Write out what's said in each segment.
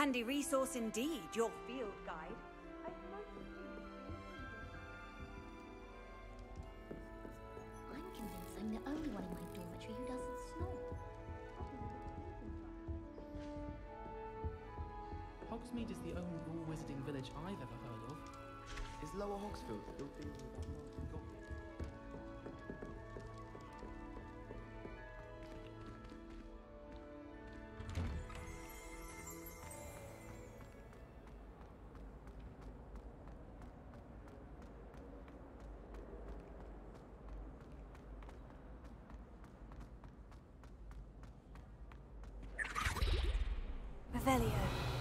handy resource indeed, your field guide. I'm convinced I'm the only one in my dormitory who doesn't snore. Hogsmeade is the only all wizarding village I've ever heard of. Is Lower Hogsfield still dealing with that Martin Goblin? Revelio.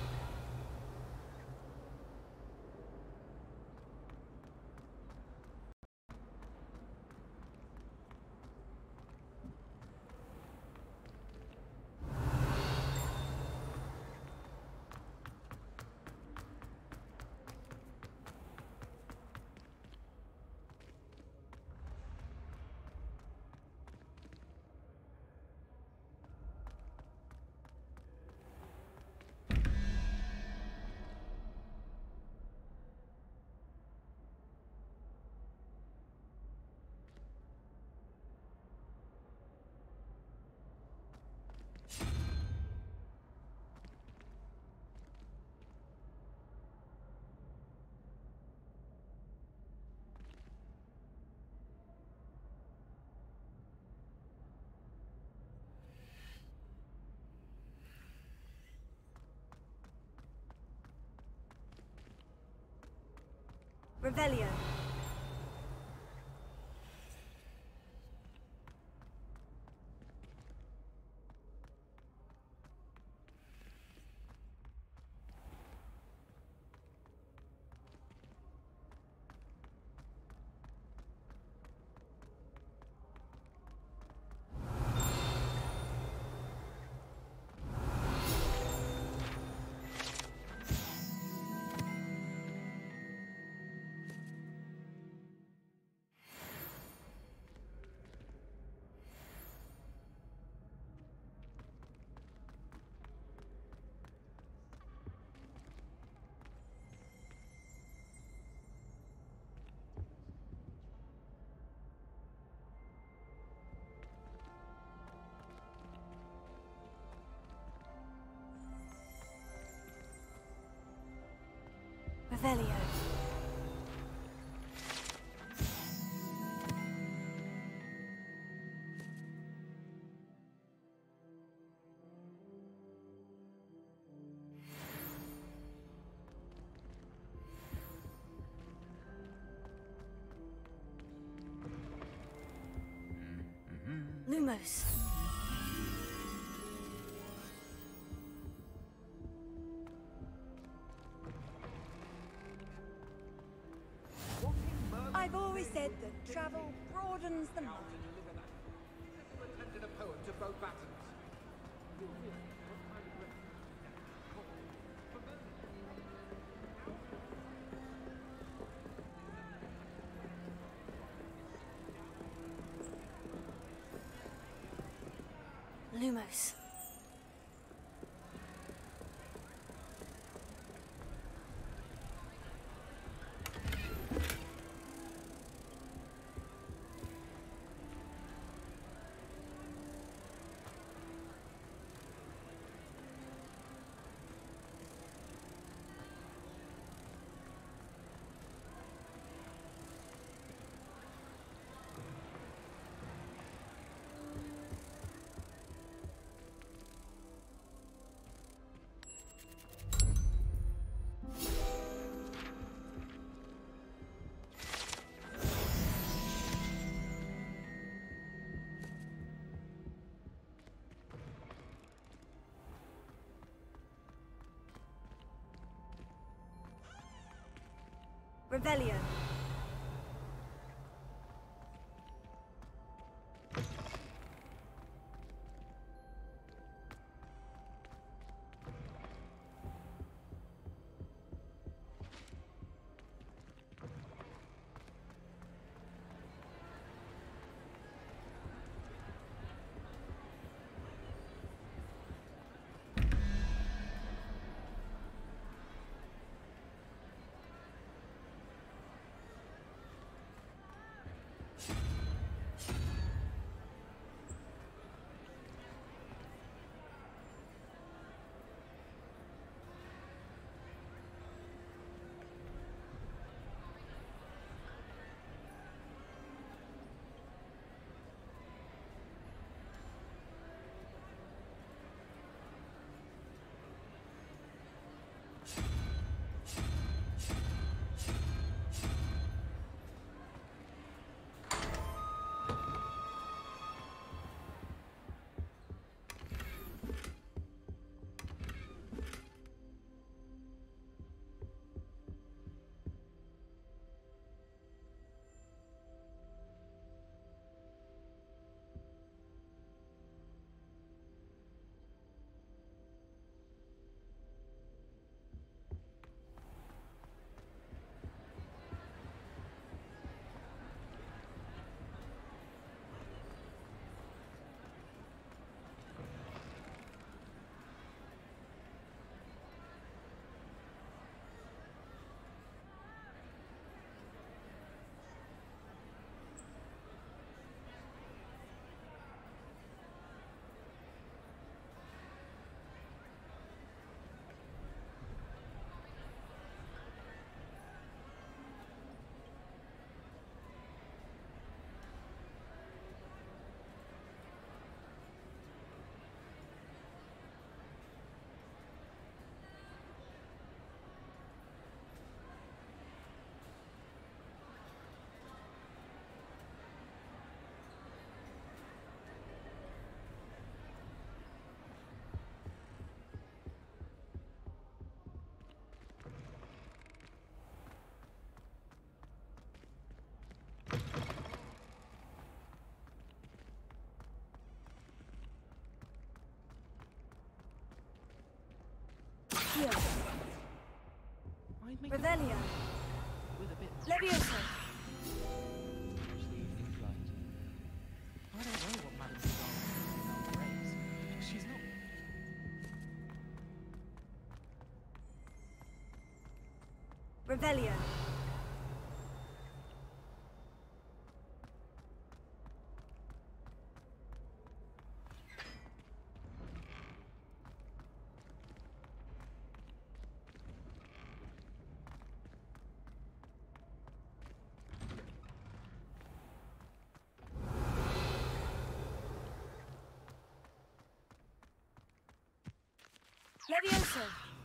Revelio. Revelio. Lumos. I've always said that travel broadens the mind. Attempted a poem to Bo Battens. Lumos. Revelio. Accio. I'd make Revelio. with a bit Levioso. Actually, inclined. I don't know what Madame Zadar praise. She's not. Revelio. Levioso.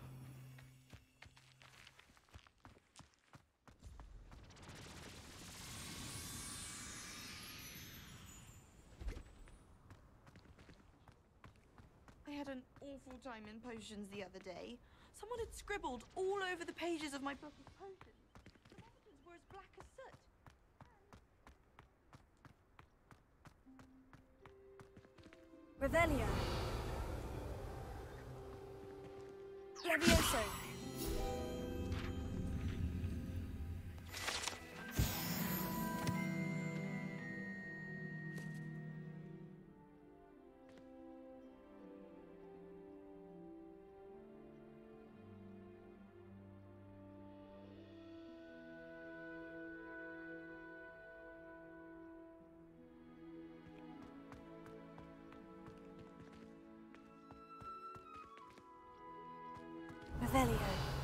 I had an awful time in potions the other day. Someone had scribbled all over the pages of my book of potions. The margins were as black as soot. Revelio. Levioso. Revelio.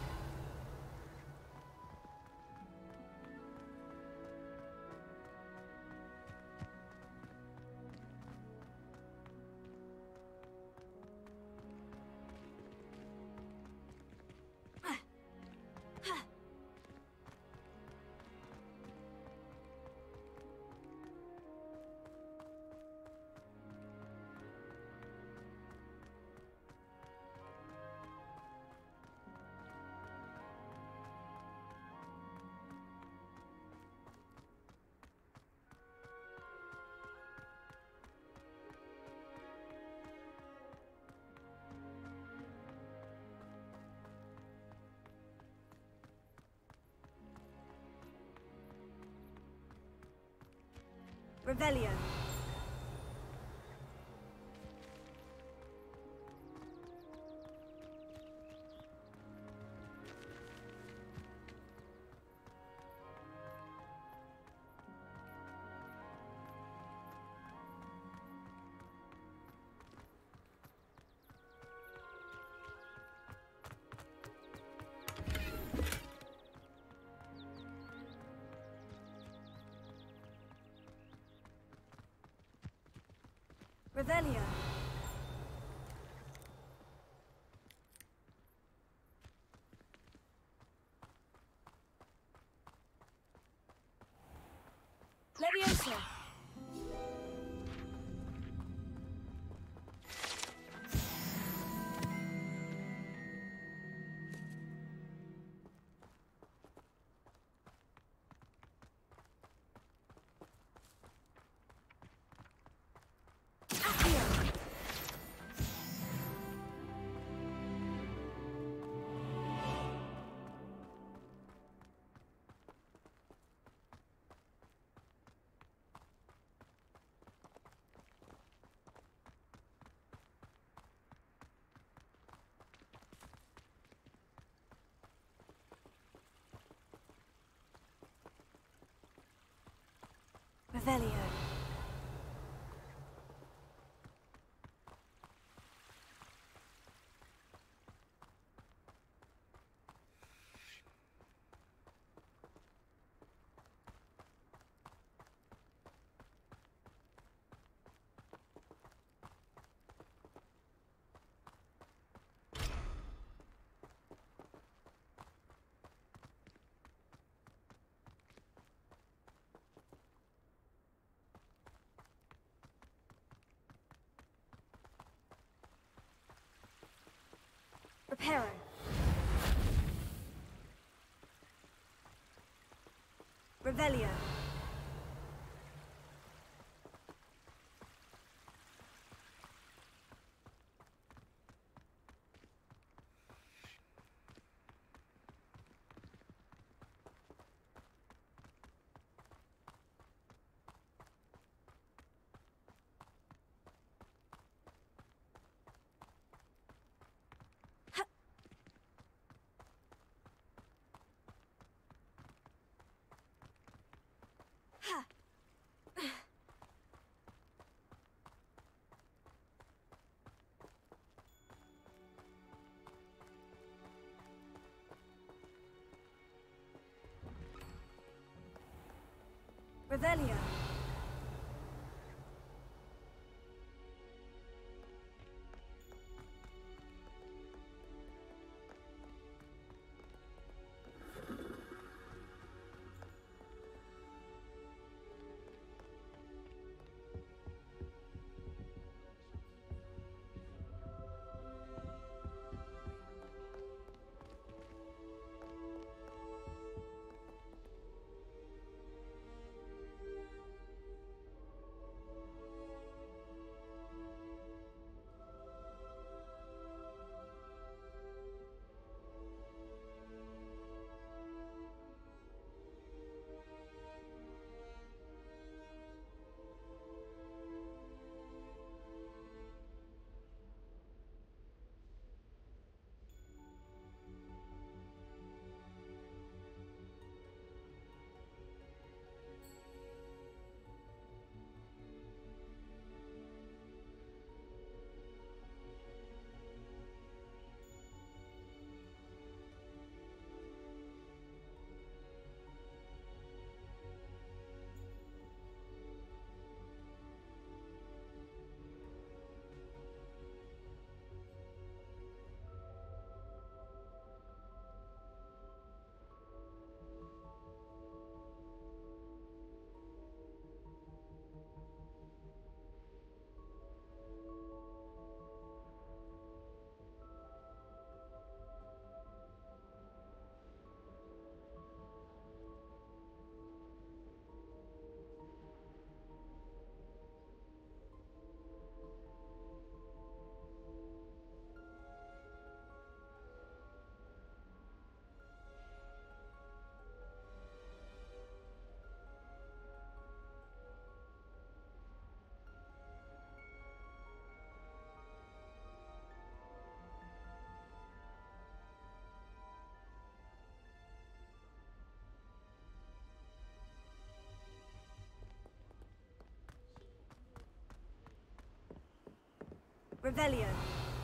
Revelio. Revelio. Levioso. Accio. Revelio. Reparo. Revelio. Revelio. Revelio.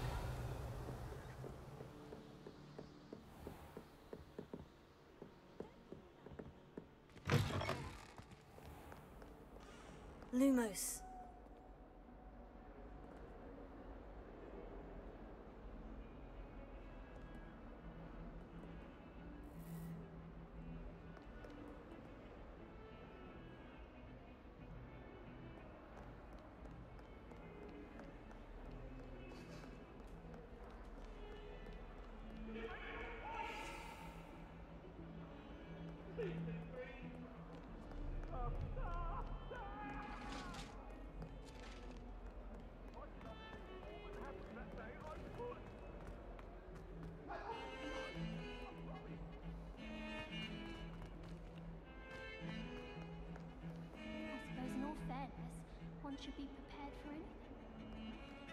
Lumos. I suppose in all fairness, one should be prepared for anything.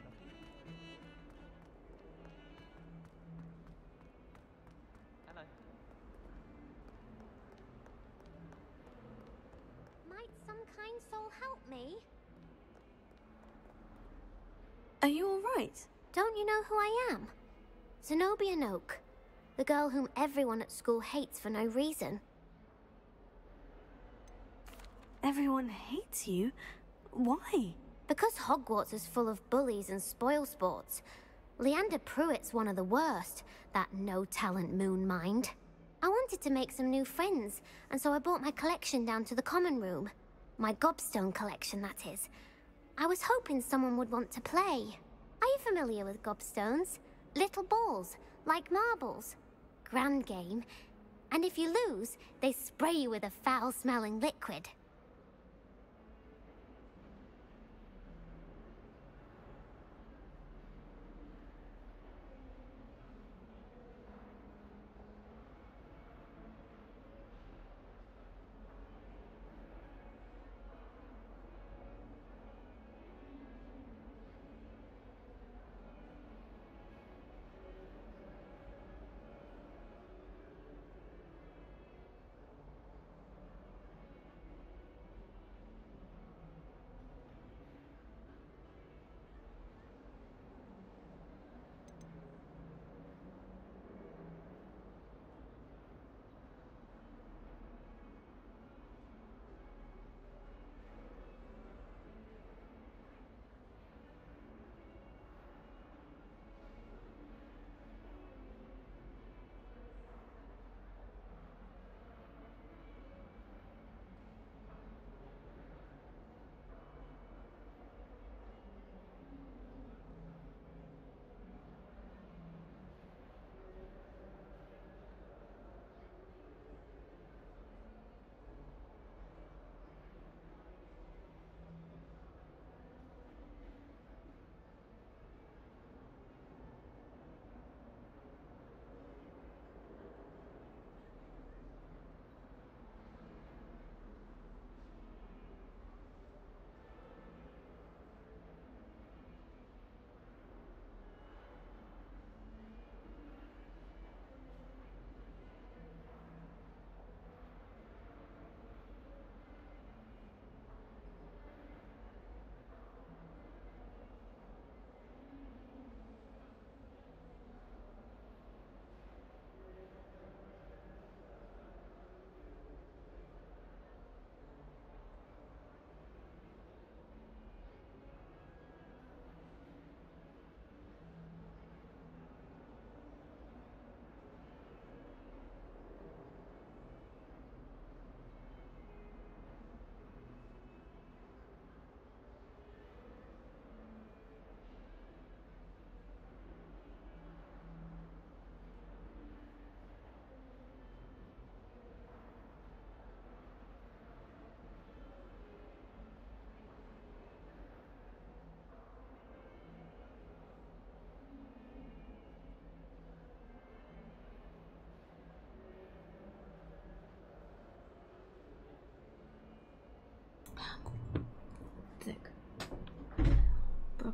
Hello. Might some kind soul help me? Are you all right? Don't you know who I am? Zenobia Noak, the girl whom everyone at school hates for no reason. Everyone hates you? Why? Because Hogwarts is full of bullies and spoilsports. Leander Pruitt's one of the worst, that no-talent moon mind. I wanted to make some new friends, and so I brought my collection down to the common room. My gobstone collection, that is. I was hoping someone would want to play. Are you familiar with gobstones? Little balls, like marbles. Grand game. And if you lose, they spray you with a foul-smelling liquid.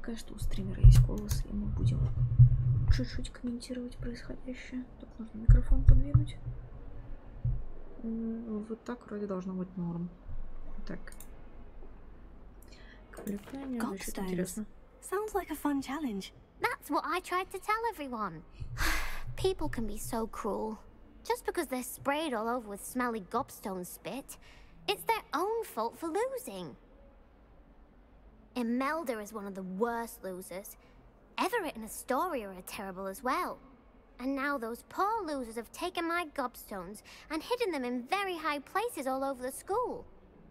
пока что у стримера есть голос, и мы будем чуть-чуть комментировать происходящее. Так, нужно микрофон подвинуть. Вот так вроде должно быть норм. Так. Интересно. Sounds like a fun challenge. That's what I tried to tell everyone. People can be so cruel. Just because they're sprayed all over with smelly gobstone spit, it's their own fault for losing. Imelda is one of the worst losers. Everett and Astoria are terrible as well. And now those poor losers have taken my gobstones and hidden them in very high places all over the school.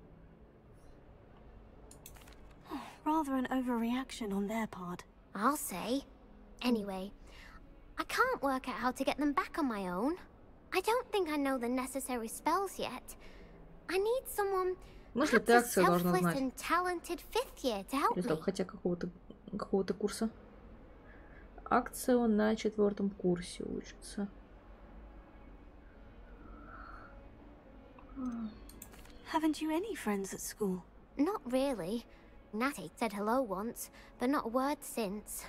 Rather an overreaction on their part. I'll say. Anyway, I can't work out how to get them back on my own. I don't think I know the necessary spells yet. I need someone, Может, ты perhaps a акцию должна selfless знать? and talented fifth year to help Или me. там хотя какого-то курса. Акция он на 4-м курсе учится. Haven't you any friends at school? Not really. Natty said hello once, but not a word since.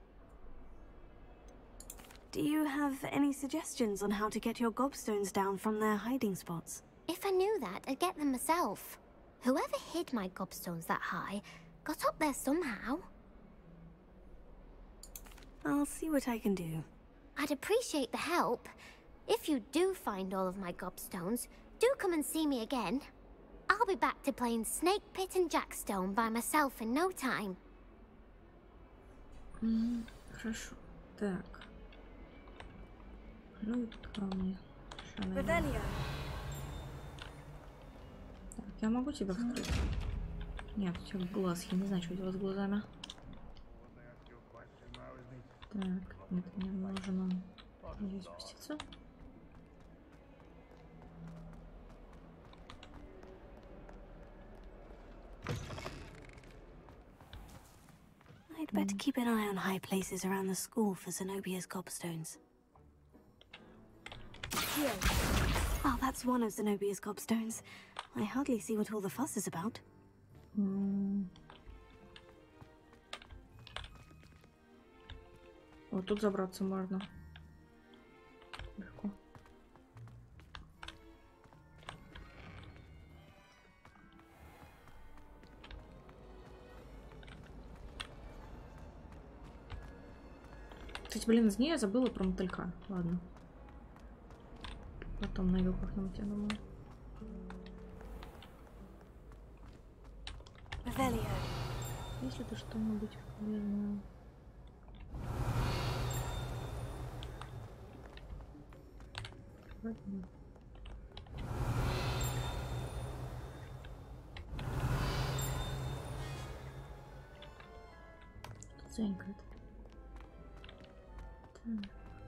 Do you have any suggestions on how to get your gobstones down from their hiding spots? If I knew that, I'd get them myself. Whoever hid my gobstones that high got up there somehow. I'll see what I can do. I'd appreciate the help. If you do find all of my gobstones, do come and see me again. I'll be back to playing Snake Pit and Jackstone by myself in no time. Хорошо. Так. Ну и тут главное. Revelio. Так, я могу тебя вскрыть? Нет, у тебя глаз. Я не знаю, что у тебя с глазами. Так, нет, мне нужно здесь спуститься. I'd better keep an eye on high places around the school for Zenobia's gobstones. Oh, that's one of Zenobia's gobstones. I hardly see what all the fuss is about. Вот тут забраться можно. Легко. Кстати, блин, из нее я забыла про мотылька. Ладно. Потом найду как-нибудь, я думаю. Revelio. Есть ли ты что-нибудь полезное? Ладно. Тут занькает. Так.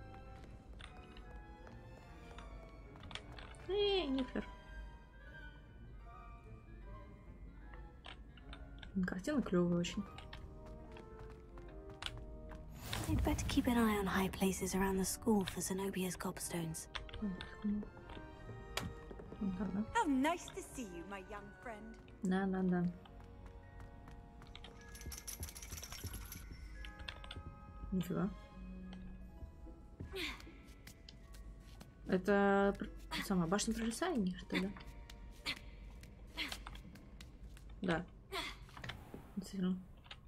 Нифер. Картина клевая очень. I'd better keep an eye on high places around the school for Zenobia's gobstones. How nice to see you, my young friend. Да. Нифига. Это самая башня прорицания, что ли? Да. Действительно.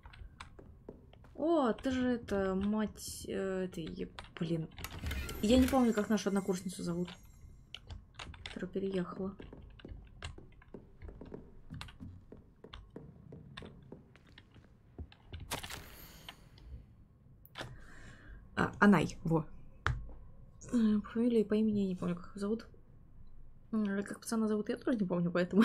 О, ты же это мать этой, блин. Я не помню, как нашу однокурсницу зовут, которая переехала. Анай, во. По фамилии и по имени я не помню, как ее зовут. Как пацана зовут, я тоже не помню, поэтому...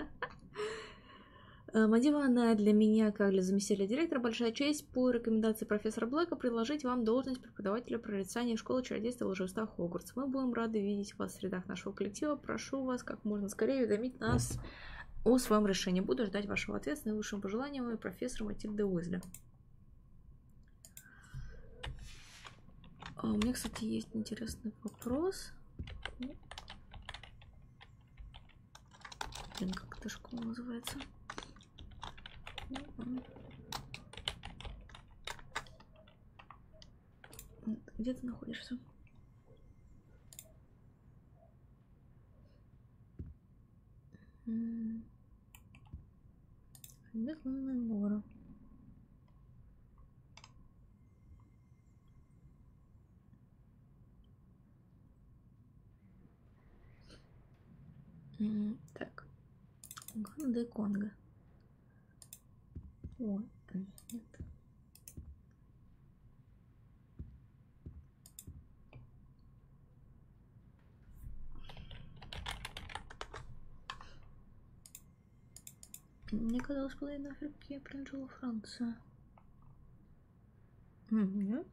Мадива, она для меня, как для заместителя директора, большая честь по рекомендации профессора Блэка предложить вам должность преподавателя прорицания школы чародейства и волшебства Хогвартс. Мы будем рады видеть вас в средах нашего коллектива. Прошу вас как можно скорее уведомить нас о своем решении. Буду ждать вашего ответа с наилучшим пожеланием и профессора Матильды Уизли. У меня, кстати, есть интересный вопрос. Блин, как эта школа называется? Где ты находишься? Безлунная гора. Так. Ганда и Конго. Ой, нет. Мне казалось, половина Африки принадлежала Франции. Нет?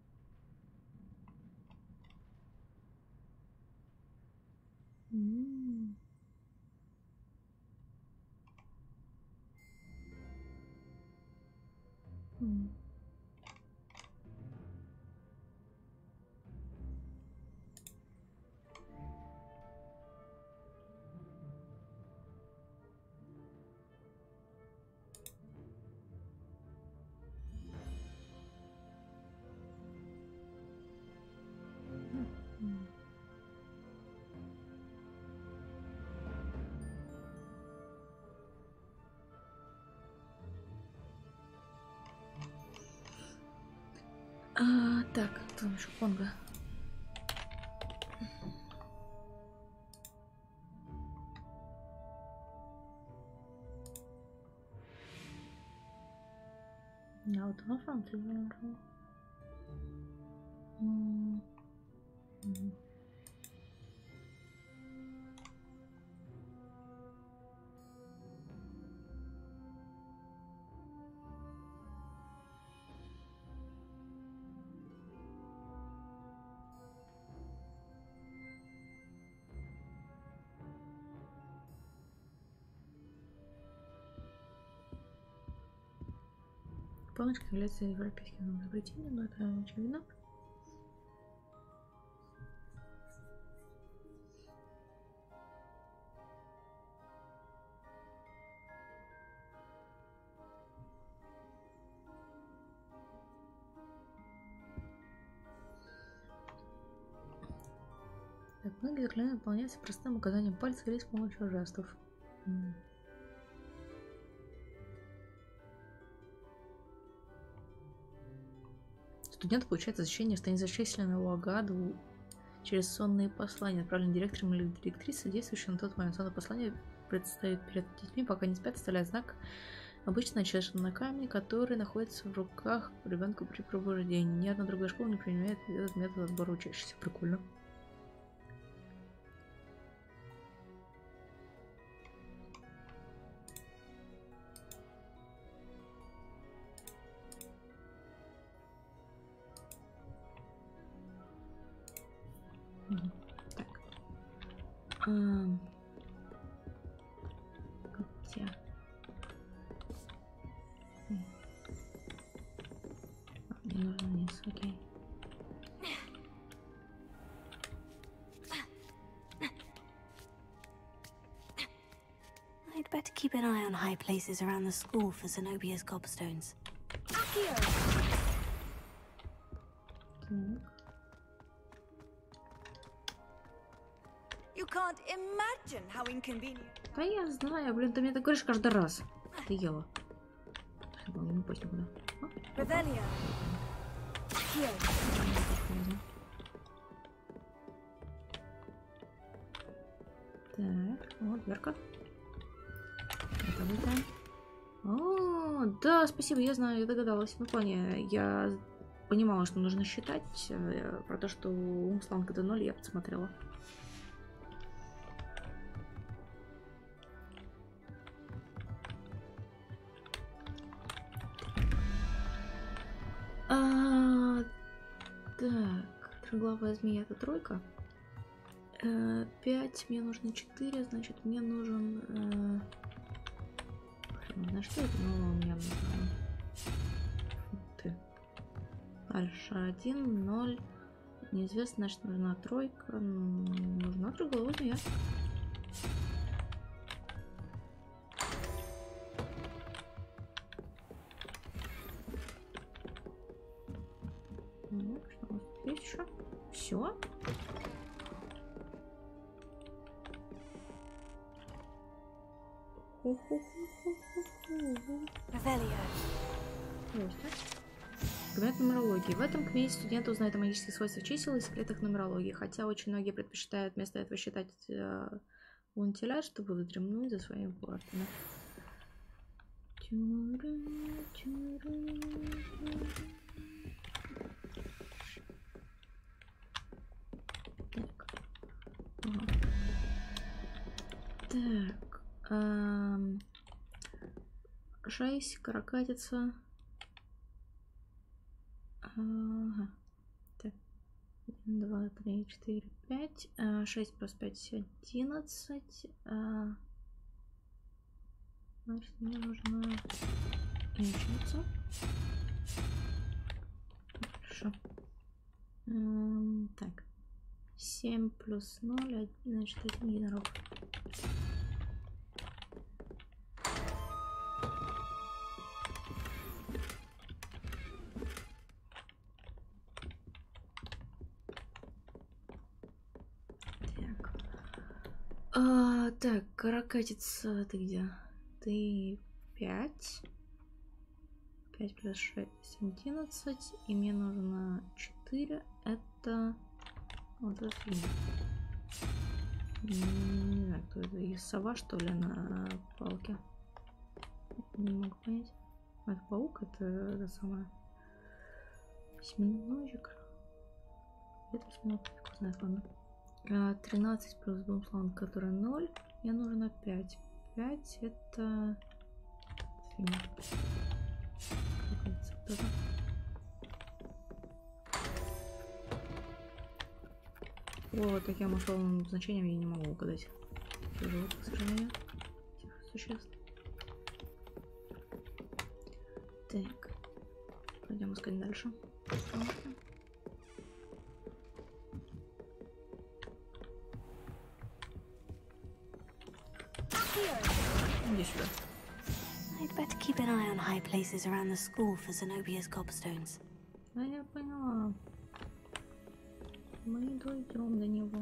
Так, там еще Конго. Я вот во Франции выбрала. Полночь является европейским изобретением, но это очевидно. Так, многие заклинания выполняются простым указанием пальца или с помощью жестов. Студент получает защищение в состоянии зачисленного Агаду через сонные послания, отправленные директором или директрисой, действующим на тот момент. Сонное послание предстоит перед детьми, пока не спят, оставляет знак, обычно начертан на камне, который находится в руках ребенка при пробуждении. Ни одна другая школа не применяет этот метод отбора учащихся. Прикольно. Так. Где? Мне нужно вниз, окей. I'd better keep an eye on high places around the school for Zenobia's gobstones. You can't imagine how inconvenient. Да я знаю, блин, ты мне так говоришь каждый раз. Ты ела. Не пусть никуда. Revelia. Так, вот дверка. Это выбираем. О, да, спасибо, я знаю, я догадалась. Ну, в плане, я понимала, что нужно считать. Про то, что Умсланг это 0, я подсмотрела. Так, трехглавая змея это 3. 5, мне нужно 4, значит мне нужен... на что это? Ну, у меня нужно... Ты. Дальше 1, 0. Неизвестно, значит нужна 3. Нужна трехглавая змея. Все? Кабинет нумерологии. В этом квизе студенты узнают о магических свойствах чисел и секретах нумерологии, хотя очень многие предпочитают вместо этого считать лунтиля, чтобы вздремнуть за своими партами. Так. 6, каракатица. Ага. Так. 1, 2, 3, 4, 5. 6 плюс 5, 11. Значит, мне нужно яичницу. Хорошо. Так. 7 плюс 0, значит, 1 единорог. Так, каракатица, ты где? Ты 5. 5 плюс 6, 11. И мне нужно 4. Это... Вот это фигня. Не знаю, кто это. И сова, что ли, на палке? Не могу понять. Это паук, это самое. Осьминожек. Это осьминожек, знает, ладно. 13 плюс бумслан, который 0. Мне нужно 5. 5 это... Фигня. О, таким условным значением я не могу угадать. Живут, к сожалению. Этих существ. Так. Пойдем искать дальше. Иди сюда. I'd better keep an eye on high places around the school for Zenobia's gobstones. Да, я поняла. Мы дойдем до него.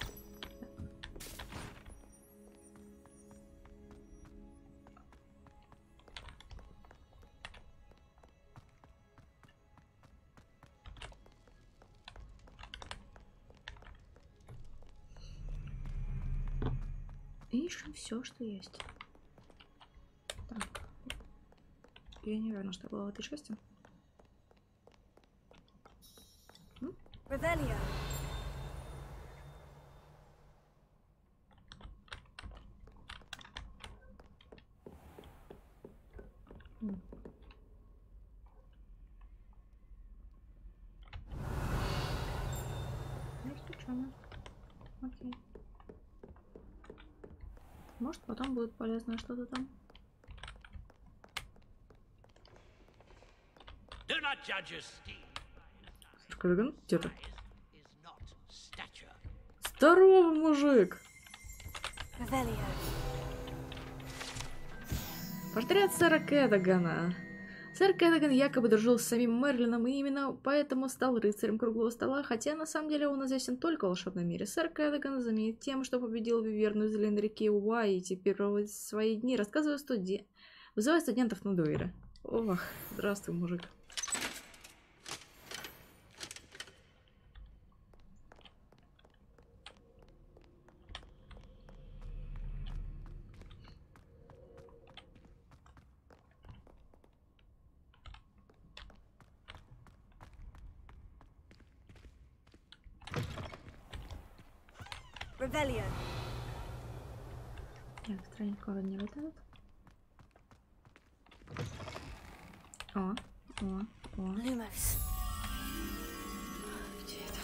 Ищем все, что есть. Так. Я не уверена, что я была в этой части. Revelio. Случайно. Окей. Может, потом будет полезное что-то там. Саркадаган, где ты? Здорово, мужик! Revelio. Портрет сэра Кэдагана. Сэр Кэдаган якобы дружил с самим Мерлином и именно поэтому стал рыцарем круглого стола, хотя на самом деле он известен только в волшебном мире. Сэр Кэдаган знаменит тем, что победил Виверну из реки Уай и теперь проводит свои дни, рассказывая вызывая студентов на дуэли. Ох, здравствуй, мужик. Revelio. Так, странненько не вот этот. О. Lumos. Где это?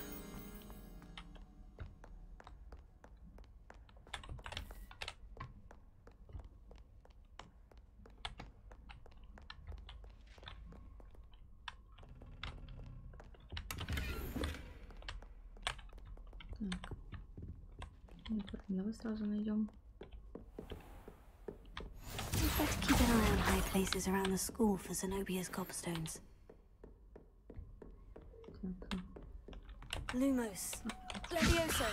Так. Давай сразу найдем. We'd better keep an eye on high places around the school for Zenobia's gobstones. Так. Lumos. Levioso.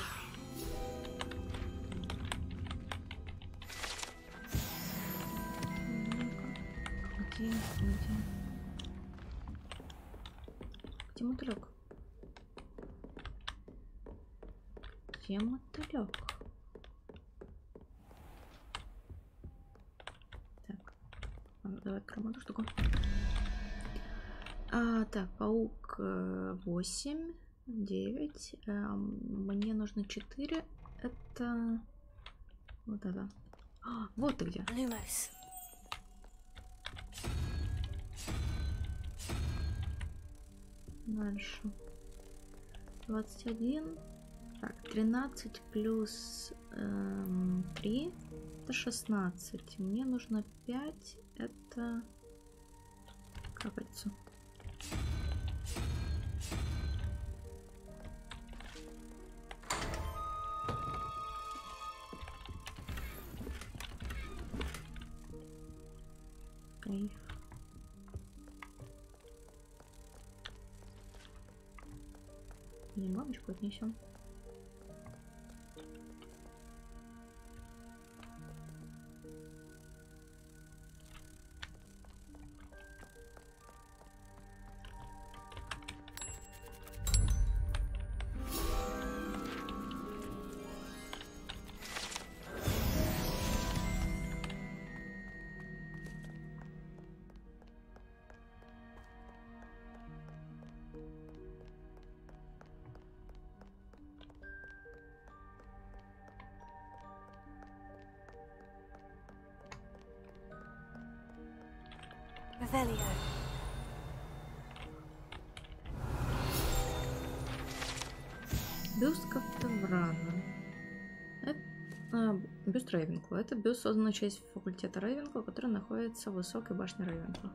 Где мотылек? Где мотылек? Так, ладно, давай откроем эту штуку. Так, паук 8, 9. Мне нужно 4. Это вот это. Вот ты где. Lumos. Дальше. 21. Так, 13 плюс 3. Это 16. Мне нужно 5. Это капельцу. Кайф. Блин, бабочку отнесем. Revelio. Бюст Каптаврана. Это бюст Рейвенкла. Это бюст, созданный часть факультета Рейвенкла, который находится в высокой башне Рейвенкла.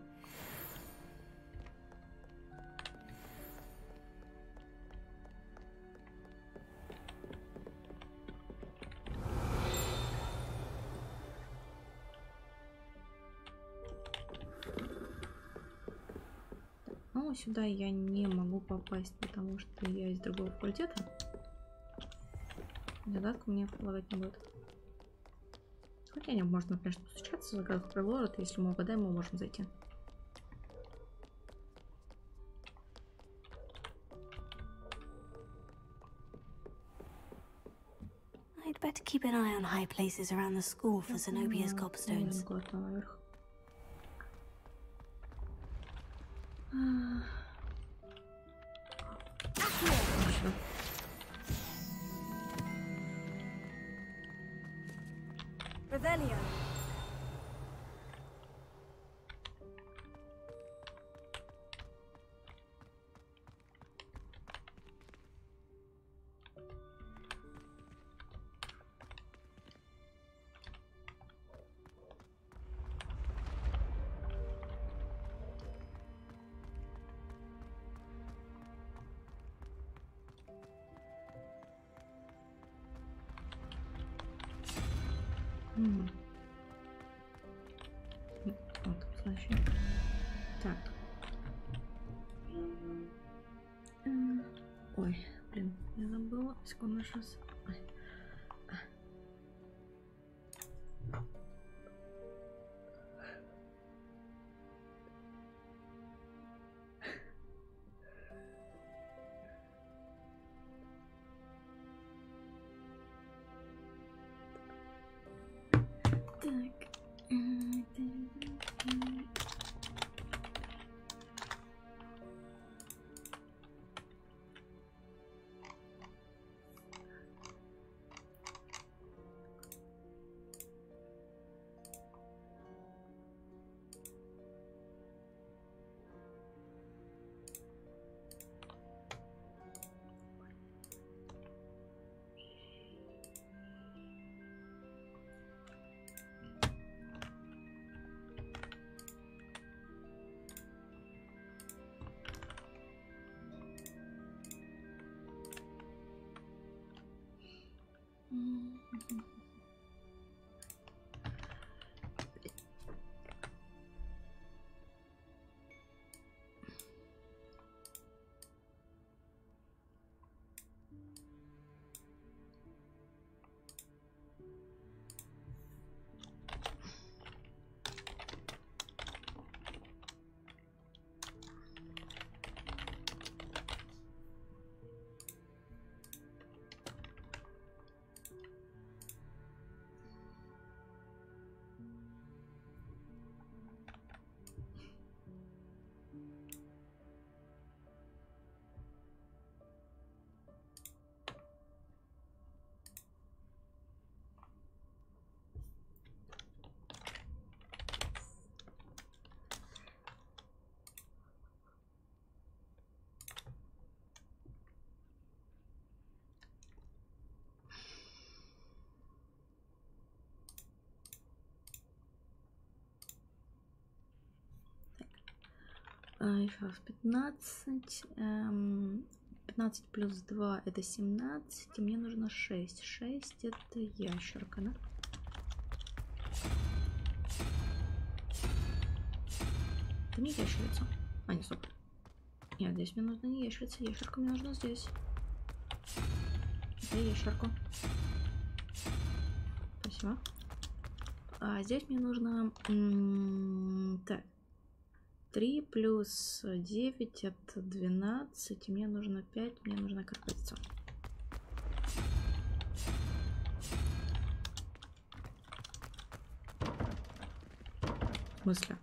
Ну, сюда я не могу попасть, потому что я из другого факультета. Загадку мне предлагать не будет. Хотя не можно, конечно, постучаться, загадку предложат. Если мы угадаем, мы можем зайти. I'd better keep an eye on high places around the school for Zenobia's gobstones. Наверх. Revelio. Вот, значит. Так. Ой, блин, я забыла. Секунду, сейчас. Так. Еще раз 15. 15 плюс 2 это 17. И мне нужно 6. 6 это ящерка, да? Это не ящерица. А, не, стоп. Нет, здесь мне нужно не ящерица. Ящерка мне нужна здесь. Это ящерку. Спасибо. А здесь мне нужно... так. 3 плюс 9 это 12. Мне нужно 5. Мне нужна карпетица. В смысле?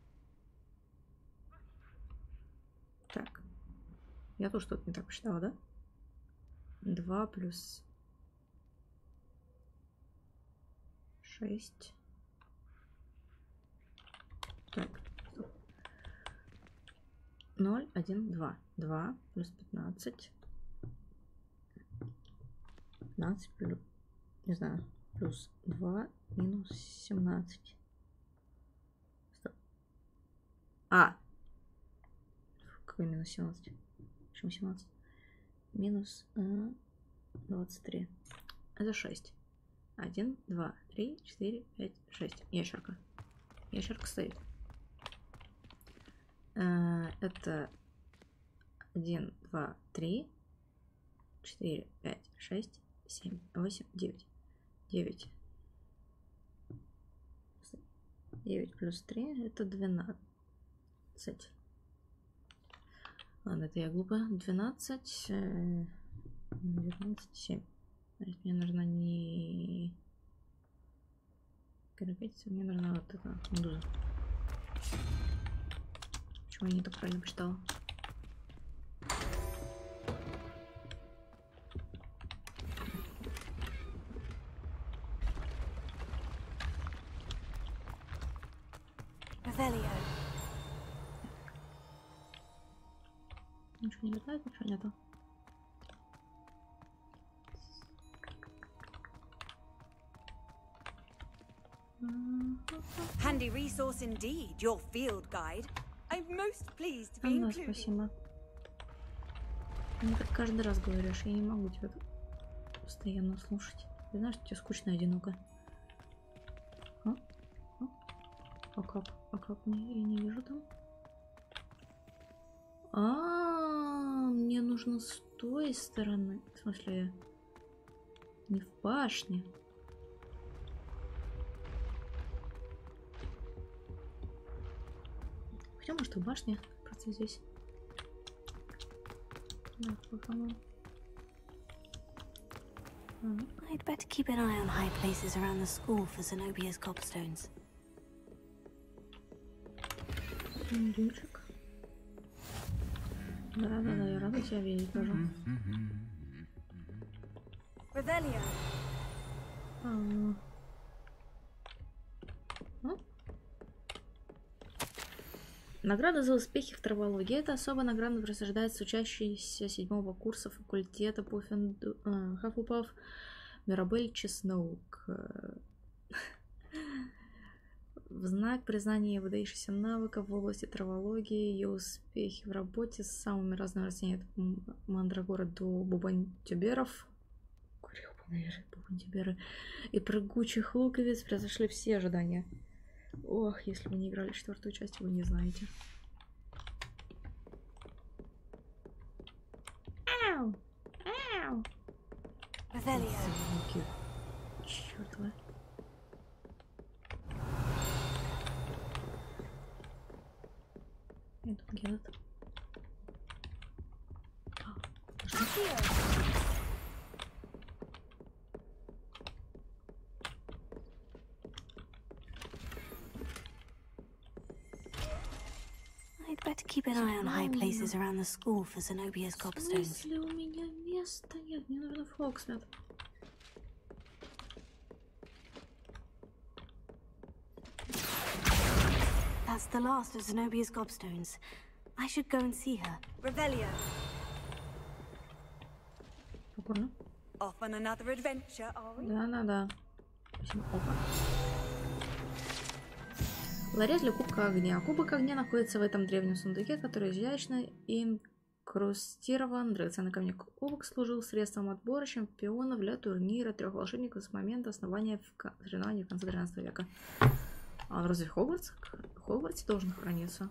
Так. Я тут что-то не так посчитала, да? 2 плюс 6. Так. 0, 1, 2. 2 плюс 15. 15 плюс... Не знаю. Плюс 2 минус 17. Стоп. А! Какой минус 17? Почему 17? Минус 23. Это 6. 1, 2, 3, 4, 5, 6. Ящерка. Ящерка стоит. Это 1, 2, 3, 4, 5, 6, 7, 8, 9. 9. 9 плюс 3 это 12. Ладно, это я глупо. 12, 19, 7. Значит, мне нужна не карапетица, мне нужна вот эта медуза. Почему я не так правильно посчитала? Revelio. Ничего не летает, ничего нету. Handy resource indeed, your field guide. I'm most pleased to be Ага, included. спасибо. Мне так каждый раз говоришь, я не могу тебя постоянно слушать. Ты знаешь, что тебе скучно и одиноко. А? А? А как? А как мне? Я не вижу там. Мне нужно с той стороны. В смысле, не в башне. Хотя, может, в башне. Просто здесь. Да, по-моему. I'd better keep an eye on high places around the school for Zenobia's gobstones. Дючек. Да, я рада тебя видеть тоже. Revelio. Награда за успехи в травологии. Это особая награда присуждается учащейся 7-го курса факультета Хаффлпаф Мирабель Чесноук. В знак признания выдающихся навыков в области травологии, ее успехи в работе с самыми разными растениями от мандрагора до бубантюберов, бубантюберы и прыгучих луковиц превзошли все ожидания. Ох, если вы не играли в 4-ю часть, вы не знаете. Ау! Ау! Revelio. Чёртовы. I don't get it. I'd better keep an eye on high places around the school for Zenobia's В gobstones. смысле, у меня места нет, мне нужно в Хоксмит. That's the last of Zenobia's gobstones. I should go and see her. Revelio. Покорно. Off on another adventure, are we? Да. Опа. Ларец для Кубка Огня. Кубок Огня находится в этом древнем сундуке, который изящно инкрустирован драгоценный камень. Кубок служил средством отбора чемпионов для турнира 3 волшебников с момента основания соревнований в конце 13 века. А он разве в Хогвартсе должен храниться?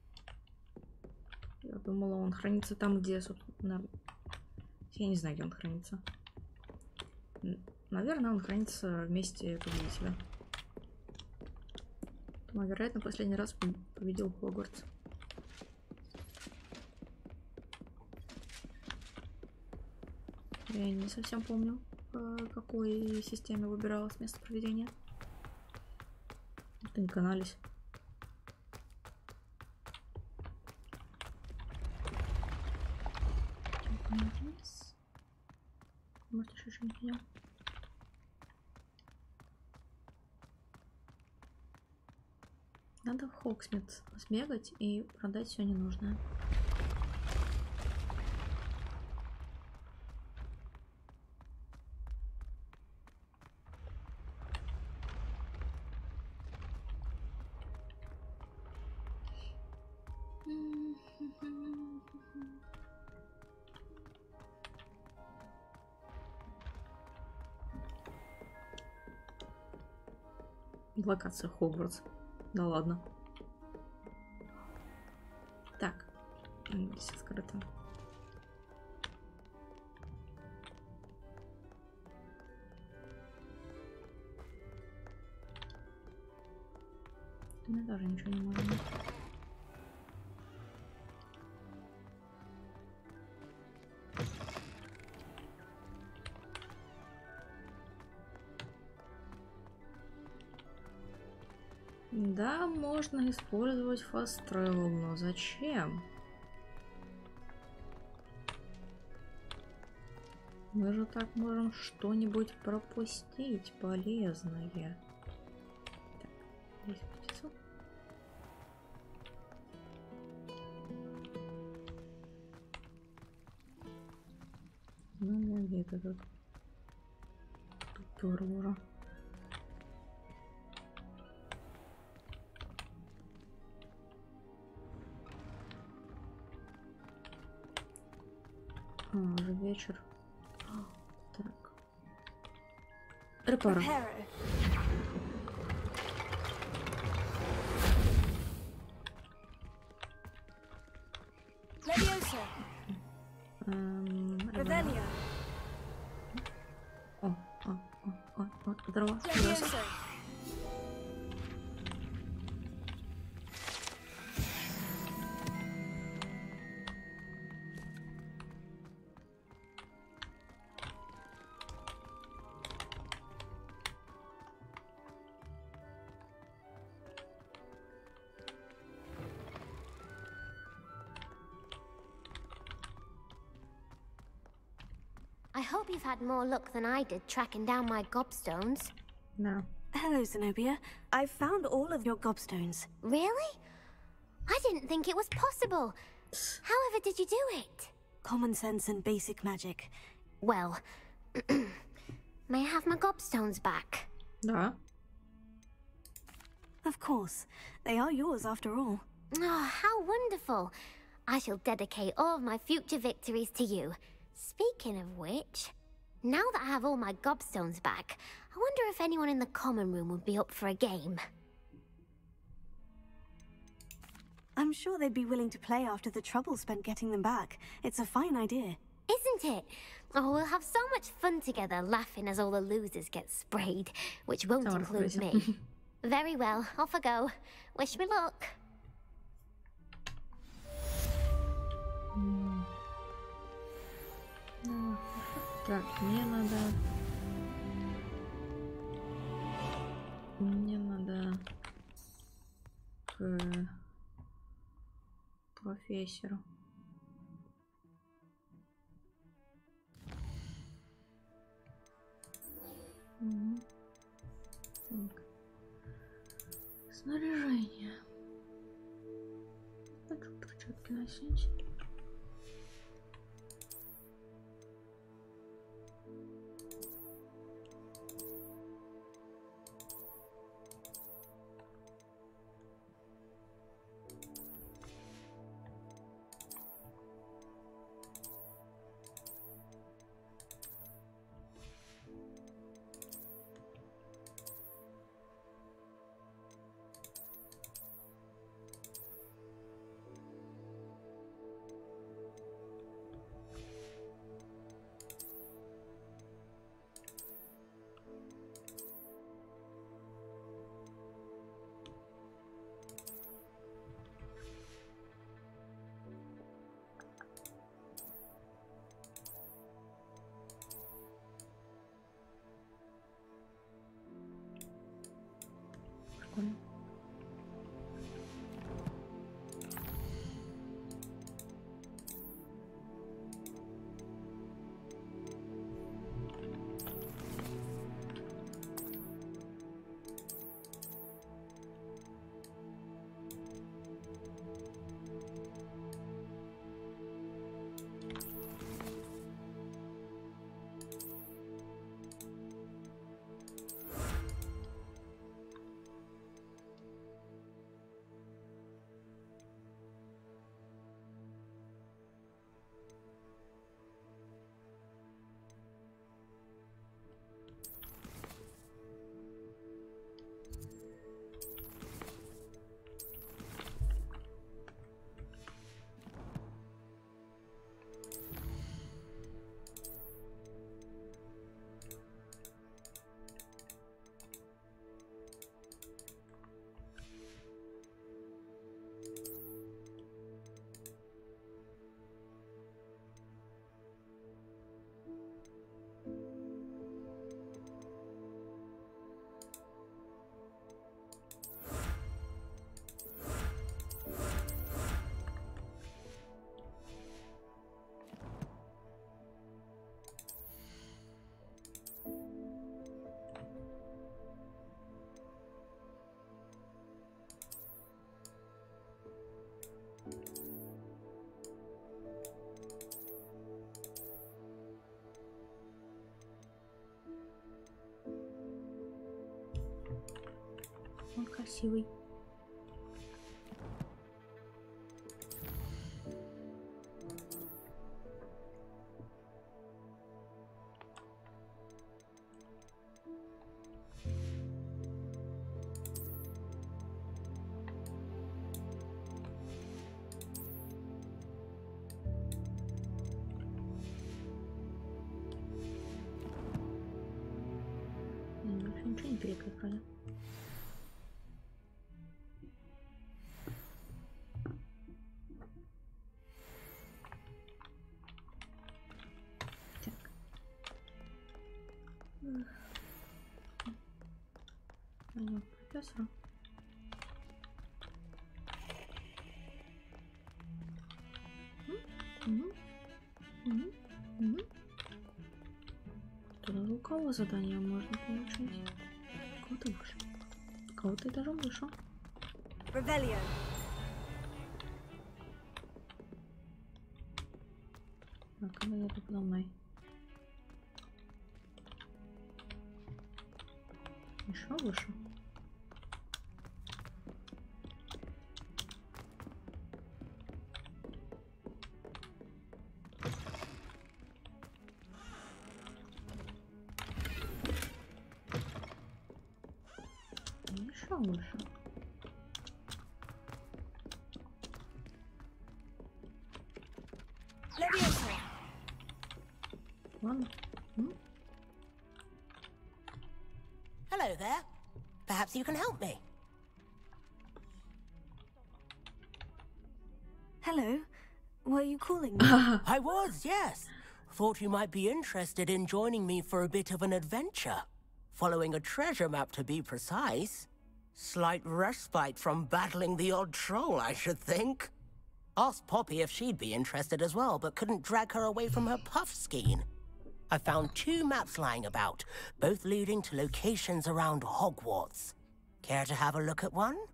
Я думала, он хранится там, где, собственно... Я не знаю, где он хранится. Наверное, он хранится в месте победителя. Но, вероятно, последний раз победил Хогвартс. Я не совсем помню, по какой системе выбиралось место проведения. Это не канались. Может, еще что-нибудь идем? Надо в Хогсмит сбегать и продать все ненужное. Локация Хогвартс. Да ладно. Так. Здесь скрыто. Мы даже ничего не можем. Да, можно использовать fast travel, но зачем? Мы же так можем что-нибудь пропустить полезное. Так, здесь птица. Ну, где-то тут тупер уже. Уже вечер. Так. Репара. Здорово. I hope you've had more luck than I did tracking down my gobstones. No. Hello, Zenobia. I've found all of your gobstones. Really? I didn't think it was possible. However did you do it? Common sense and basic magic. Well, may I have my gobstones back? Да. Of course. They are yours after all. Oh, how wonderful. I shall dedicate all of my future victories to you. Speaking of which, now that I have all my gobstones back, I wonder if anyone in the common room would be up for a game. I'm sure they'd be willing to play after the trouble spent getting them back. It's a fine idea. Isn't it? Oh, we'll have so much fun together laughing as all the losers get sprayed, which won't include me. Very well, off I go. Wish me luck. Так, мне надо к профессору. Так. Снаряжение. Хочу перчатки носить. красивый. Вообще ничего не перекликали. Так. Пойдем к профессору. Туда у кого задание можно получить? Кого-то выше. Кого-то этажом выше. Revelio. Так, она где-то подо мной. Еще выше. Еще выше. Leviosa. Ладно. Hello there. Perhaps you can help me. Hello. Were you calling me? I was, yes. Thought you might be interested in joining me for a bit of an adventure. Following a treasure map, to be precise. Slight respite from battling the odd troll, I should think. Asked Poppy if she'd be interested as well, but couldn't drag her away from her puff skein. I found 2 maps lying about, both leading to locations around Hogwarts. Care to have a look at one?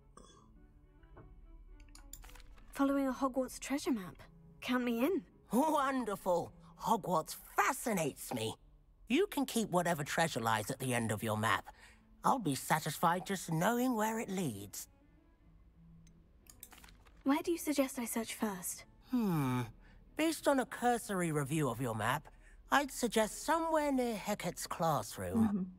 Following a Hogwarts treasure map. Count me in. Wonderful. Hogwarts fascinates me. You can keep whatever treasure lies at the end of your map. I'll be satisfied just knowing where it leads. Where do you suggest I search first? Based on a cursory review of your map, I'd suggest somewhere near Hecat's classroom.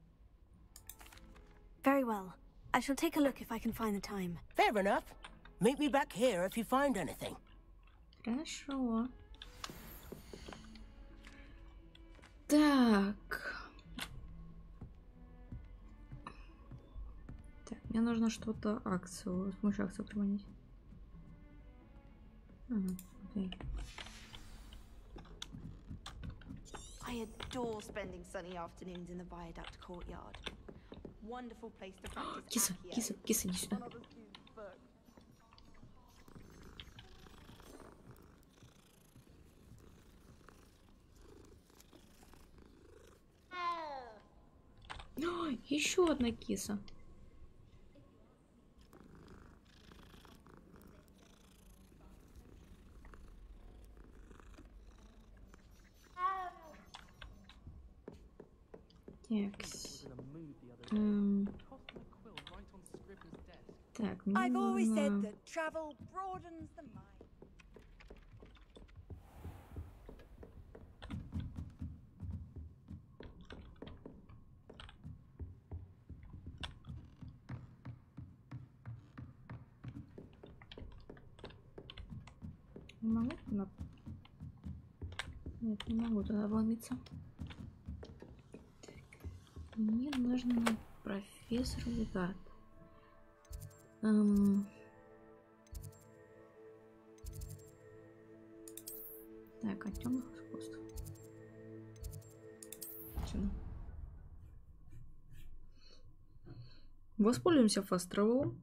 Very well. I shall take a look if I can find the time. Fair enough. Meet me back here if you find anything. Хорошо. Так. Так, мне нужно что-то акцию, с помощью акции приманить. Окей. I adore spending sunny afternoons in the Viaduct courtyard. Wonderful place to practice. Киса, Accio. киса, киса, иди сюда. Еще одна киса. Такс. Так, мне I've always said нужно... that travel broadens the mind. Не могу туда... Нет, не могу туда вломиться. Мне нужно профессор Легат. Так, от темных искусств. Сюда. Воспользуемся фаст-трэвелом.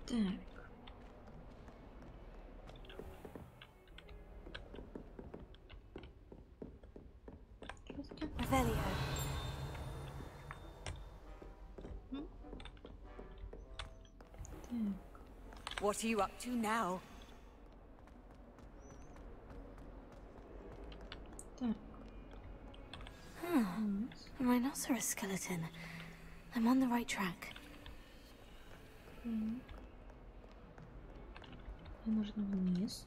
Так. Revelio. Так. What are you up to now? Так. A rhinoceros skeleton. I'm on the right track. Мне нужно вниз.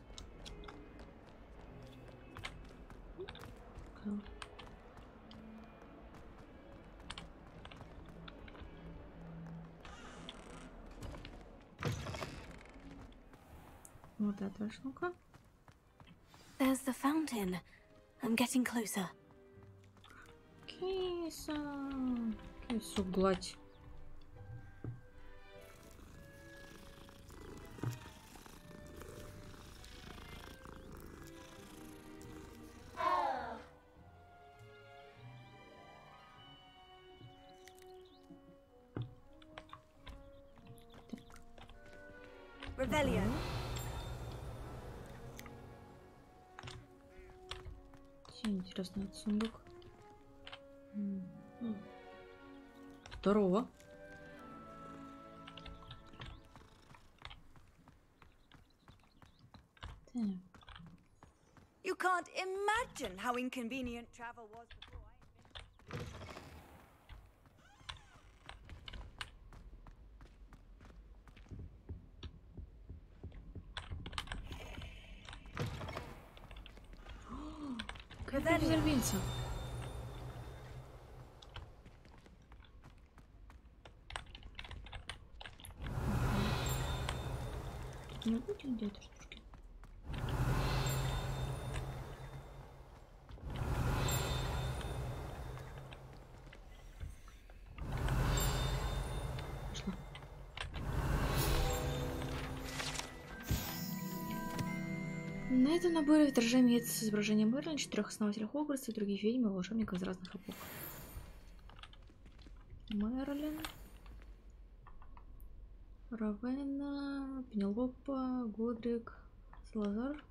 Вот эта штука. There's the fountain. I'm getting closer. Киса. Кису гладь. Revelio. Интересно, это сундук. Здорово. Так. You can't imagine how inconvenient travel was before I invented. Как взорвется? Не будет ли этой штучки? Пошла. На этом наборе витража имеется с изображением Мерлин, 4 основателей Хогвартса и других ведьм и волшебников из разных эпох. Мерлин, Равенна, Пенелопа, Годрик, Салазар.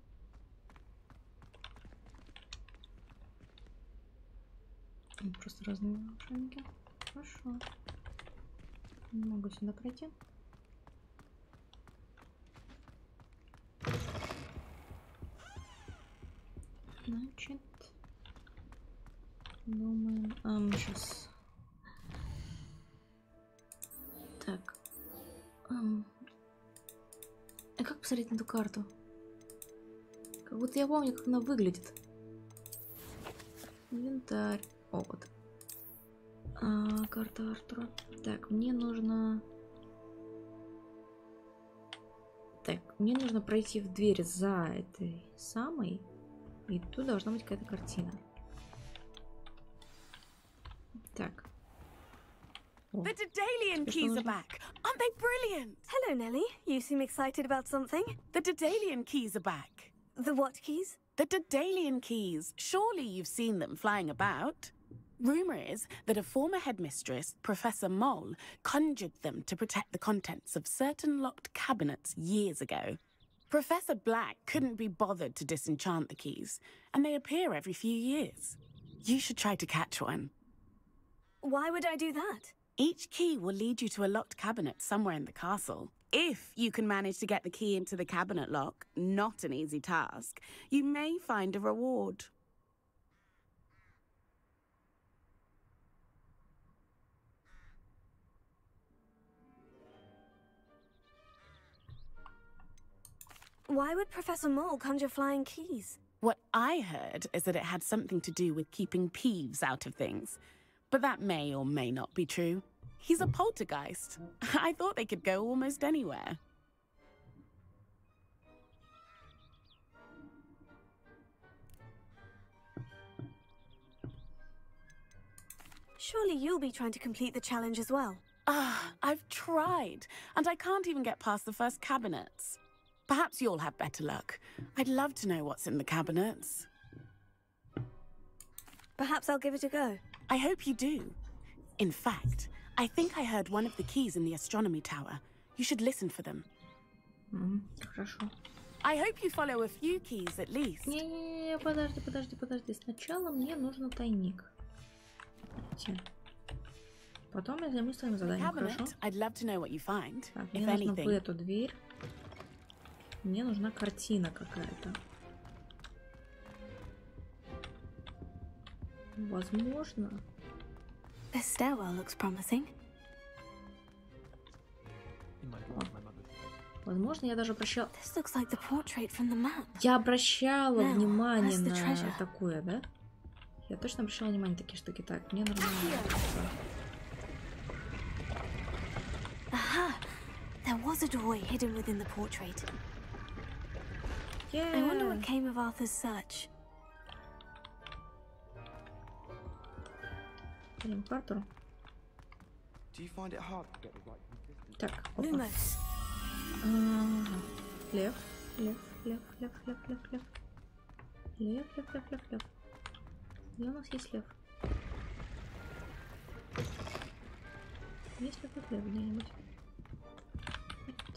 Просто разные волшебники. Хорошо. Не могу сюда пройти. Значит, думаем, сейчас. Так. А как посмотреть на эту карту? Как будто я помню, как она выглядит. Инвентарь. О, вот. Карта Артура. Так, мне нужно... Так, мне нужно пройти в дверь за этой самой. И тут должна быть какая-то картина. Так. The Daedalian keys are back. Aren't they brilliant? Hello, Nellie. You seem excited about something. The Daedalian keys are back. The what keys? The Daedalian keys. Surely you've seen them flying about. Rumour is that a former headmistress, Professor Mole, conjured them to protect the contents of certain locked cabinets years ago. Professor Black couldn't be bothered to disenchant the keys, and they appear every few years. You should try to catch one. Why would I do that? Each key will lead you to a locked cabinet somewhere in the castle. If you can manage to get the key into the cabinet lock, not an easy task, you may find a reward. Why would Professor Mole conjure flying keys? What I heard is that it had something to do with keeping Peeves out of things. But that may or may not be true. He's a poltergeist. I thought they could go almost anywhere. Surely you'll be trying to complete the challenge as well. I've tried, and I can't even get past the first cabinets. Perhaps you'll have better luck. I'd love to know what's in the cabinets. Perhaps I'll give it a go. I hope you do. In fact, I think I heard one of the keys in the astronomy tower. You should listen for them. Хорошо. I hope you follow a few keys at least. Не-не-не, подожди. Сначала мне нужно тайник. Идти. Потом я займусь своим заданием, хорошо? Cabinet, I'd love to know what you find, Так, if мне нужно в anything. эту дверь. Мне нужна картина какая-то. Возможно. This stairwell looks promising. In my drawers, my mother's place. Возможно, я даже обращала... This looks like the portrait from the map. Я обращала Now, внимание where's the на treasure? такое, да? Я точно обращала внимание на такие штуки. Так, мне нужно... Aha! There was a doorway hidden within the portrait. I wonder what came of Arthur's search. Идем к Артуру. Do you find it hard to get the right consistency? Так, опа. Lumos. Ага. Лев. Где у нас есть лев? Есть ли тут лев где-нибудь? Нет.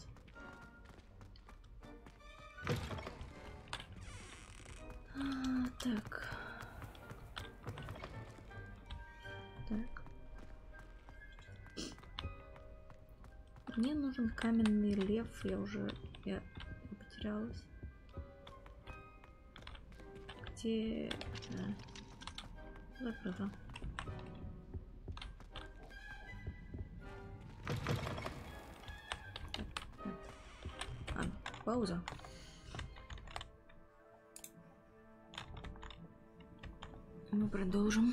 Так. Мне нужен каменный лев. Я потерялась. Где... Закрыто. Пауза. Мы продолжим.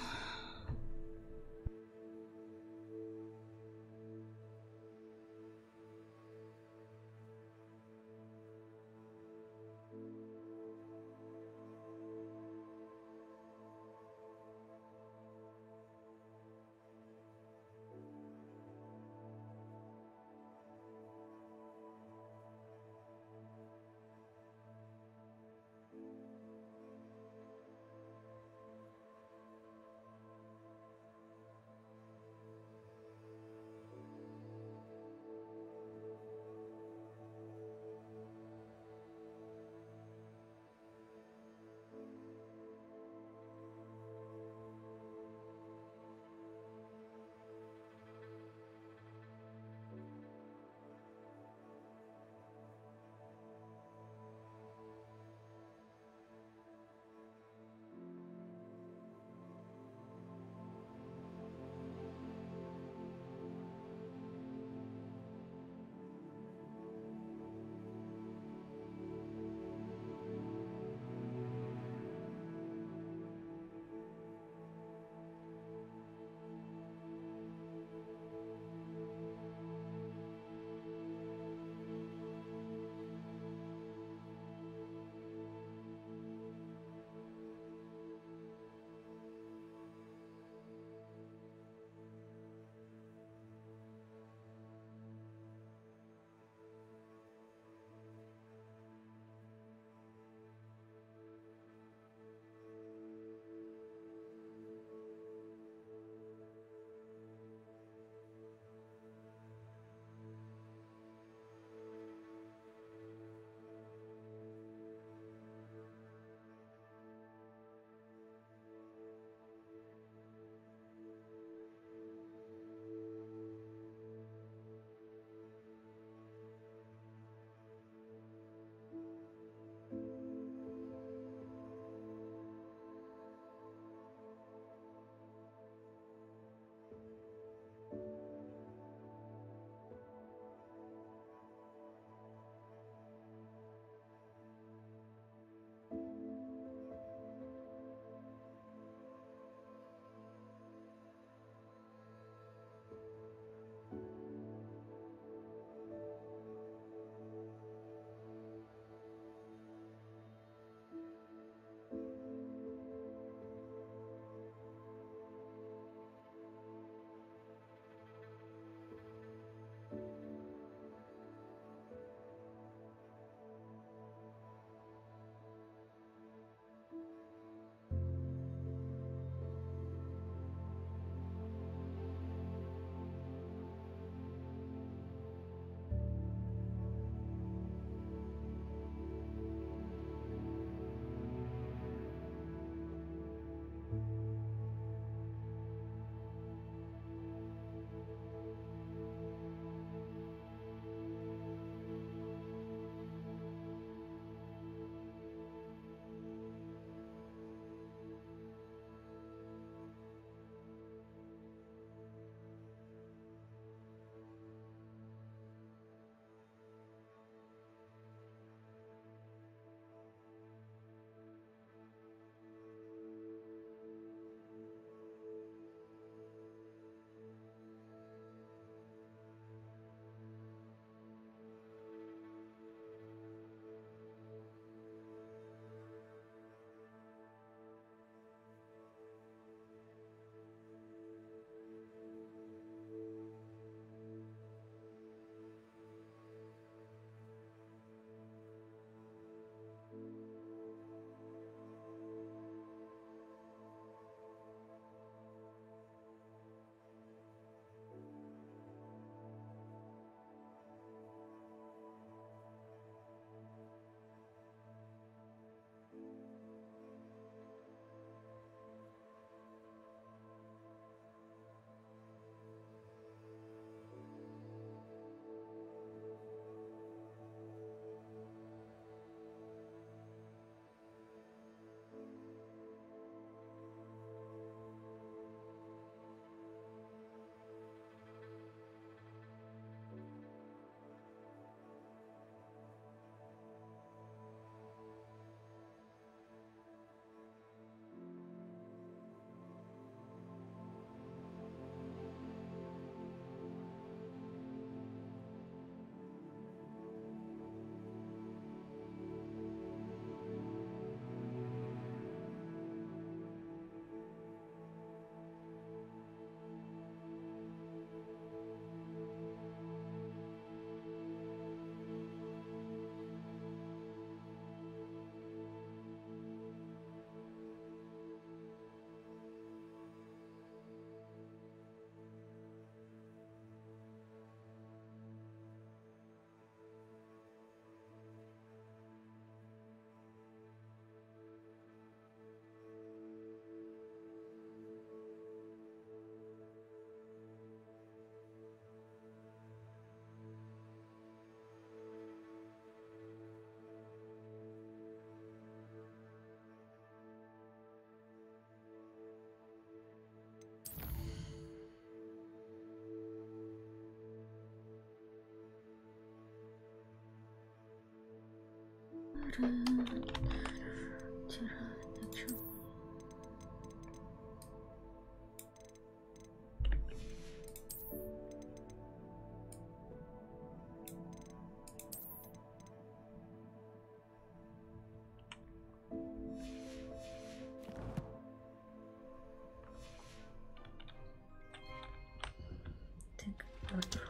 Так, Артур.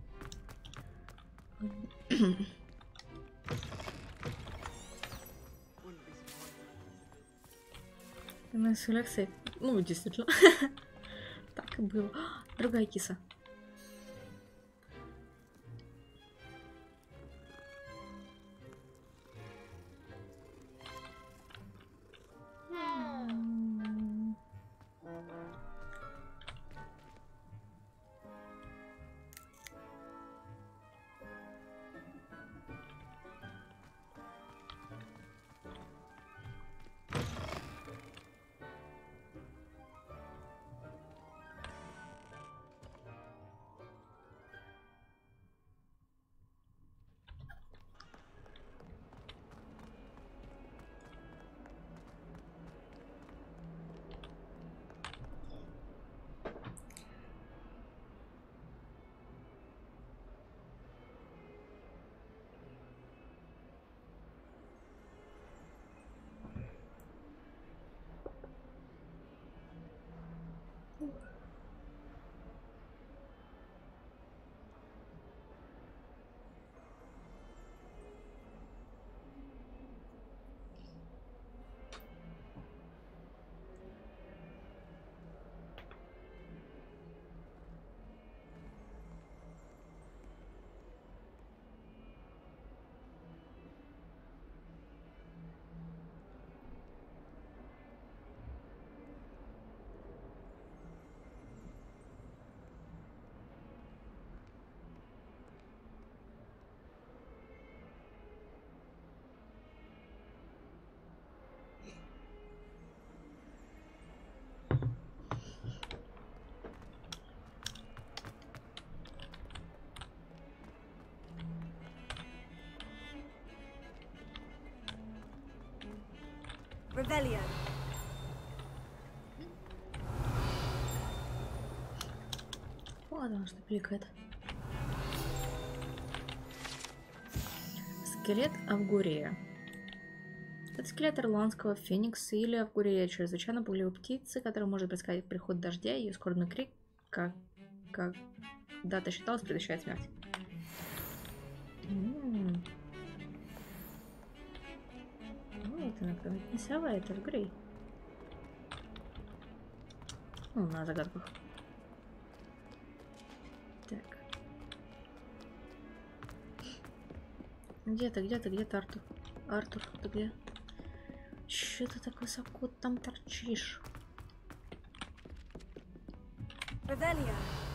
У нас лекция. Ну, действительно. Так и было. Другая киса. Revelio. Вот он что пиликает. Скелет Авгурия. Это скелет ирландского феникса или Авгурия, чрезвычайно пугливой птицы, которая может предсказать приход дождя, и ее скорбный крик, когда-то считалось, предвещает смерть. Вот она, кто не сова, это Авгурий. Ну, на загадках. Так. Где ты, Артур? Артур, ты где? Чё ты так высоко там торчишь? Revelio.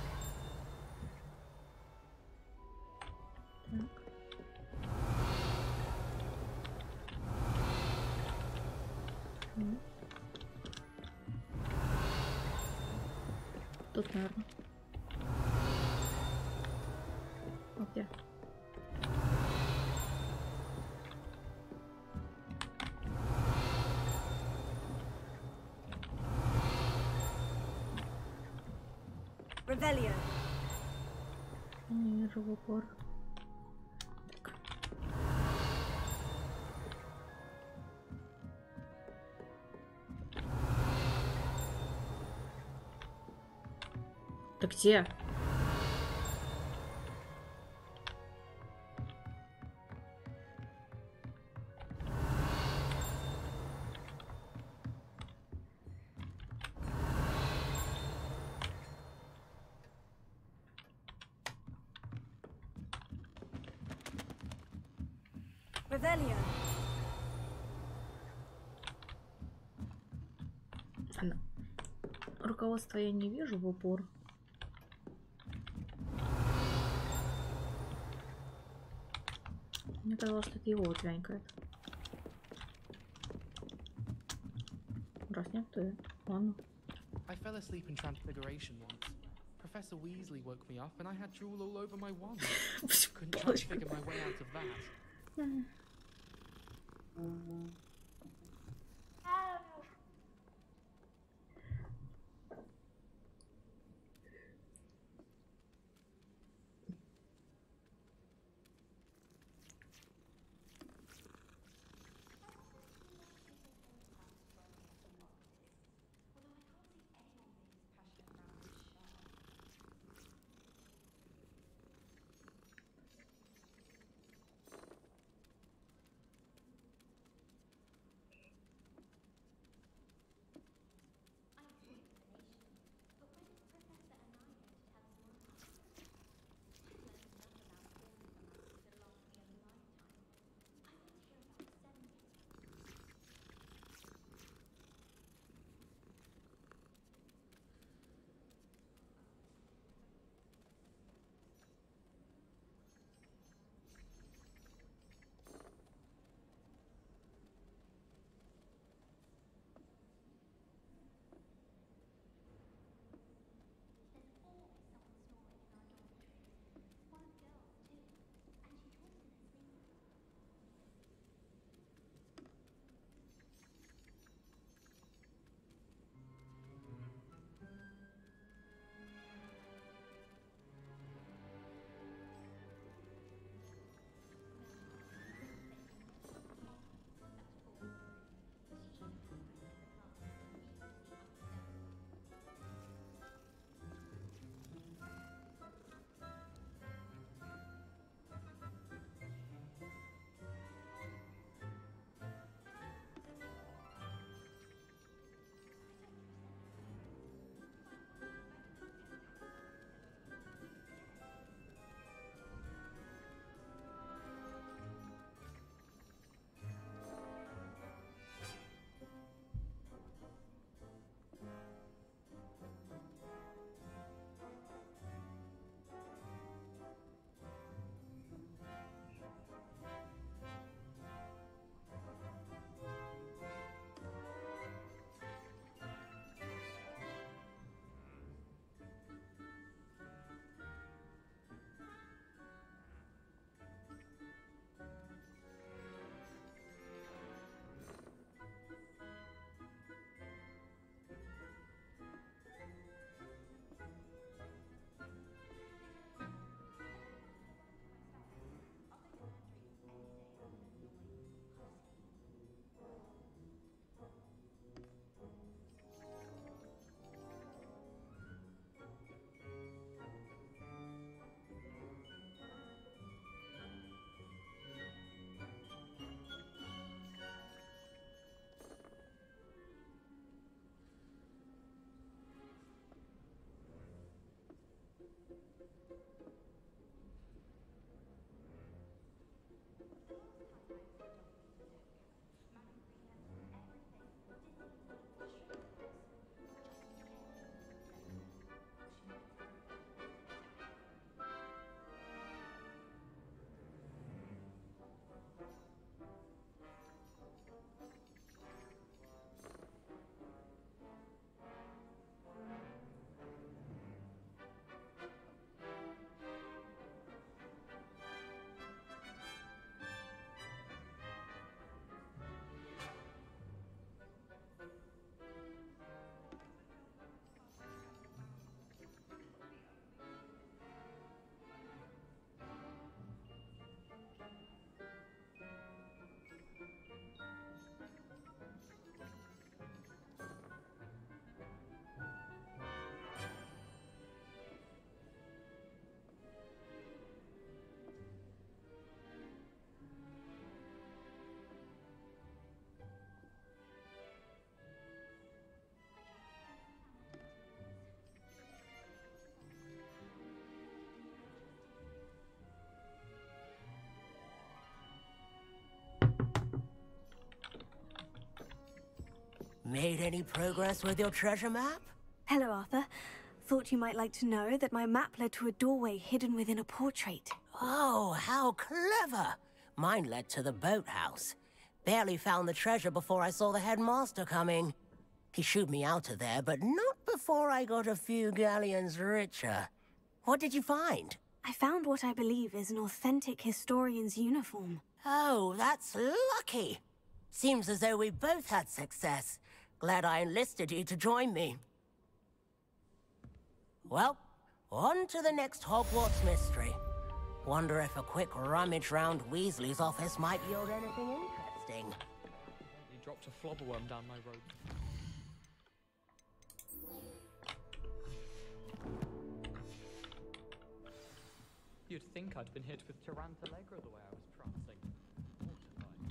Тут, наверное. О, где? Revelio. Не вижу в упор. Так. Ты где? Revelio. Руководство я не вижу в упор. Мне казалось, что это его твянькает. Раз нет, то я. Ладно. I fell asleep in Transfiguration once. Professor Weasley woke me up and I had drool all over my wand. Couldn't try to figure my way out of that. Made any progress with your treasure map? Hello, Arthur. Thought you might like to know that my map led to a doorway hidden within a portrait. Oh, how clever! Mine led to the boathouse. Barely found the treasure before I saw the headmaster coming. He shooed me out of there, but not before I got a few galleons richer. What did you find? I found what I believe is an authentic historian's uniform. Oh, that's lucky. Seems as though we both had success. Glad I enlisted you to join me. Well, on to the next Hogwarts mystery. Wonder if a quick rummage round Weasley's office might yield anything interesting. You dropped a flobberworm down my road. You'd think I'd been hit with Tarantallegra the way I was prancing. Mortified.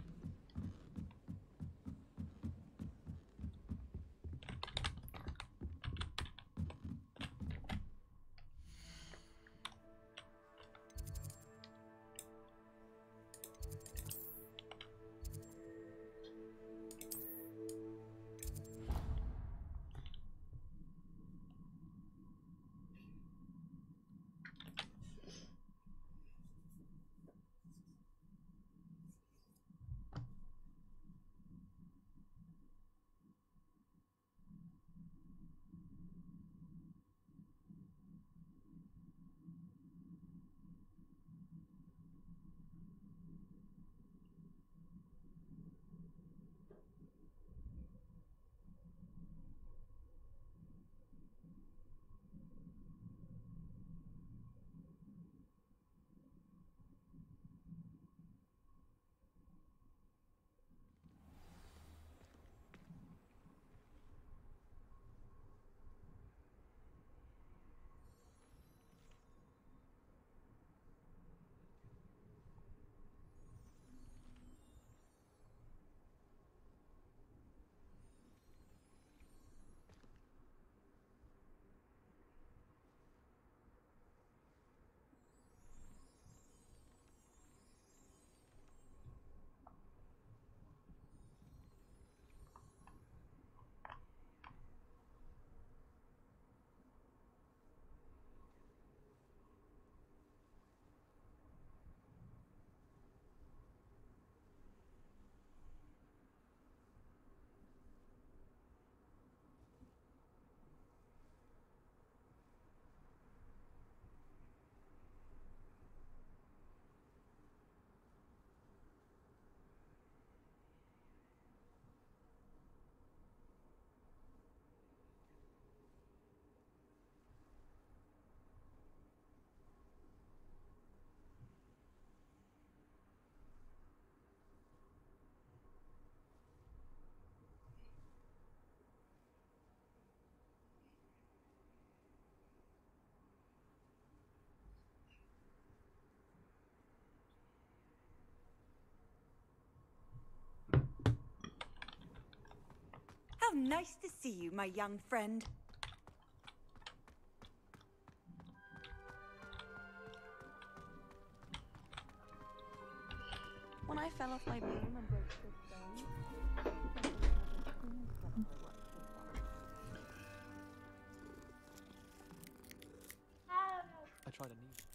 How nice to see you, my young friend. When I fell off my broom and broke the stone, I tried a new.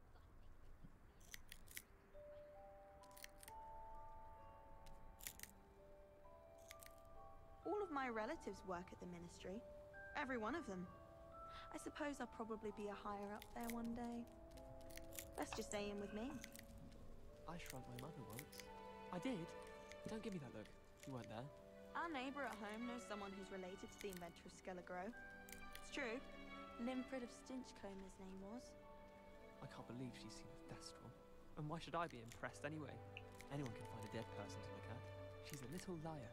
all of my relatives work at the ministry. Every one of them. I suppose I'll probably be a higher up there one day. Best just stay in with me. I shrunk my mother once. I did. Don't give me that look. You weren't there. Our neighbour at home knows someone who's related to the inventor of Skelligrew. It's true. Limfred of Stinchcombe his name was. I can't believe she's seen with Thestral. And why should I be impressed anyway? Anyone can find a dead person to look at. She's a little liar.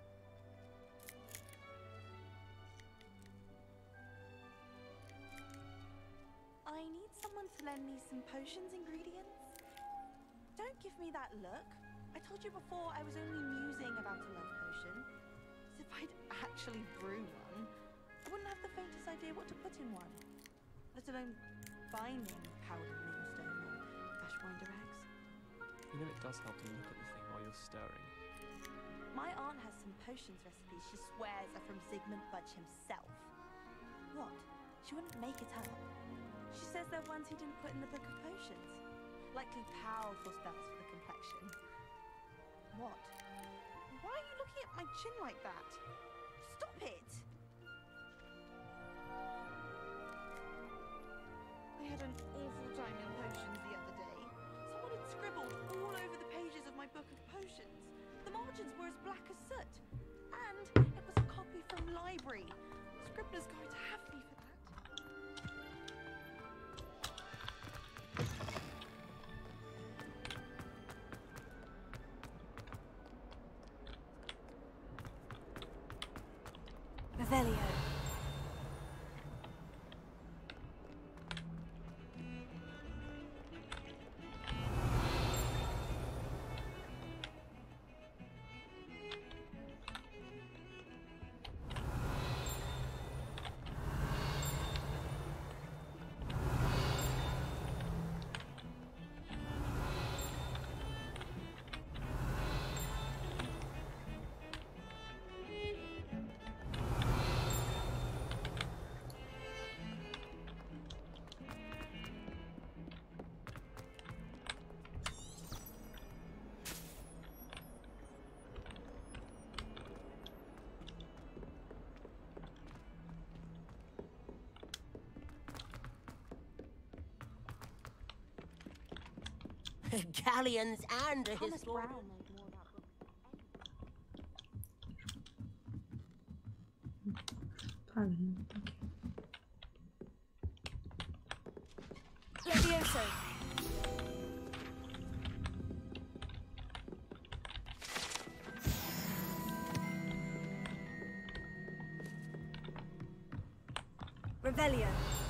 I need someone to lend me some potions ingredients. Don't give me that look. I told you before I was only musing about a love potion. As if I'd actually brew one. I wouldn't have the faintest idea what to put in one. Let alone finding powdered moonstone or Ashwinder eggs. You know it does help to look at the thing while you're stirring. My aunt has some potions recipes she swears are from Zygmunt Budge himself. What? She wouldn't make it up. She says they're ones he didn't put in the Book of Potions. Likely powerful spells for the complexion. What? Why are you looking at my chin like that? Stop it! I had an awful time in potions the other day. Someone had scribbled all over the pages of my Book of Potions. The margins were as black as soot. And it was a copy from library. Scribner's going to have me for that. Revelio. Galleons and a Thomas historian. Brown knows more about books. Правильно. Levioso. Revelio.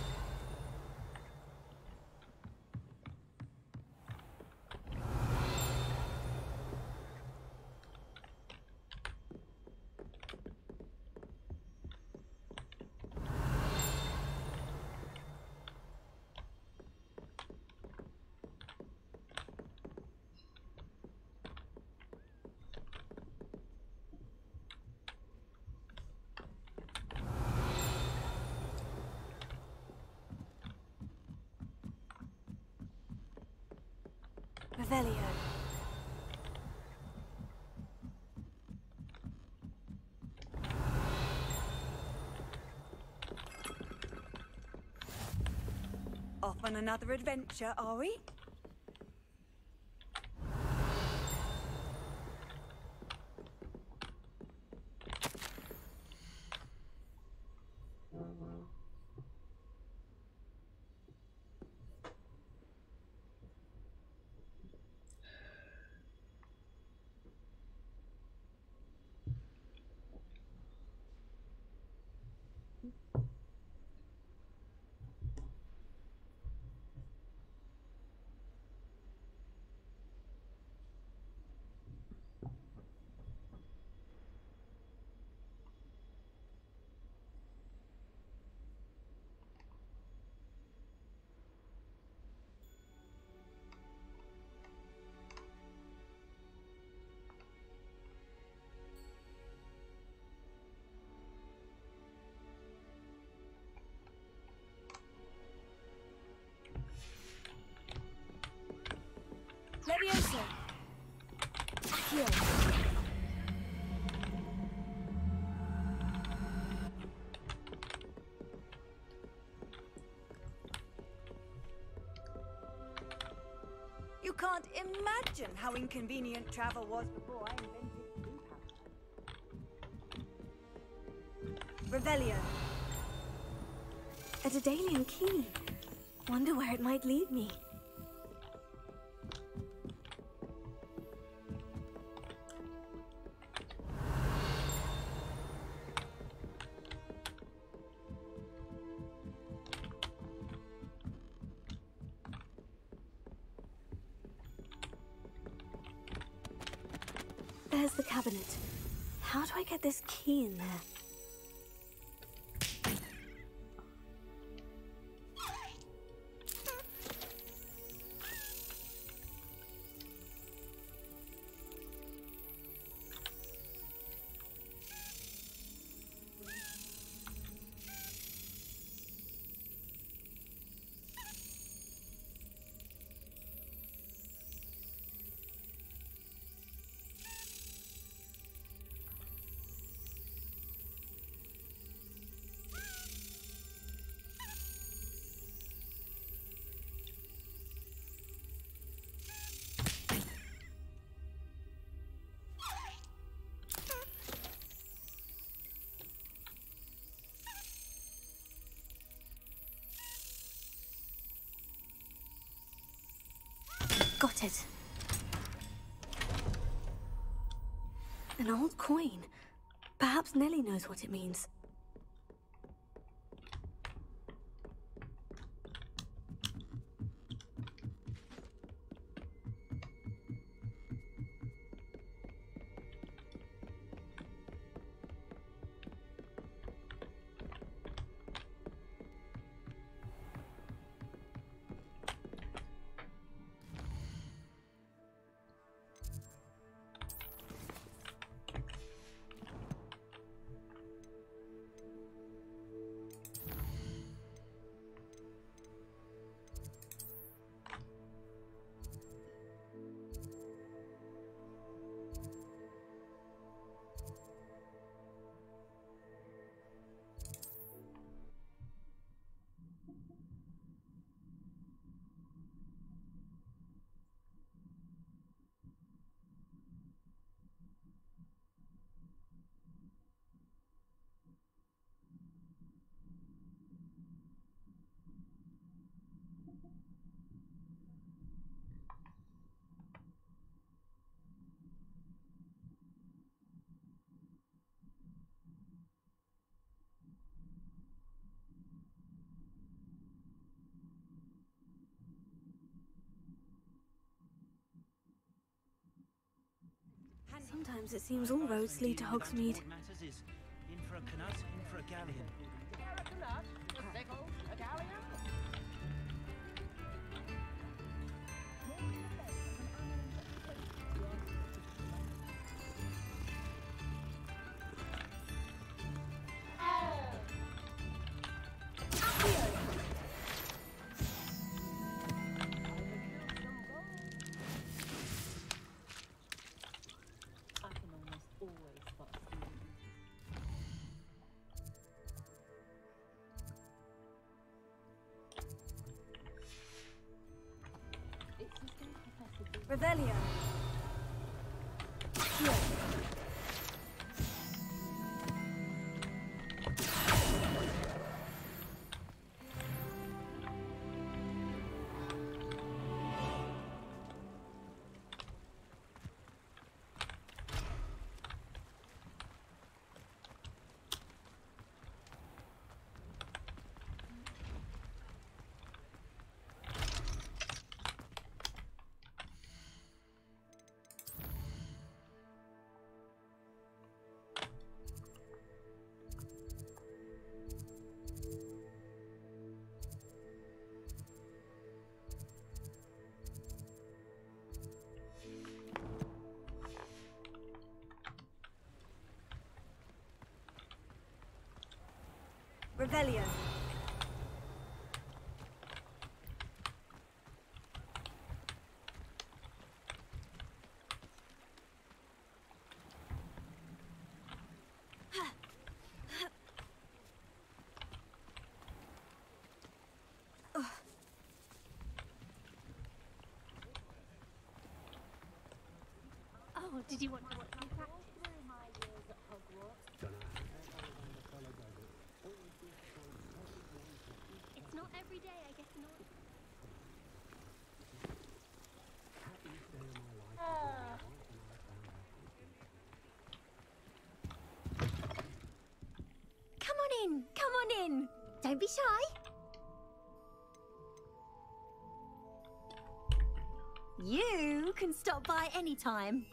Revelio. Off on another adventure, are we? Levioso. Accio. You can't imagine how inconvenient travel was before I invented sleep. Revelio. A Daedalian key. Wonder where it might lead me. There's the cabinet. How do I get this key in there? it. An old coin. Perhaps Nellie knows what it means. Sometimes it seems all roads lead to Hogsmeade. In for a Knut, in for a galleon. A galleon? Revelio. Here. Revelio. Oh, did you want to watch me practice? It's not every day I get annoyed. Come on in. Come on in. Don't be shy. You can stop by anytime.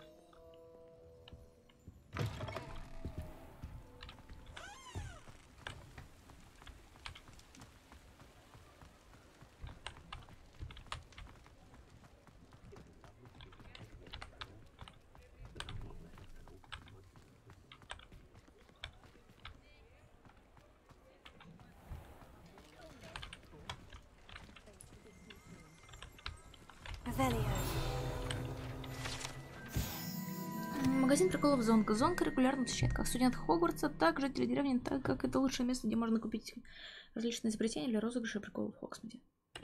Магазин приколов Зонка. Зонка регулярно посещает как студент Хогвартса, так жители деревни, так как это лучшее место, где можно купить различные изобретения для розыгрыша приколов в Хогсмиде.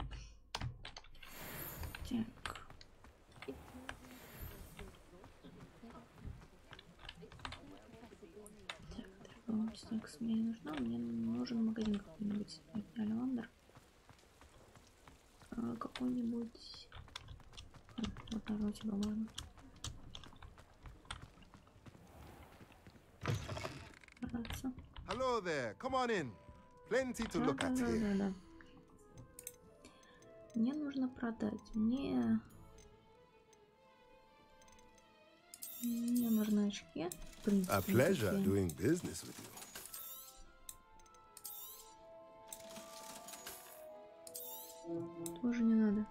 Так. Так, Снегс мне не нужна, мне нужен магазин какой-нибудь. Оландер. Какой-нибудь Вот так вот тебя можно. Hello there. Come on in. Plenty to look at here. Да. Мне нужно продать. Мне нужны очки. В принципе, A pleasure doing business with you. Тоже не надо.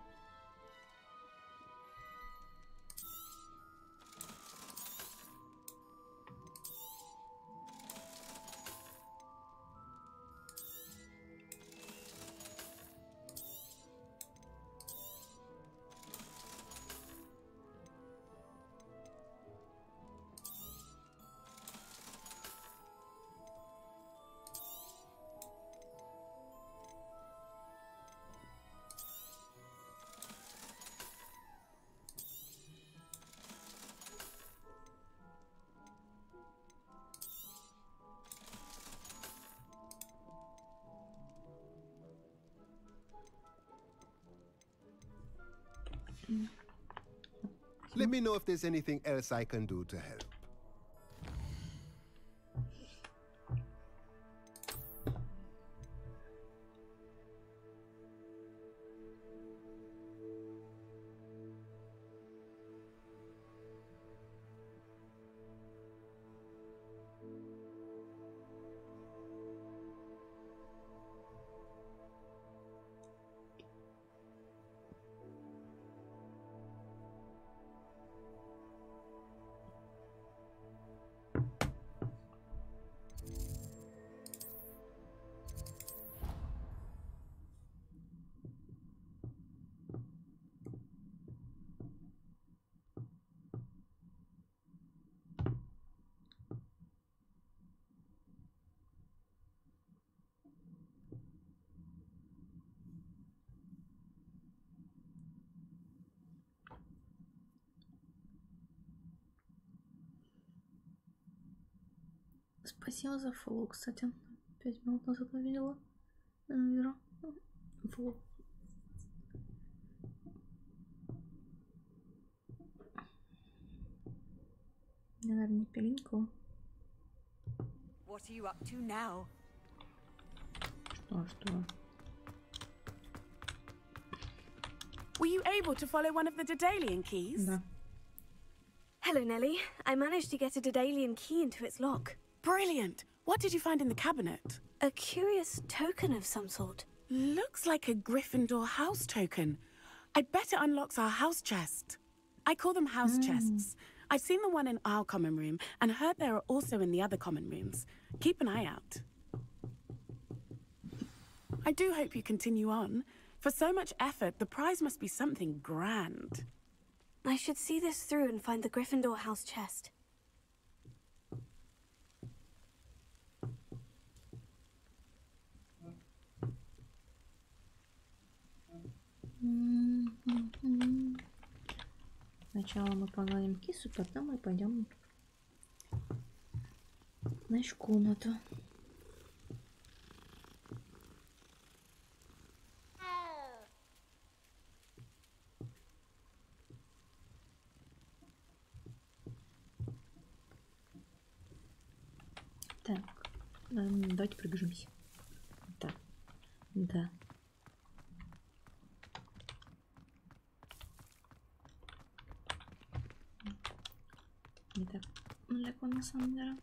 Let me know if there's anything else I can do to help. Спасибо за фоллоу, кстати. 5 минут назад увидела. Вера. Фоллоу. Я, наверное, не пеленького. What are you up to now? Что? Were you able to follow one of the Daedalian keys? Да. Hello, Nellie. I managed to get a Daedalian key into its lock. Brilliant. What did you find in the cabinet? A curious token of some sort. Looks like a Gryffindor house token. I bet it unlocks our house chest. I call them house chests. I've seen the one in our common room and heard there are also in the other common rooms. Keep an eye out. I do hope you continue on. For so much effort, the prize must be something grand. I should see this through and find the Gryffindor house chest. Сначала мы погладим кису, потом мы пойдем в нашу комнату. Так, давайте пробежимся. Да. Да. Не так далеко на самом деле.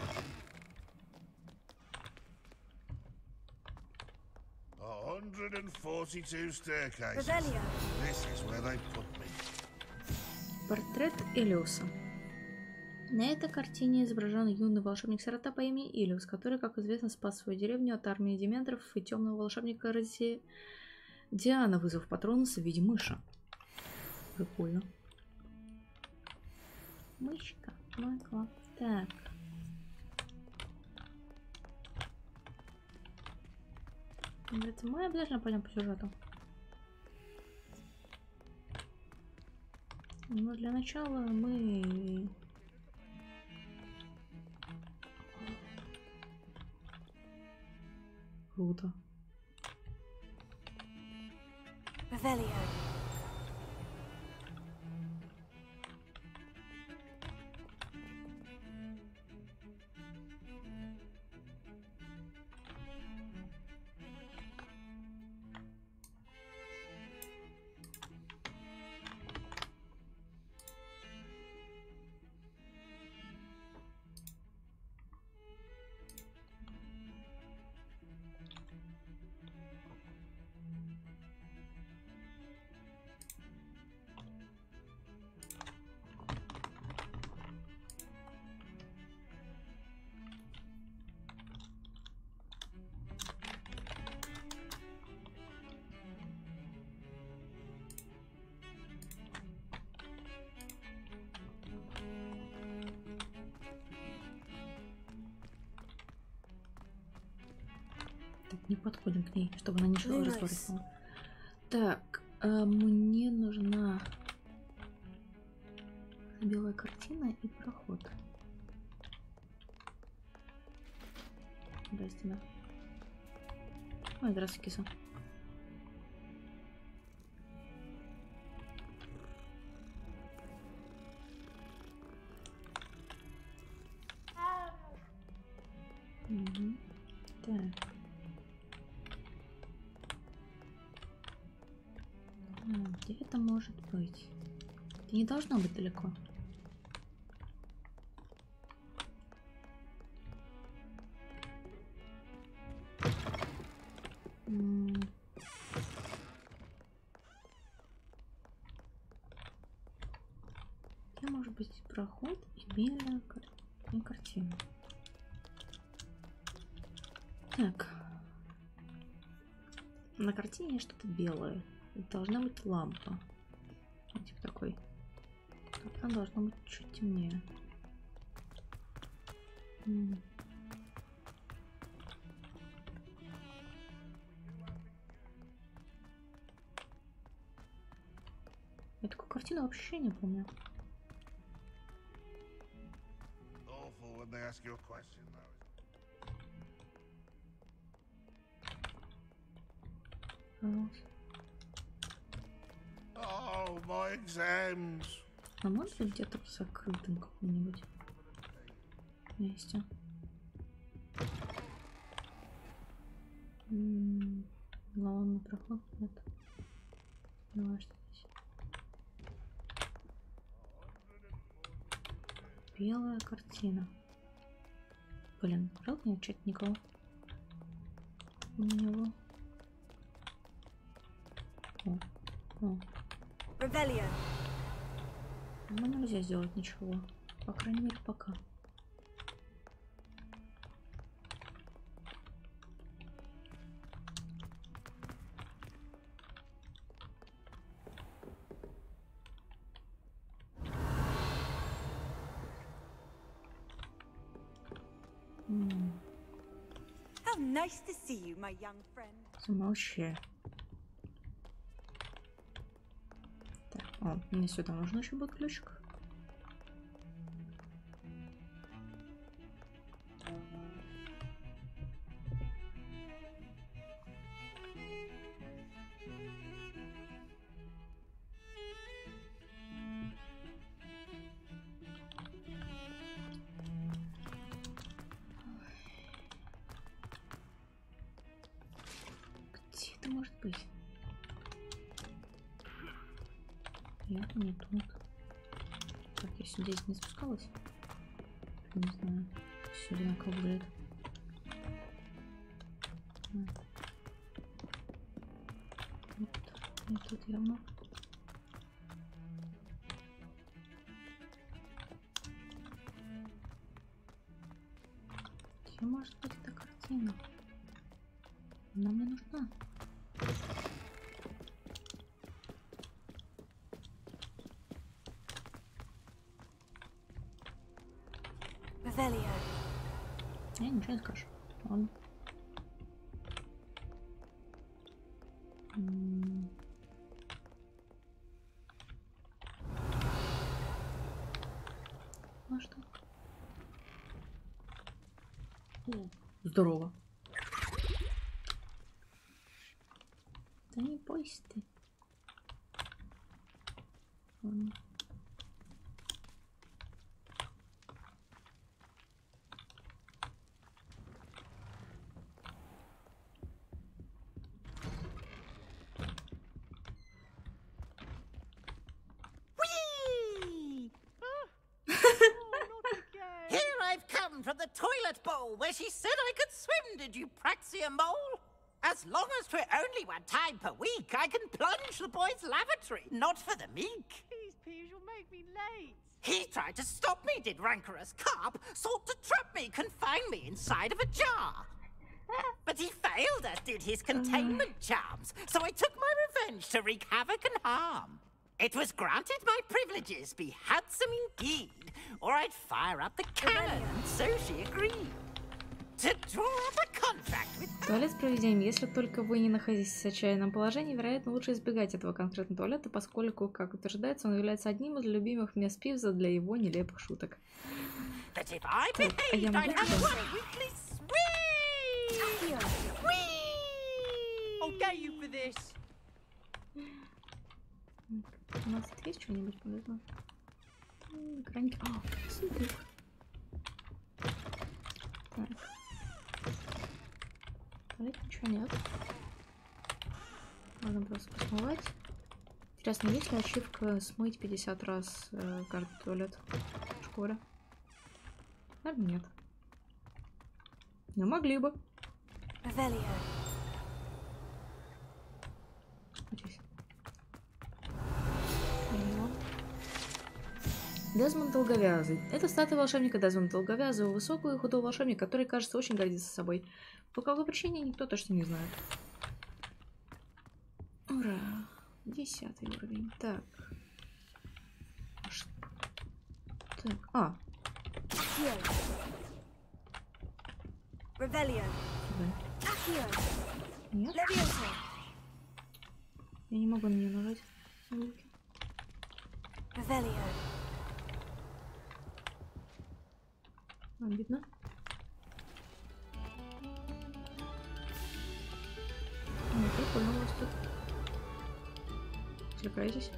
A 142 staircases. Revelio. This is where they put me. Портрет Элиуса. На этой картине изображен юный волшебник-сирота по имени Илиус, который, как известно, спас свою деревню от армии дементоров и темного волшебника Диана, вызвав патронуса в виде мыши. Прикольно. Мышка. Майкла. Так. Это мы обязательно пойдем по сюжету. Но для начала мы... Круто. Revelio. Не подходим к ней, чтобы она ничего не разговаривала. Так, мне нужна белая картина и проход. Здрасте, да. Ой, здравствуй, киса. Угу. Так. Где это может быть? Это не должно быть далеко. Где может быть проход и белая картина? Так. На картине что-то белое. Это должна быть лампа. Типа такой. Там должно быть чуть темнее. Я такую картину вообще не помню. Oh, my exams. А может ли где-то в закрытом каком-нибудь месте? Лаванный проход? Нет. Давай, что здесь? Белая картина. Блин, жалко, нет чуть никого. У него. О. Rebellion. Ну, нельзя сделать ничего. По крайней мере, пока. How nice to see you, my young friend. Замолчи. Так, мне сюда нужно еще будет ключик. Где это может быть? Нет, не тут. Так, я здесь не спускалась? Не знаю. Все одинаково выглядит. Нет, тут явно. Где может быть эта картина? Она мне нужна. Я ничего не скажу. Ладно. Ну что? О, здорово. Да не бойся ты. Ладно. From the toilet bowl where she said I could swim, did you Praxia Mole? As long as 'twere only 1 time per week, I can plunge the boy's lavatory, not for the meek. Please, Peeves, you'll make me late. He tried to stop me, did rancorous carp, sought to trap me, confine me inside of a jar. But he failed, as did his containment charms, so I took my revenge to wreak havoc and harm. It was granted my privileges be handsome indeed, or I'd fire up the cannon, and so she agreed. Туалет с проведением. Если только вы не находитесь в отчаянном положении, вероятно, лучше избегать этого конкретного туалета, поскольку, как утверждается, он является одним из любимых мест Пивза для его нелепых шуток. Так, а я могу тебя? У нас есть что-нибудь полезное? Краники. А, сундук. Так. Туалет ничего нет. Можно просто посмывать. Интересно, есть ли ачивка смыть 50 раз каждый туалет в школе? Наверное, нет. Но могли бы. Здесь. Дезмонд Долговязый. Это статуя волшебника Дезмонда Долговязого, высокого и худого волшебника, который, кажется, очень гордится собой. По какой причине, никто точно не знает. Ура! 10-й уровень. Так. Так. А. Нет? Я не могу на нее нажать. Обидно. Прикольно у вас тут. Отвлекайтесь.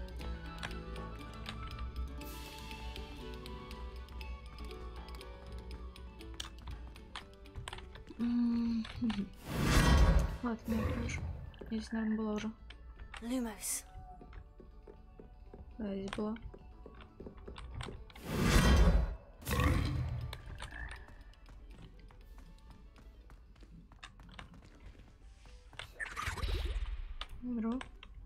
Ладно, я хорошо. Здесь, наверное, была уже. Lumos. Да, здесь была. Здорово.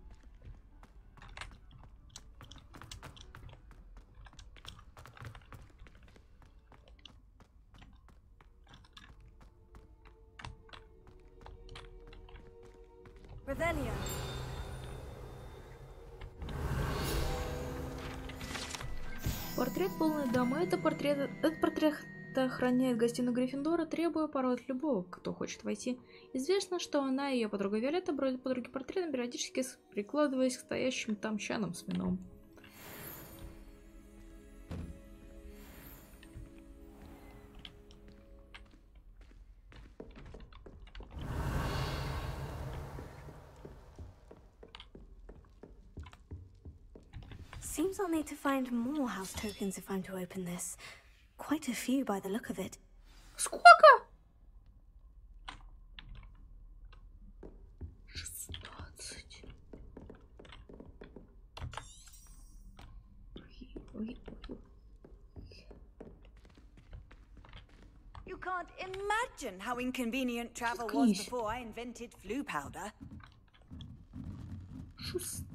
Revelio. Портрет полной дамы. Этот портрет охраняет гостиную Гриффиндора, требуя пароль от любого, кто хочет войти. Известно, что она и ее подруга Виолетта бродят по другим портретам, периодически прикладываясь к стоящим там чанам с вином. Seems I'll need to find more house tokens if I'm to open this. Quite a few by the look of it. Сколько? 16. You can't imagine how inconvenient travel was before I invented flu powder. 16.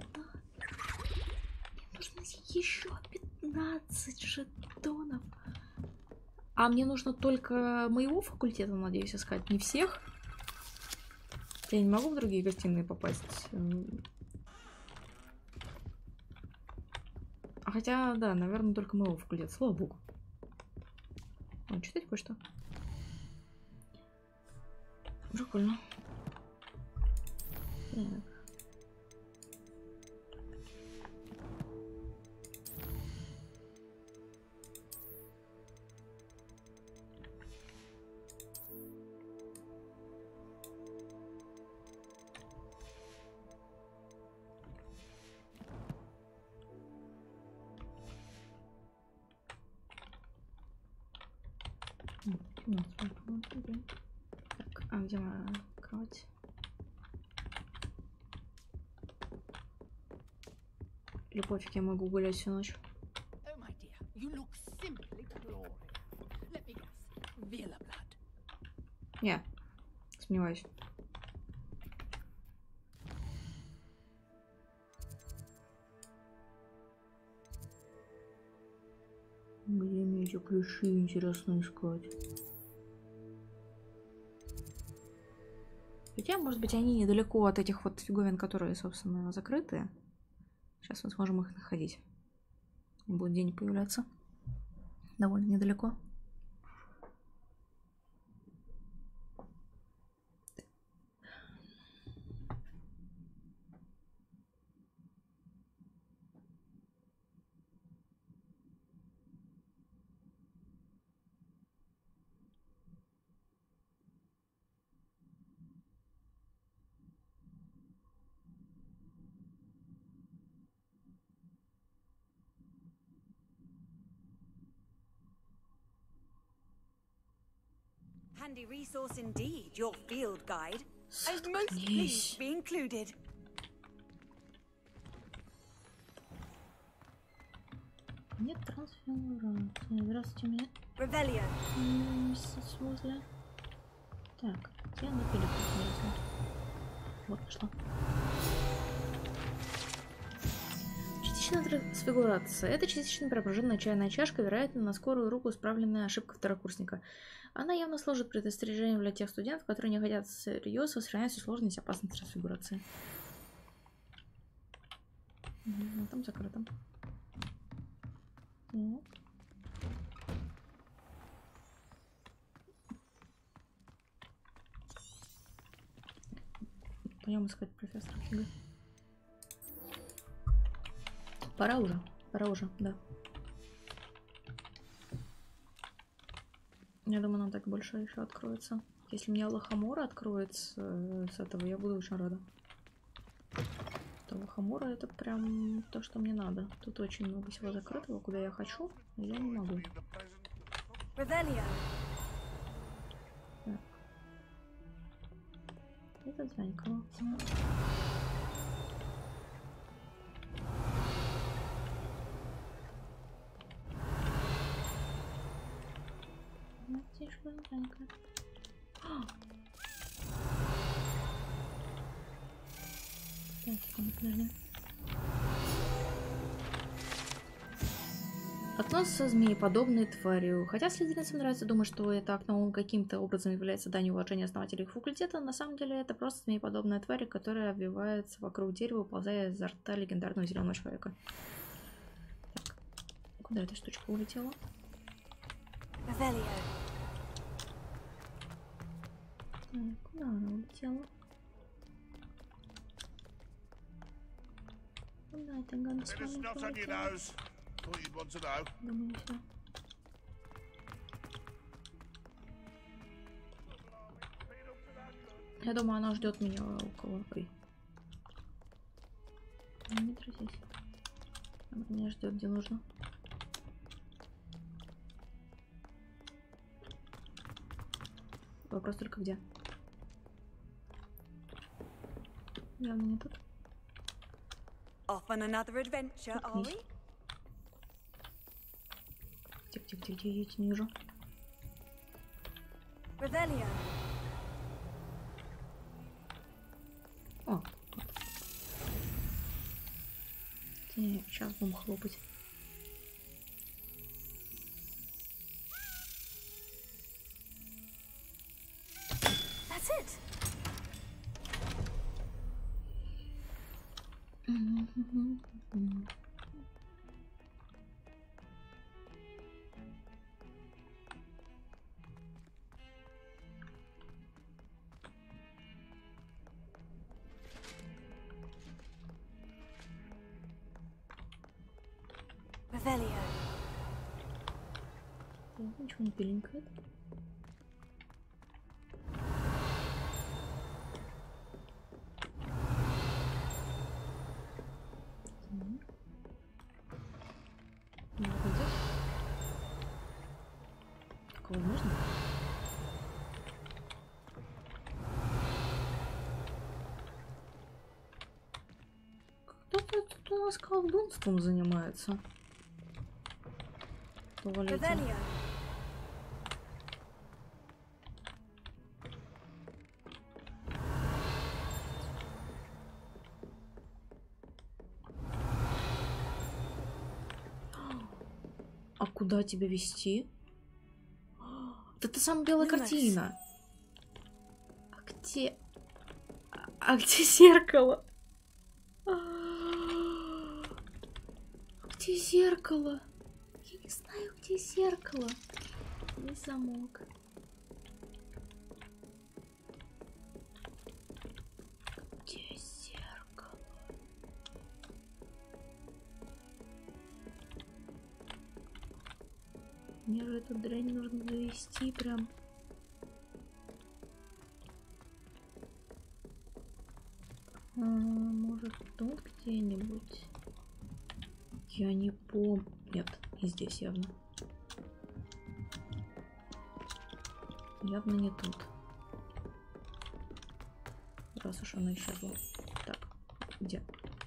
Мне нужно еще 15 жетонов. А мне нужно только моего факультета, надеюсь, искать. Не всех. Я не могу в другие гостиные попасть. А хотя, да, наверное, только моего факультета. Слава богу. О, читать кое-что. Прикольно. Так. Так, а где моя кровать? Или пофиг, я могу гулять всю ночь. Не, сомневаюсь. Где мне эти ключи, интересно, искать? Хотя, может быть, они недалеко от этих вот фиговин, которые, собственно, закрытые. Сейчас мы сможем их находить. Будет день появляться. Довольно недалеко. handy resource indeed, your field guide. I'm most pleased to be included. Нет трансфигурации. Здравствуйте, меня. Ревелио. Возле. Так, где она перепуталась? Вот пошла. Частичная трансфигурация. Это частично преображенная чайная чашка, вероятно, на скорую руку исправленная ошибка второкурсника. Она явно служит предостережением для тех студентов, которые не хотят всерьез воспринять всю сложность и опасность трансфигурации. А там закрыто. Так. Пойдем искать профессора Фига. Пора уже, да. Я думаю, нам так больше еще откроется. Если мне Лохомора откроется с этого, я буду очень рада. То Лохомора это прям то, что мне надо. Тут очень много всего закрытого, куда я хочу, но я не могу. Так. Это Звянькова. Так, подожди. Окно со змееподобной тварью. Хотя следительницам нравится думать, что это окно каким-то образом является данью уважения основателей факультета, на самом деле это просто змееподобная тварь, которая обвивается вокруг дерева, уползая изо рта легендарного зеленого человека. Так, куда эта штучка улетела? Так, куда она улетела? Куда эта гадость улетела? Думаю, все. Я думаю, она ждет меня около. Ой. Не трясись. Она меня ждет, где нужно. Вопрос только где. Явно не тут. Off on another adventure, are we? Тихо, я тебя не вижу. Ревелио. О. Так, сейчас будем хлопать. That's it. Ревелио. Ничего не пиленькает. Такого можно? Кто-то тут у нас колдунством занимается. В туалете. А куда тебя вести? Это самая белая картина. А где? А где зеркало? Где зеркало? Я не знаю, где зеркало. Где замок? Где зеркало? Мне же эту дрянь нужно завести прям. Может, тут где-нибудь? Я не помню. Нет, не здесь явно. явно не тут. Раз уж она исчезла. Так, где?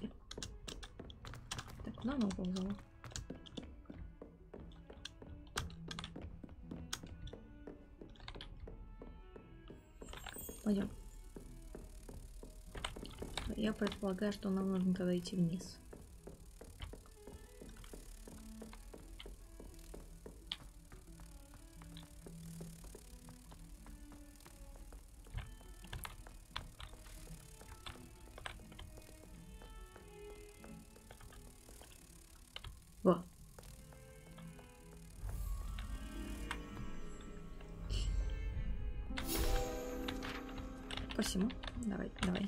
Так, куда она уползала? Пойдем. Я предполагаю, что нам нужно тогда идти вниз. Во. Спасибо. Давай, давай.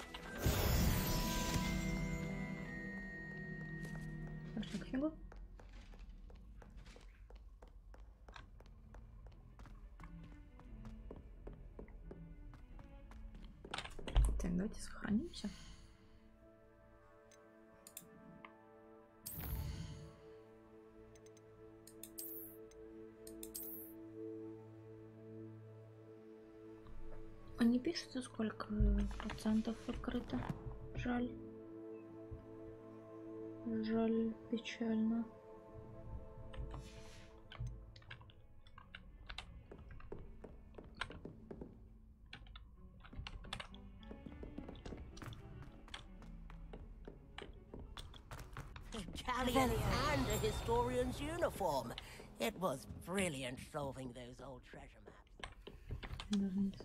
Пошли к фигу. Так, давайте сохранимся. А не пишется, сколько процентов открыто? Жаль. Жаль, печально. Galleon and a historian's uniform. It was brilliant solving those old treasure maps.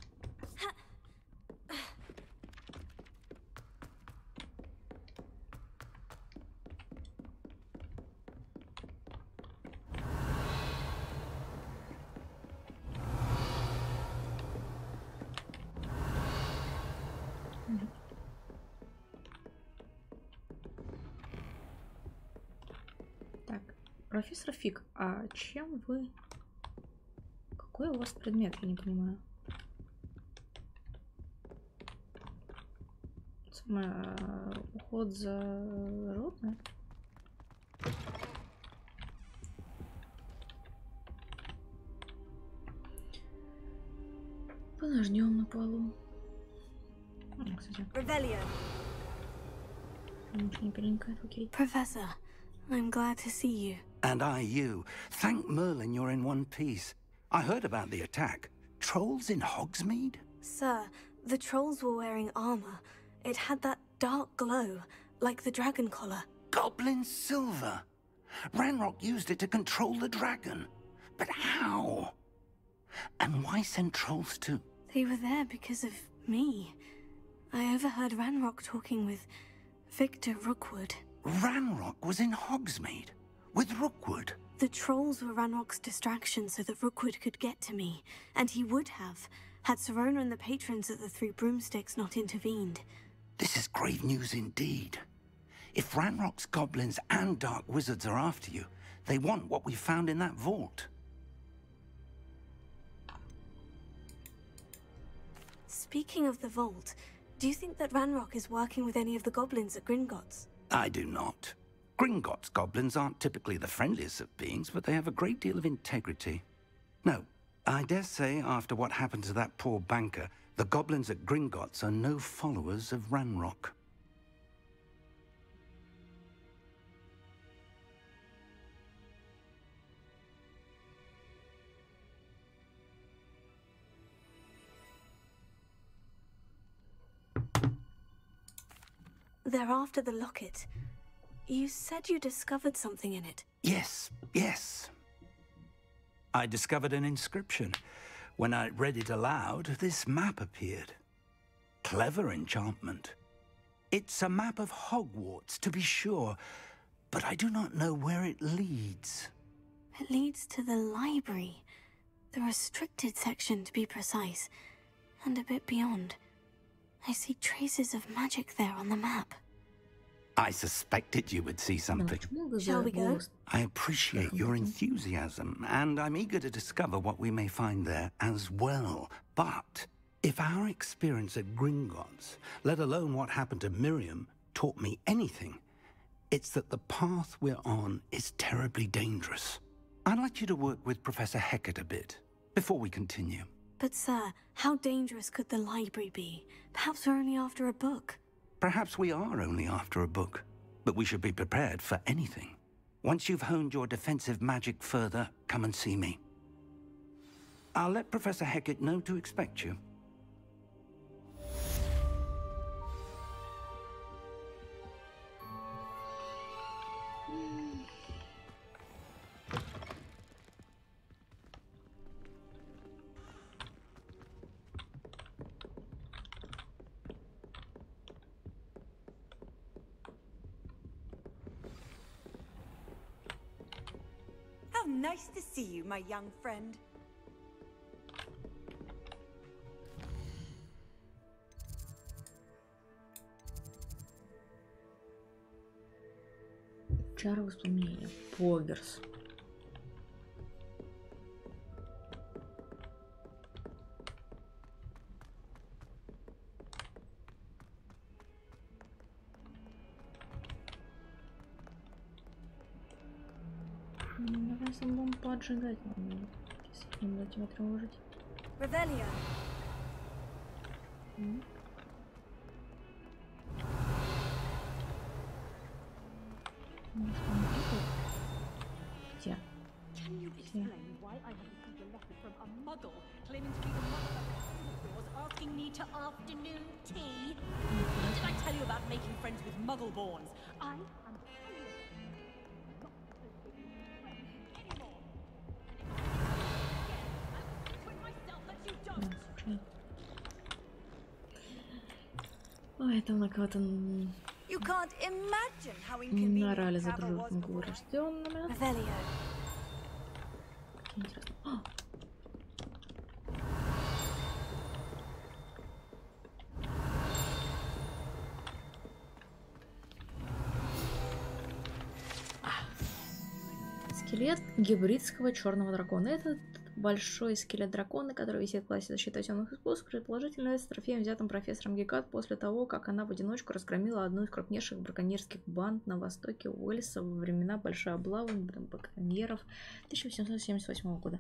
Так, профессор Фиг, а чем вы... Какой у вас предмет, я не понимаю. Уход за животное? Подождем на полу. Кстати. Ничего не переникает, окей. Professor, I'm glad to see you. And I you. Thank Merlin you're in one piece. I heard about the attack. Trolls in Hogsmeade? Sir, the trolls were wearing armor. It had that dark glow, like the dragon collar. Goblin silver. Ranrock used it to control the dragon. But how? And why send trolls too? They were there because of me. I overheard Ranrock talking with Victor Rookwood. Ranrock was in Hogsmeade? With Rookwood? The trolls were Ranrock's distraction so that Rookwood could get to me. And he would have, had Sirona and the patrons at the Three Broomsticks not intervened. This is grave news indeed. If Ranrock's goblins and dark wizards are after you, they want what we found in that vault. Speaking of the vault, do you think that Ranrock is working with any of the goblins at Gringotts? I do not. Gringotts goblins aren't typically the friendliest of beings, but they have a great deal of integrity. No, I dare say after what happened to that poor banker, the goblins at Gringotts are no followers of Ranrock. They're after the locket. You said you discovered something in it. Yes, yes. I discovered an inscription. When I read it aloud, this map appeared. Clever enchantment. It's a map of Hogwarts, to be sure, but I do not know where it leads. It leads to the library. The restricted section, to be precise. And a bit beyond. I see traces of magic there on the map. I suspected you would see something. Shall we go? I appreciate your enthusiasm, and I'm eager to discover what we may find there as well. But if our experience at Gringotts, let alone what happened to Miriam, taught me anything, it's that the path we're on is terribly dangerous. I'd like you to work with Professor Hecat a bit. before we continue. But sir, how dangerous could the library be? Perhaps we're only after a book. Perhaps we are only after a book, but we should be prepared for anything. Once you've honed your defensive magic further, come and see me. I'll let Professor Hecat know to expect you. How nice to see you, my young friend. Чары воспламенения. Погерс. Давай самому поджигать надо. Если не буду тебя тревожить. Revelio. Где? Can you explain why I have received a letter from a muggle claiming to be the mother of yours asking me to afternoon tea? What did I tell you about making friends with muggle-borns? I am Ой, там на кого-то нарали за дружбу рожденными. Какие интересные. Скелет гибридского черного дракона. Этот большой скелет дракона, который висит в классе защиты темных искусств, предположительно является трофеем, взятым профессором Гекат после того, как она в одиночку разгромила одну из крупнейших браконьерских банд на востоке Уэльса во времена большой облавы браконьеров 1878 года.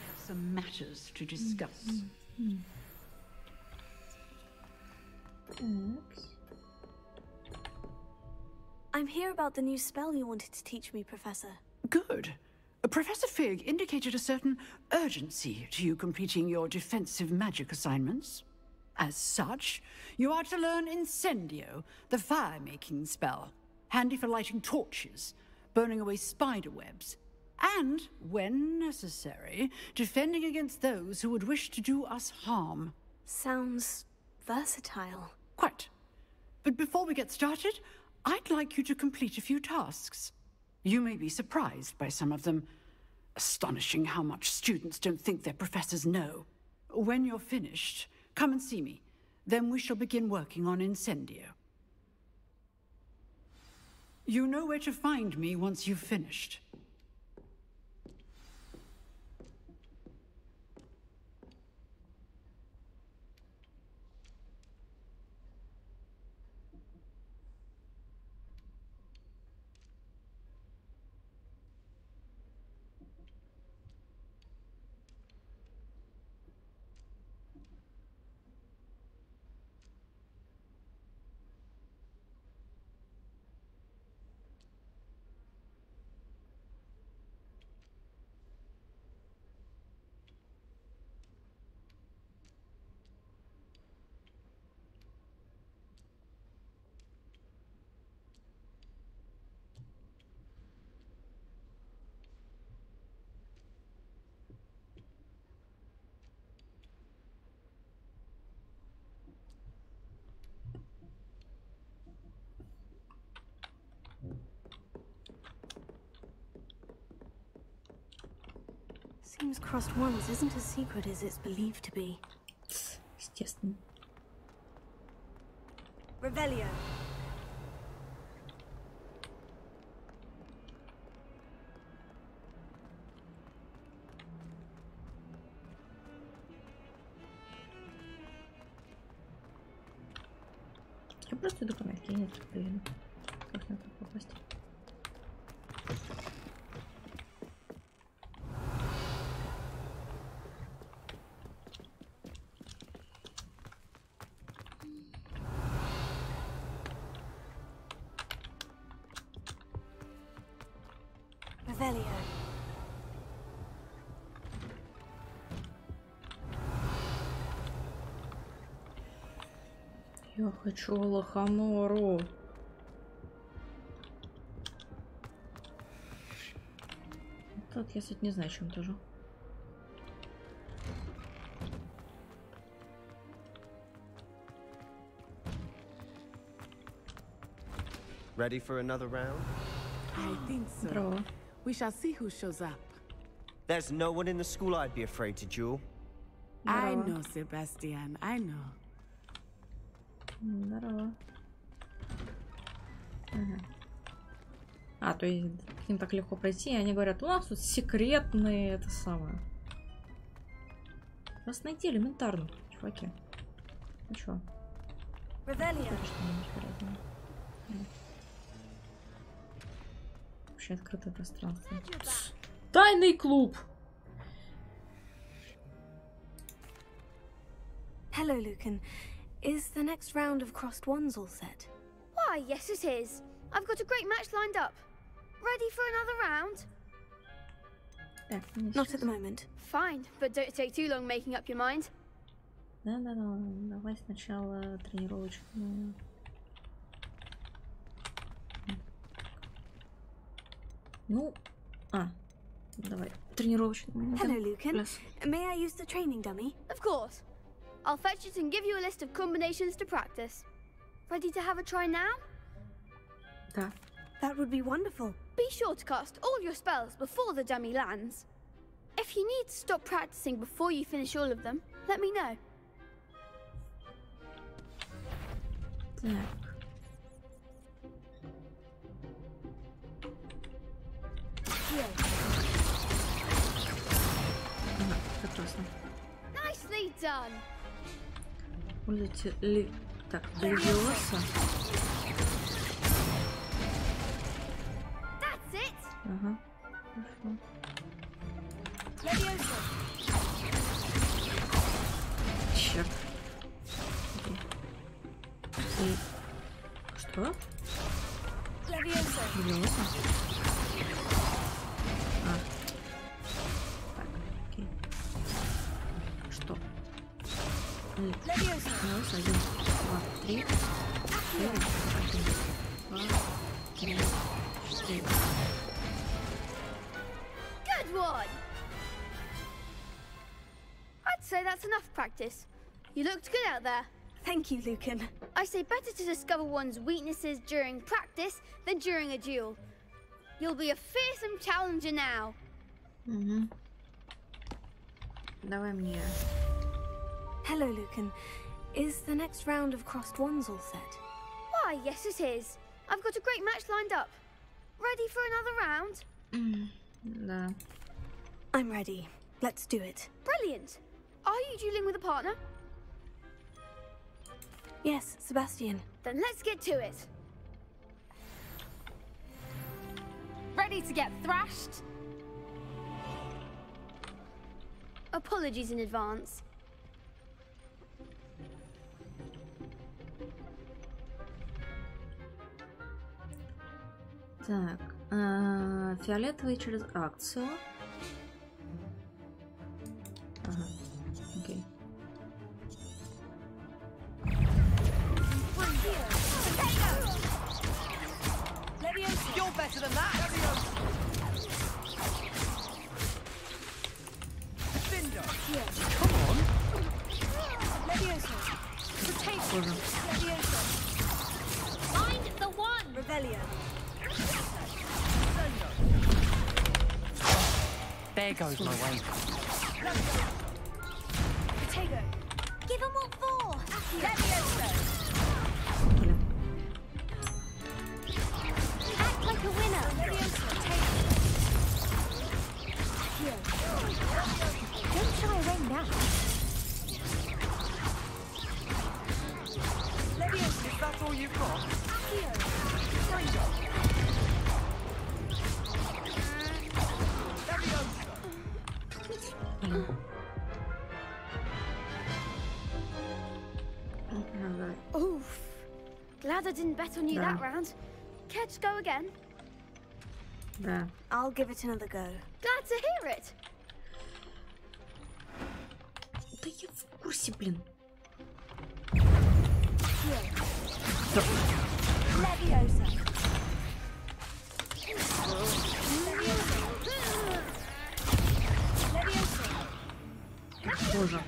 I'm here about the new spell you wanted to teach me, Professor. Good. Professor Fig indicated a certain urgency to you completing your defensive magic assignments. As such, you are to learn Incendio, the fire-making spell, handy for lighting torches, burning away spider webs, and, when necessary, defending against those who would wish to do us harm. Sounds versatile. Quite. But before we get started, I'd like you to complete a few tasks. You may be surprised by some of them. Astonishing how much students don't think their professors know. When you're finished, come and see me. Then we shall begin working on Incendio. You know where to find me once you've finished. Seems crossed once isn't as secret as it's believed to be. Естественно. Revelio. Я просто иду по мягкой, нет, блин. Как на это попасть? Revelio. Я хочу Лоханору. Тут я, кстати, не знаю, чем тоже. Ready for another round? I think so. Здорово. We shall see who shows up. There's no one in the school I'd be afraid to duel. I know, Sebastian. I know. Здорово. Ага. А, то есть к ним так легко пройти, и они говорят, у нас тут секретные, это самое. Вас найти элементарно, чуваки. Ну чё? Вообще открытое пространство. Тайный клуб! Hello, Lucan. Is the next round of Crossed Wands all set? Why, yes it is. I've got a great match lined up. Ready for another round? Not at the moment. Fine, but don't take too long making up your mind. Да-да-да, давай сначала тренировочную. Ну, давай тренировочную. Hello, Lucan. May I use the training dummy? Of course. I'll fetch it and give you a list of combinations to practice. Ready to have a try now? Да. That would be wonderful. Be sure to cast all your spells before the dummy lands. If you need to stop practicing before you finish all of them, let me know. Так. Ага, прекрасно. Nicely done. Пользуйте ли... Так, Левиоса. That's it. Ага. Хорошо. Черт. И... Что? Левиоса. А. Так, окей. Что? Левиоса. 1, 2, 3. 4, 1, 2, 3, 4. Good one. I'd say that's enough practice. You looked good out there. Thank you, Lucan. I say better to discover one's weaknesses during practice than during a duel. You'll be a fearsome challenger now. Угу. Давай мне. Hello, Lucan. Is the next round of Crossed Wands all set? Why, yes it is. I've got a great match lined up. Ready for another round? Да. I'm ready. Let's do it. Brilliant. Are you dueling with a partner? Yes, Sebastian. Then let's get to it. Ready to get thrashed? Apologies in advance. Так, фиолетовый через акцию. Ага, окей. You're better than that! Defender! Come on! Levioso! Potato! Levioso! Find the one! Revelio! There goes my way. Potato! Give him what for! Levioso! Act like a winner! Levioso! Don't try away now! Levioso! Is that all you've got? Oof. Glad I didn't bet on you that round. Care to go again? Да. I'll give it another go. Glad to hear it. Да я в курсе, блин. Leviosa. Боже.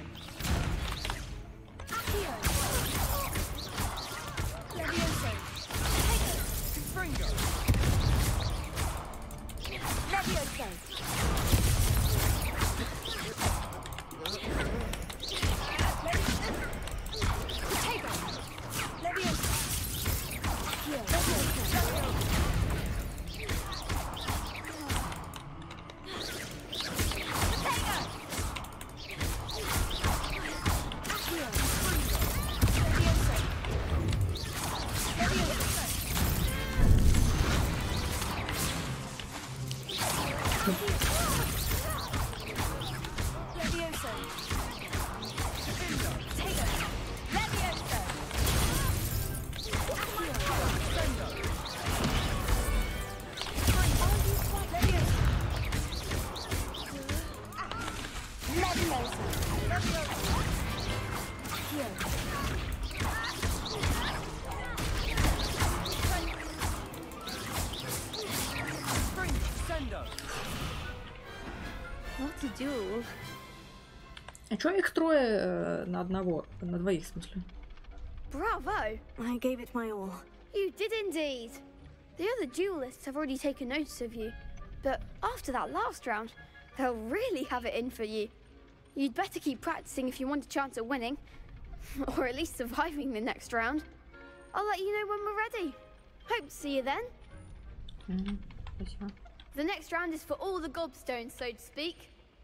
What a duel. А чё их трое на одного? На двоих, в смысле? Bravo! I gave it my all. You did indeed. The other duelists have already taken notice of you, but after that last round, they'll really have it in for you. You'd better keep practicing if you want a chance at winning, or at least surviving the next round. I'll let you know when we're ready. Hope to see you then. Спасибо. The next round is for all the gobstones, so to speak.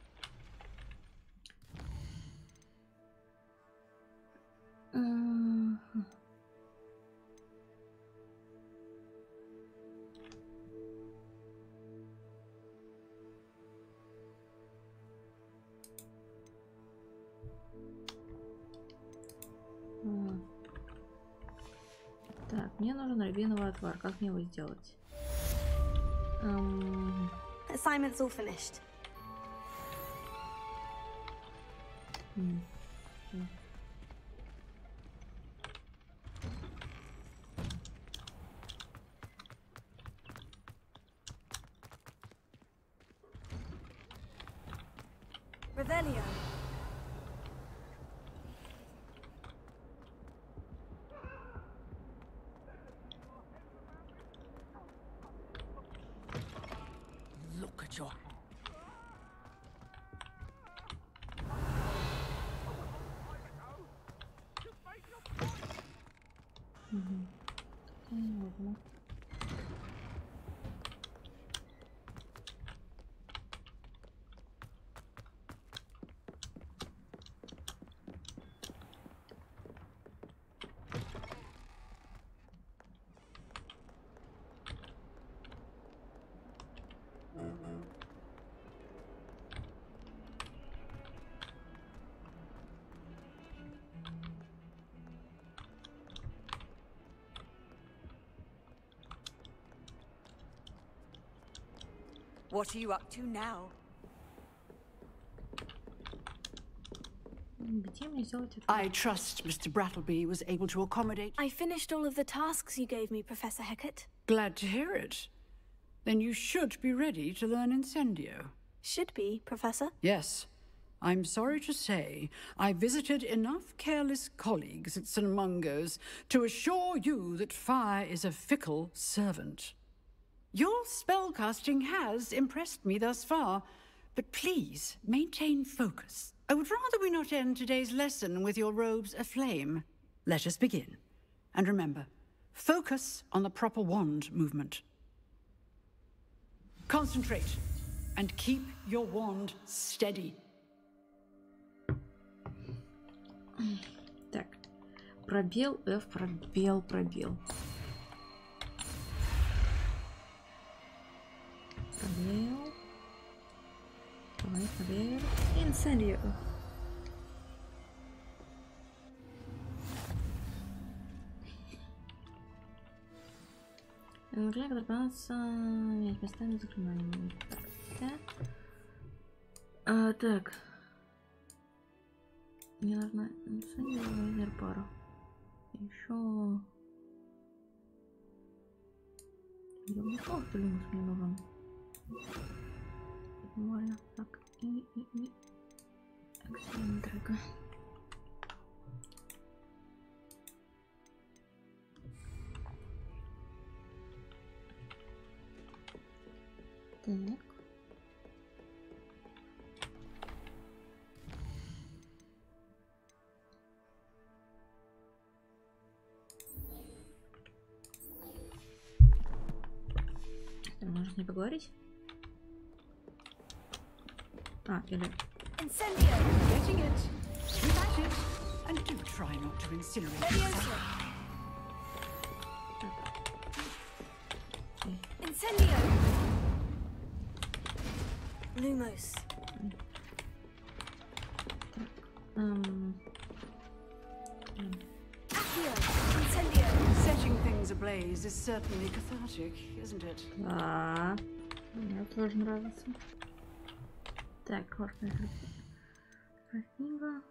Так, мне нужен рябиновый отвар. Как мне его сделать? Assignment's all finished. Revelio. Look at your... What are you up to now? Где мне сделать это? I trust Mr. Brattleby was able to accommodate. I finished all of the tasks you gave me, Professor Hecat. Glad to hear it. Then you should be ready to learn Incendio. Should be, Professor. Yes. I'm sorry to say, I visited enough careless colleagues at St. Mungo's to assure you that fire is a fickle servant. Your spellcasting has impressed me thus far, but please maintain focus. I would rather we not end today's lesson with your robes aflame. Let us begin. And remember, focus on the proper wand movement. Concentrate and keep your wand steady. Так, пробел, F, пробел, пробел. Пробел. Давай, пробел. Инцендио. Для которых понадобится менять местами заклинаний. Так. Мне нужна инсайдер пару. Еще. Я не помню, что Люмус мне нужен. Нормально. Так. И. Эксцентрика. Так. Можно с ней поговорить? Или... Getting it. Without it. And do try not to incinerate yourself. Incendio! Lumos. Accio! Incendio! Setting things ablaze is certainly cathartic, isn't it? Да. Мне тоже нравится. Так, кошка. Красиво.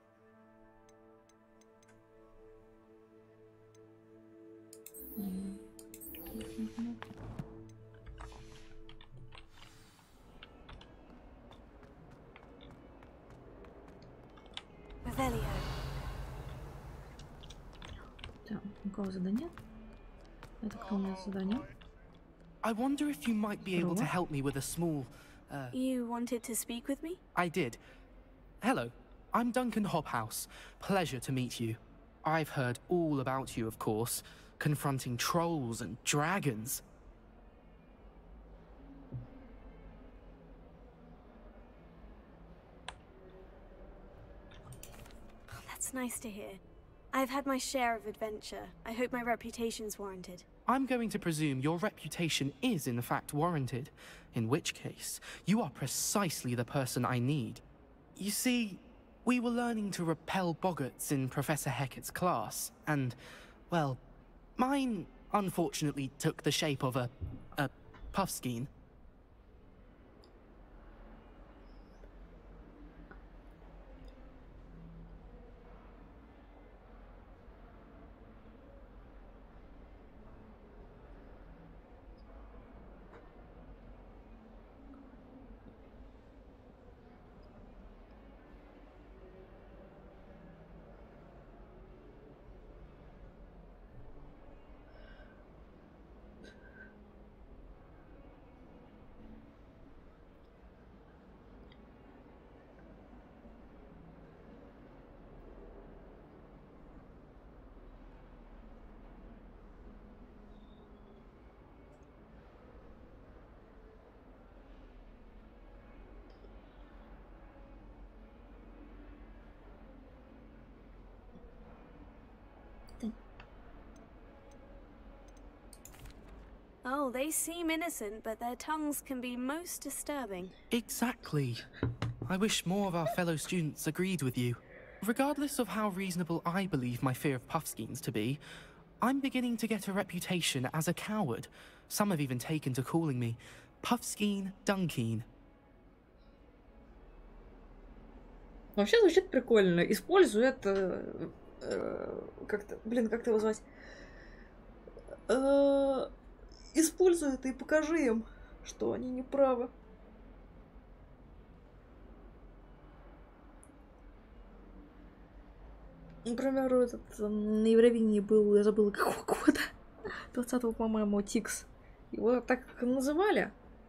Revelio. Так, у кого задание? Это кто у нас задание? I wonder if you might be able to help me with a small, You wanted to speak with me? I did. Hello, I'm Duncan Hobhouse. Pleasure to meet you. I've heard all about you, of course, confronting trolls and dragons. That's nice to hear. I've had my share of adventure. I hope my reputation's warranted. I'm going to presume your reputation is in fact warranted, in which case, you are precisely the person I need. You see, we were learning to repel boggarts in Professor Hecat's class, and, well, mine unfortunately took the shape of a puffskein. Oh, they seem innocent, but their tongues can be most disturbing. Exactly. I wish more of our fellow students agreed with you. Regardless of how reasonable I believe my fear of puffskeins to be, I'm beginning to get a reputation as a coward. Some have even taken to calling me Puffskeen Dunkeen. Вообще звучит прикольно. Используй это... как-то... Блин, как его звать? Используй это и покажи им, что они не правы. Например, этот на Евровидении был, я забыла какого года, 20-го, по-моему, Тикс. Его так называли.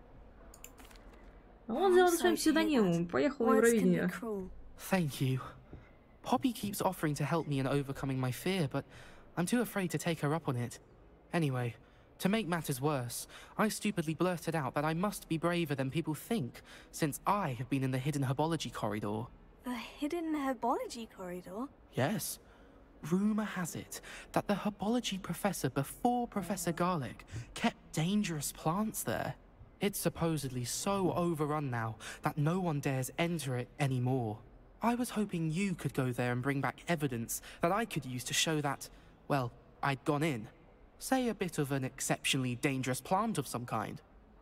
А он взял своим псевдонимом, поехал на Евровидение. Thank you. Poppy keeps offering to help me in overcoming my fear, but I'm too afraid to take her up on it. Anyway, to make matters worse, I stupidly blurted out that I must be braver than people think, since I have been in the hidden herbology corridor. The hidden herbology corridor? Yes. Rumour has it that the herbology professor before Professor Garlic kept dangerous plants there. It's supposedly so overrun now that no one dares enter it anymore. I was hoping you could go there and bring back evidence that I could use to show that, well, I'd gone in. Say a bit of an exceptionally dangerous plant of some kind.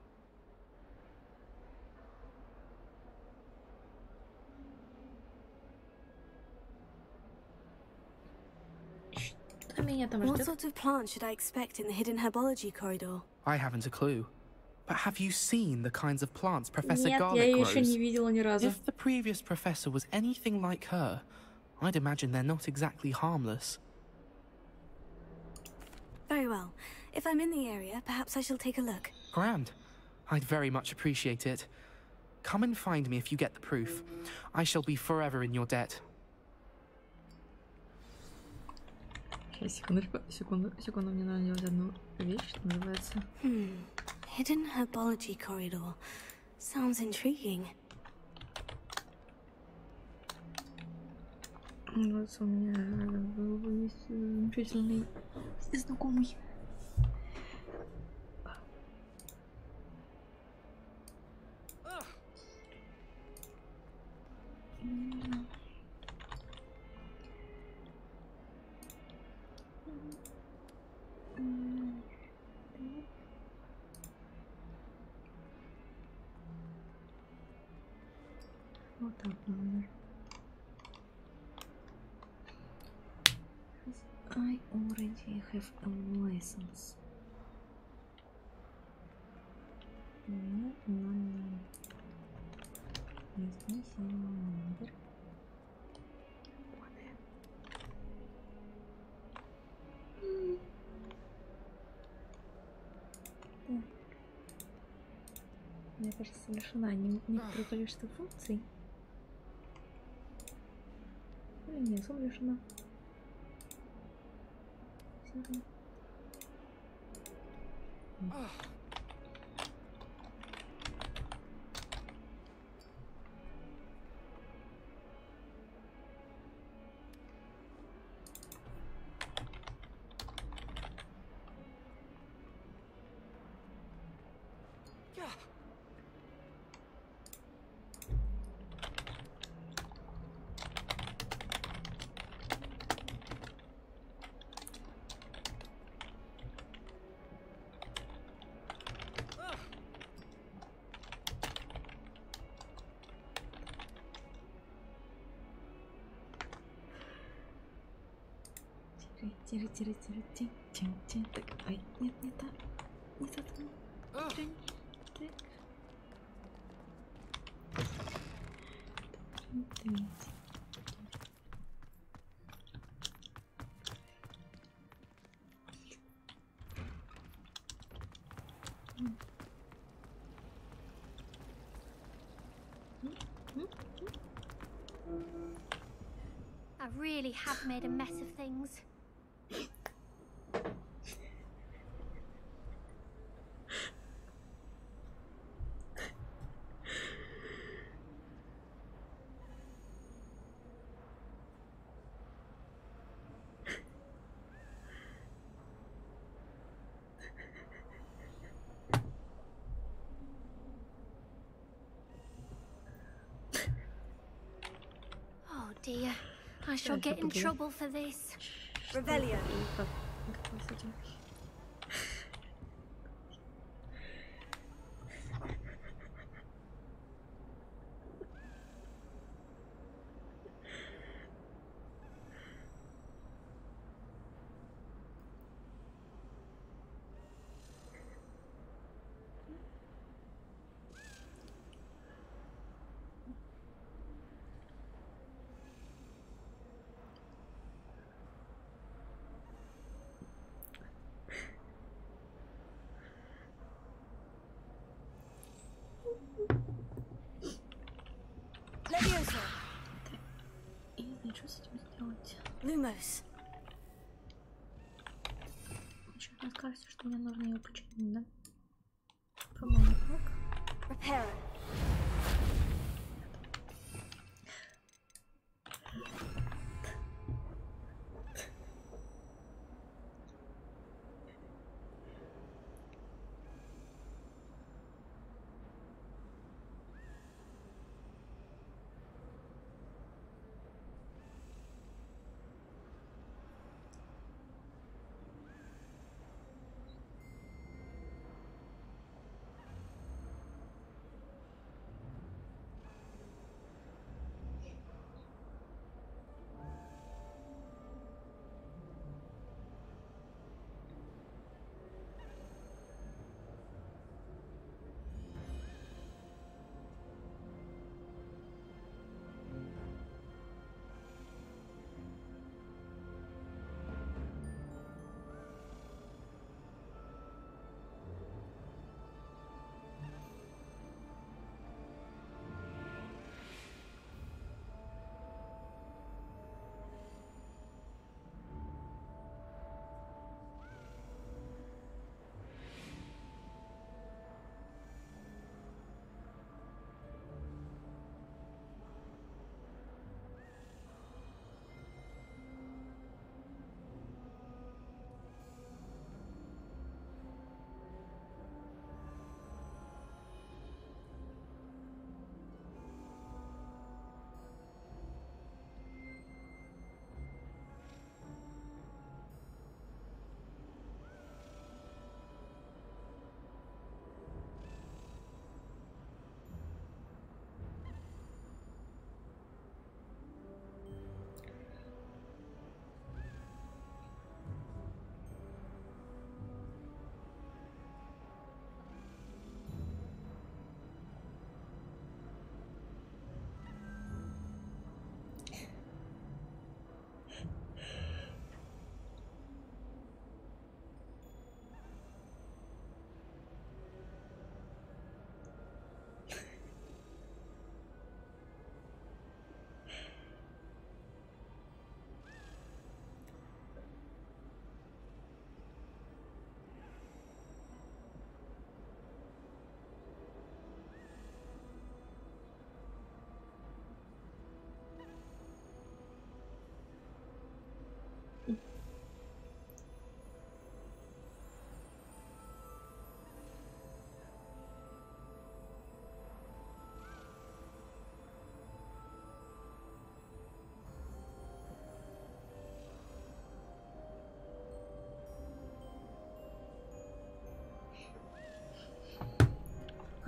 What sort of plant should I expect in the hidden herbology corridor? I haven't a clue. But have you seen the kinds of plants Professor Нет, Garlick я её grows? ещё не видела ни разу. If the previous professor was anything like her, I'd imagine they're not exactly harmless. Very well. If I'm in the area, perhaps I shall take a look. Grand. I'd very much appreciate it. Come and find me if you get the proof. I shall be forever in your debt. Секунду, мне надо делать одну вещь, что называется. Hidden herbology corridor. Sounds intriguing. Вот у меня был замечательный знакомый. Вот так, наверное. I already have a license. Номер. Мне кажется, совершена некоторое количество функций. Или нет, совершена. Так, ай, нет, не так. Не так. I really have made a mess of things. Oh dear, I shall get in trouble for this. Revelio. Что с этим сделать? Lumos. Почему-то кажется, что мне нужно ее починить, да? По-моему, так. Repair.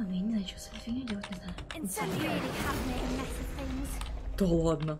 Ладно, я не знаю, что с этой фигней делать, не знаю. Да ладно.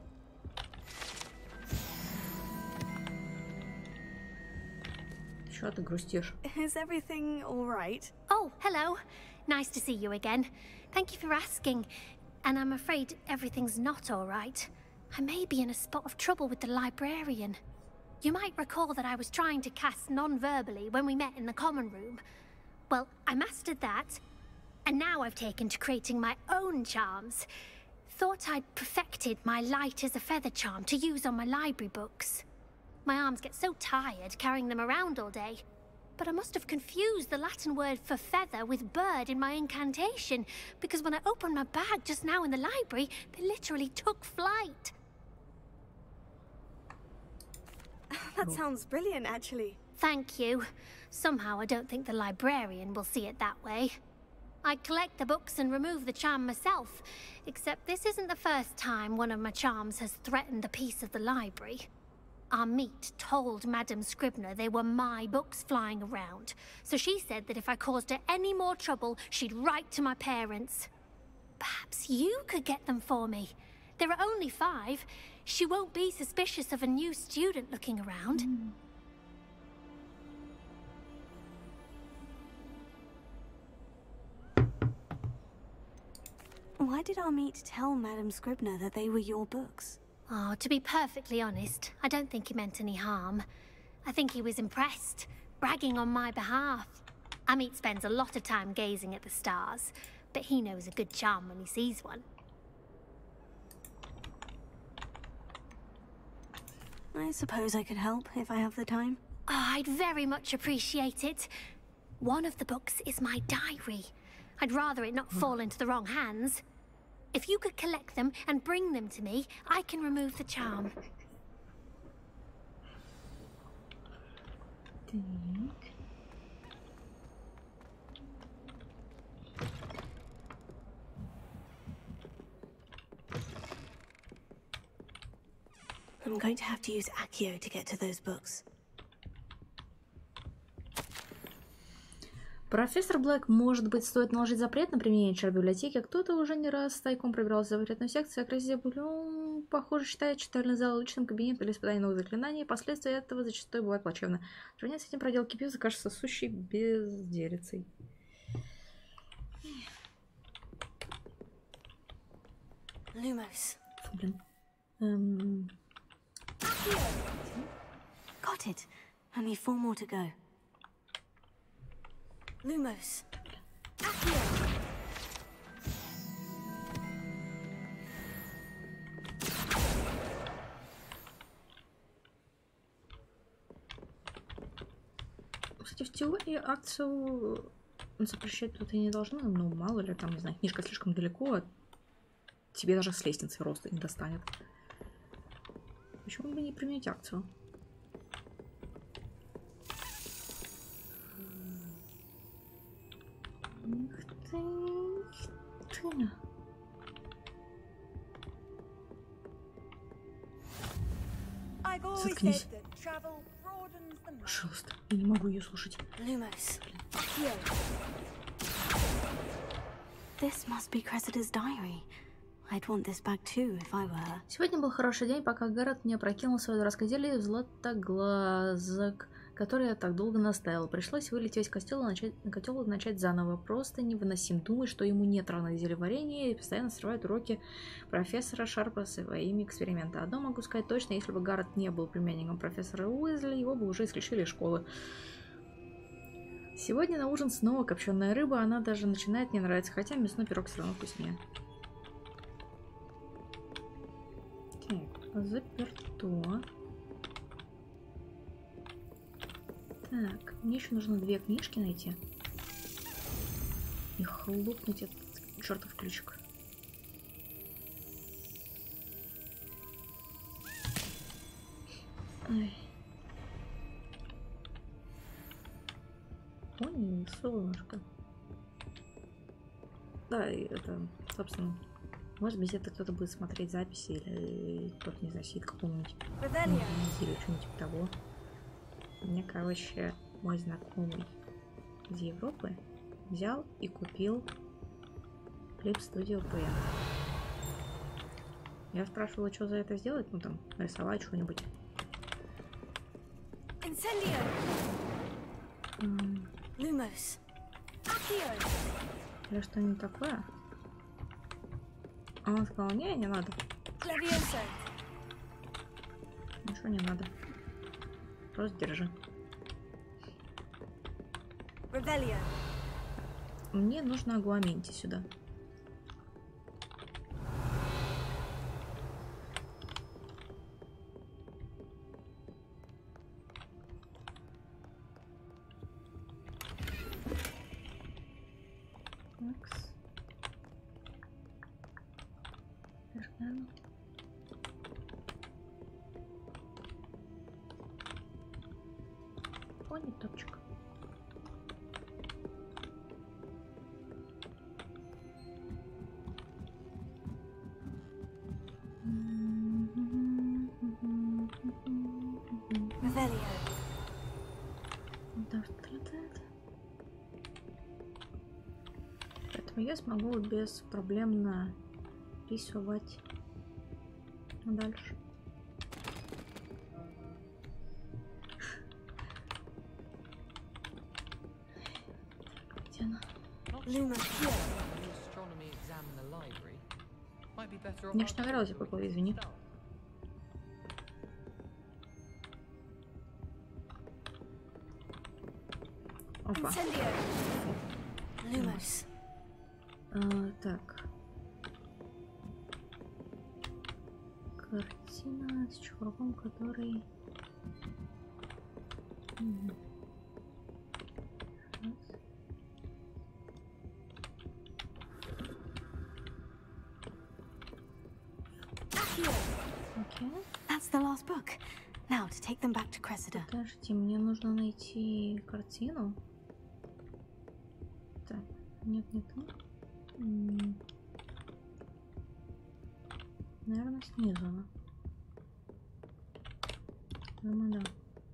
Чё ты грустишь? Is everything all right? Oh, hello. Nice to see you again. Thank you for asking. And I'm afraid everything's not all right. I may be in a spot of trouble with the librarian. You might recall that I was trying to cast non-verbally when we met in the common room. Well, I mastered that, and now I've taken to creating my own charms. Thought I'd perfected my light as a feather charm to use on my library books. My arms get so tired carrying them around all day. But I must have confused the Latin word for feather with bird in my incantation, because when I opened my bag just now in the library, they literally took flight. That sounds brilliant, actually. Thank you. Somehow I don't think the librarian will see it that way. I collect the books and remove the charm myself, except this isn't the first time one of my charms has threatened the peace of the library. Amit told Madame Scribner they were my books flying around, so she said that if I caused her any more trouble, she'd write to my parents. Perhaps you could get them for me. There are only 5. She won't be suspicious of a new student looking around. Why did Amit tell Madame Scribner that they were your books? Oh, to be perfectly honest, I don't think he meant any harm. I think he was impressed, bragging on my behalf. Amit spends a lot of time gazing at the stars, but he knows a good charm when he sees one. I suppose I could help if I have the time. Oh, I'd very much appreciate it. One of the books is my diary. I'd rather it not fall into the wrong hands. If you could collect them and bring them to me, I can remove the charm. I'm going to have to use Accio to get to those books. Профессор Блэк, может быть, стоит наложить запрет на применение чар в библиотеке? Кто-то уже не раз тайком пробирался в запретную секцию, а Красия Блюм, похоже, считает читальный зал личным кабинетом для испытания новых заклинаний, и последствия этого зачастую бывают плачевны. Сравнение с этим проделки Пивза кажется сущей безделицей. Lumos. Блин. Got it. Only 4 more to go. Lumos. Accio. Кстати, в теории акцию запрещать тут и не должны, но мало ли, там, не знаю, книжка слишком далеко, тебе даже с лестницы роста не достанет. Почему бы не применять акцию? Заткнись. Пожалуйста, я не могу ее слушать. This must be Cressida's diary. I'd want this back too if I were her. Сегодня был хороший день, пока Гаррет не опрокинул свое раскозелье в златоглазок, который я так долго настаивал. Пришлось вылить весь котел и начать заново. Просто невыносим. Думать, что ему нет равных зельеварения и постоянно срывает уроки профессора Шарпа своими экспериментами. Одно могу сказать точно, если бы Гаррет не был племянником профессора Уизли, его бы уже исключили из школы. Сегодня на ужин снова копченая рыба, она даже начинает мне нравиться, хотя мясной пирог все равно вкуснее. Так, заперто. Так, мне еще нужно 2 книжки найти. И хлопнуть этот чертов ключик. Ай. Ой, солнышко. Да, и это, собственно, может быть, это кто-то будет смотреть записи или кто-то, не знаю, сидит в каком-нибудь или что-нибудь типа того. Мне, короче, мой знакомый из Европы взял и купил Flip Studio Paint. Я спрашивала, что за это сделать, ну там, нарисовать что-нибудь. Incendio. Lumos. Accio. Или что-нибудь такое? А он сказал, не надо. Levioso. Ничего не надо. Просто держи. Revelio. Мне нужно Агуаменти сюда. Понял, топчик. Поэтому я смогу беспроблемно рисовать дальше. Где она? Мне что нравилось, какой, извини. Опа. Так. Картина с чуваком, который... Okay. That's the last book. Now to take them back to Cressida. Подожди, мне нужно найти картину. Так, нет, не то. Наверное, снизу она. Думаю, да.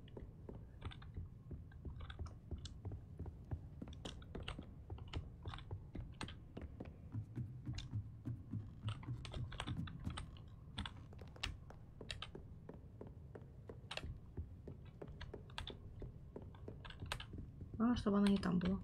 Главное, чтобы она не там была.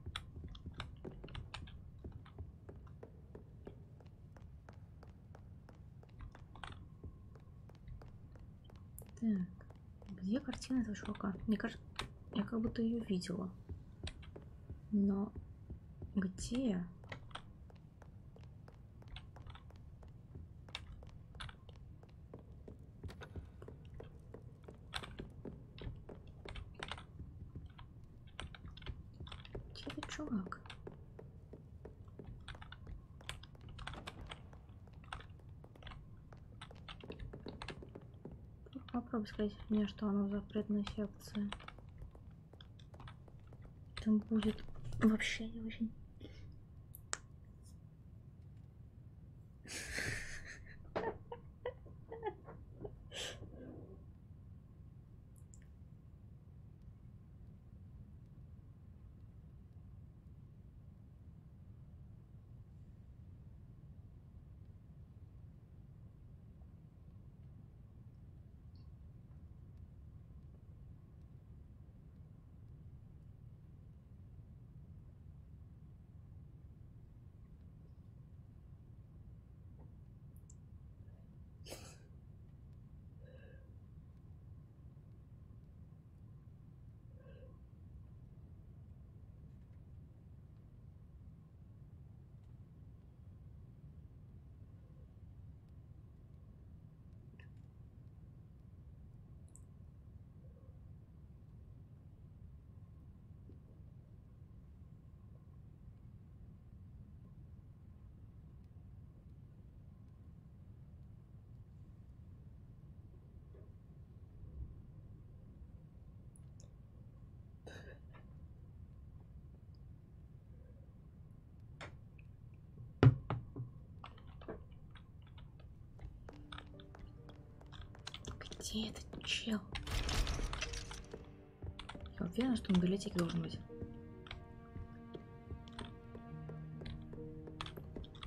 Так, где картина этого чувака? Мне кажется, я как будто ее видела. Но где? Где этот чувак? Попробуй сказать мне, что оно в запретной секции. Там будет вообще не очень. Где этот чел? Я уверена, что он в библиотеке должен быть.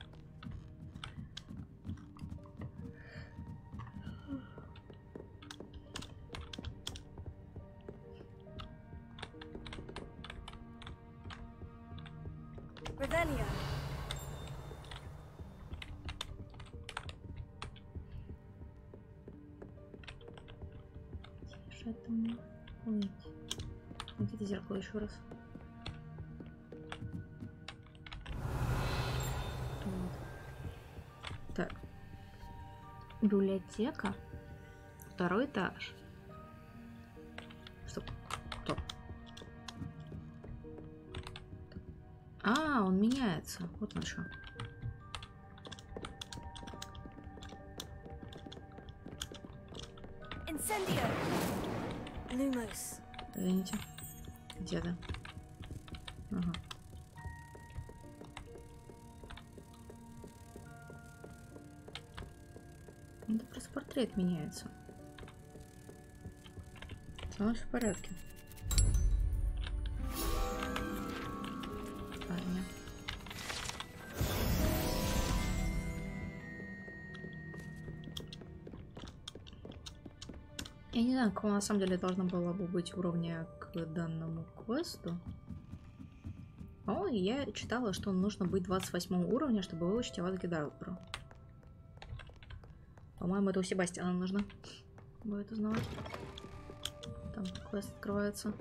Revelio. Что там? Ой. Где-то зеркало еще раз. Вот. Так. Библиотека. Второй этаж. Стоп. Стоп. А, он меняется. Вот он что. Incendio. Lumos. Извините. Где-то. Ага. Это просто портрет меняется. Все в порядке. Ладно. Я не знаю, какого на самом деле должно было бы быть уровня к данному квесту. О, я читала, что нужно быть 28 уровня, чтобы выучить Авада Кедавру. По-моему, это у Себастьяна нужно будет узнавать. Там квест открывается.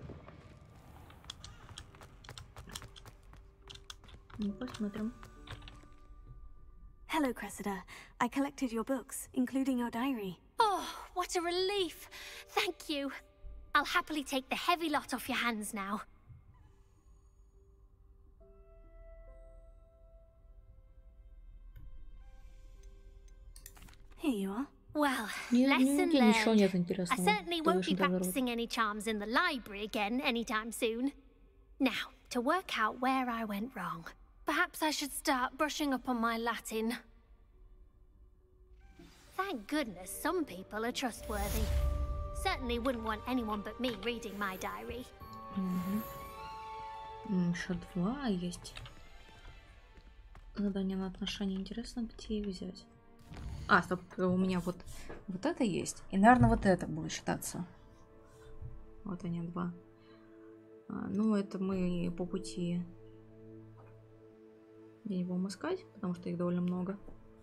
Ну, посмотрим. Hello, Cressida. I collected your books, including your diary. Oh, what a relief. Thank you. I'll happily take the heavy lot off your hands now. Here you are. Well, Ничего lesson нет learned. I интересного. certainly won't be practicing any charms in the library again anytime soon. Now, to work out where I went wrong. Perhaps I should start brushing up on my Latin. Thank goodness some people are trustworthy. Certainly wouldn't want anyone but me reading my diary. Еще 2 есть. Задание на отношения. Интересно, где их взять. А, стоп, у меня вот это есть. И, наверное, вот это будет считаться. Вот они 2. Ну, это мы по пути не будем искать, потому что их довольно много.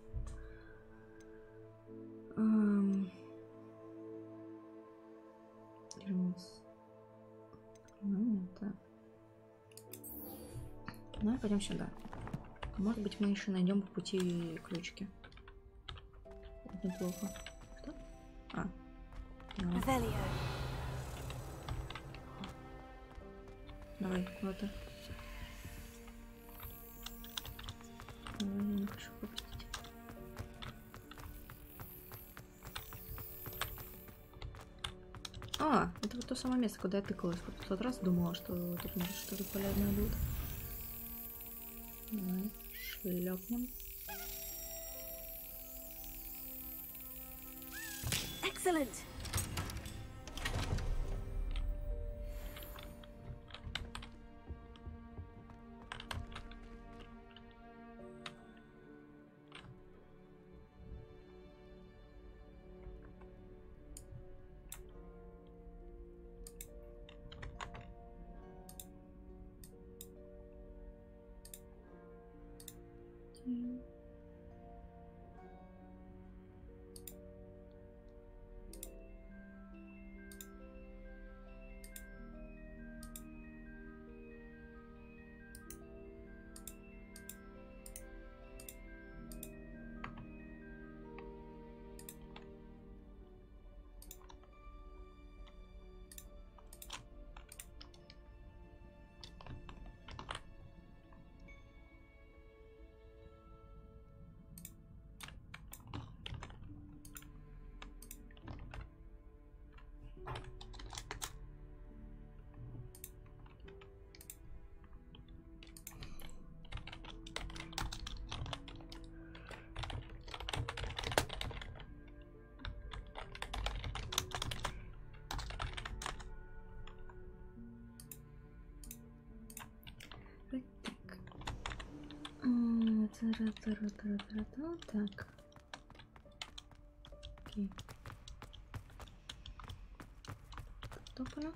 Так. Ну, пойдем сюда. Может быть, мы еще найдем по пути ключики. Неплохо. Что? А. Revelio. Давай, куда-то. Я не хочу пропустить. А, это вот то самое место, куда я тыкалась. Вот в тот раз думала, что тут может что-то полезное будет. Давай, шлепнем. Excellent. Так. Окей. Тополя.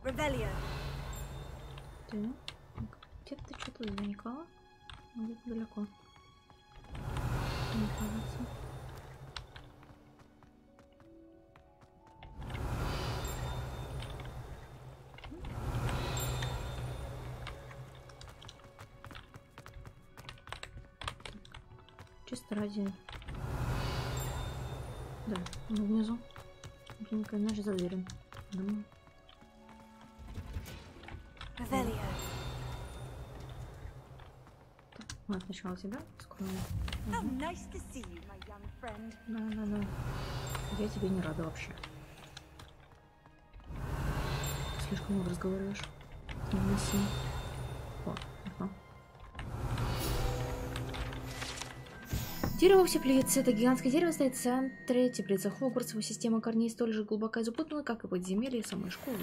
Revelio. Где-то что-то замелькало. Где-то далеко. Мне кажется. Чисто ради... Да, он внизу. Иначе за дверью. Думаю. Revelio. Ладно, сначала тебя скроем. How nice to see you, my young friend. Да. Я тебе не рада вообще. Слишком много разговариваешь. Не неси. О, ага. Дерево всеплицы. Это гигантское дерево стоит в центре теплицы Хогвартс. Его система корней столь же глубока и запутана, как и подземелье самой школы.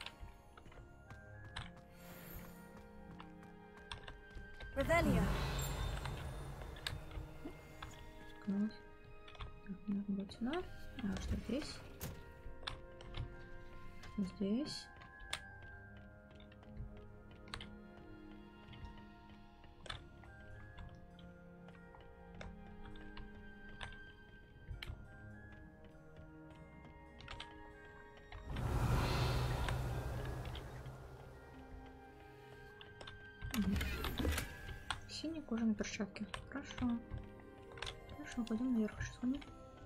Revelio. Так, надо будет сюда. А что здесь? Здесь. Синие кожаные перчатки. Хорошо. Хорошо, пойдем наверх. Сейчас ходим.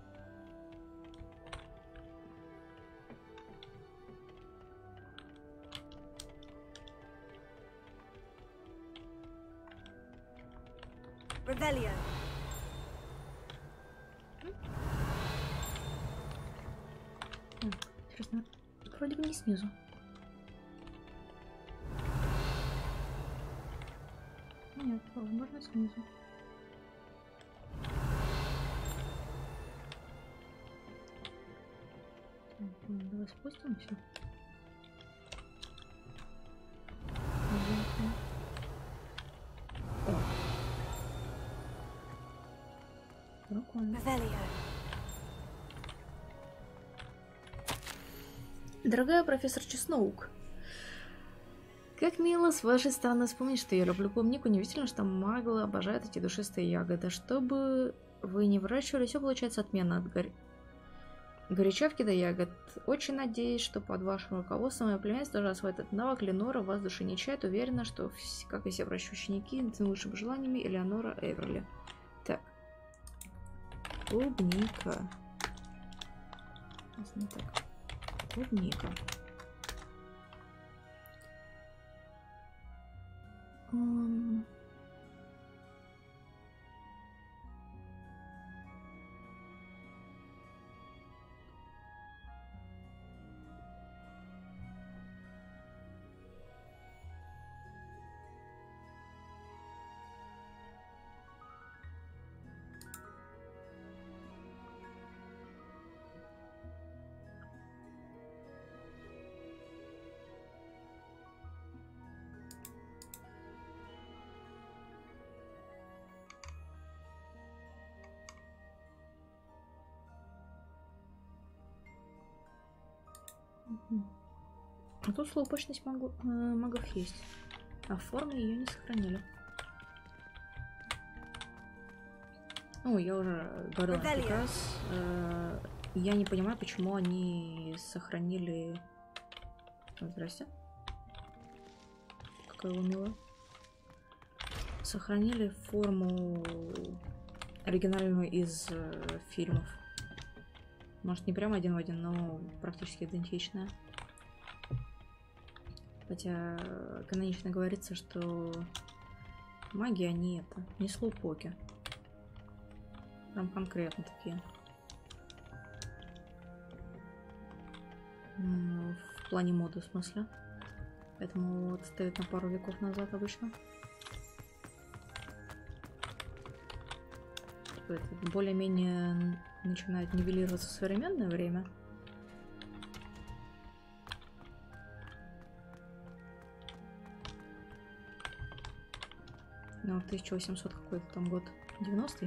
Revelio. Интересно. Вроде бы не снизу. Нет, возможно, снизу. Так, давай спустимся. О. Прикольно. Дорогая профессор Чесноук, как мило с вашей стороны вспомнить, что я люблю клубнику. Неудивительно, что маглы обожают эти душистые ягоды. Чтобы вы не выращивали, все получается отменно от горячавки до ягод. Очень надеюсь, что под вашим руководством моя племянница тоже освоит этот навык. Ленора вас души не чает. Уверена, что, как и все прочие ученики, с лучшими желаниями, Элеонора Эверли. Так. Клубника. Не так. Клубника. А тут слоупочность магов есть. А в форме ее не сохранили. Ну, я уже говорила как раз. Я не понимаю, почему они сохранили... Здрасте. Какая вы милая. Сохранили форму оригинальную из фильмов. Может, не прямо один в один, но практически идентичная. Хотя канонично говорится, что маги, они это, не слоупоки. Прям конкретно такие. В плане моды, в смысле. Поэтому вот стоит на пару веков назад обычно. Более-менее начинает нивелироваться в современное время. Ну, 1800 какой-то там год, 90-й.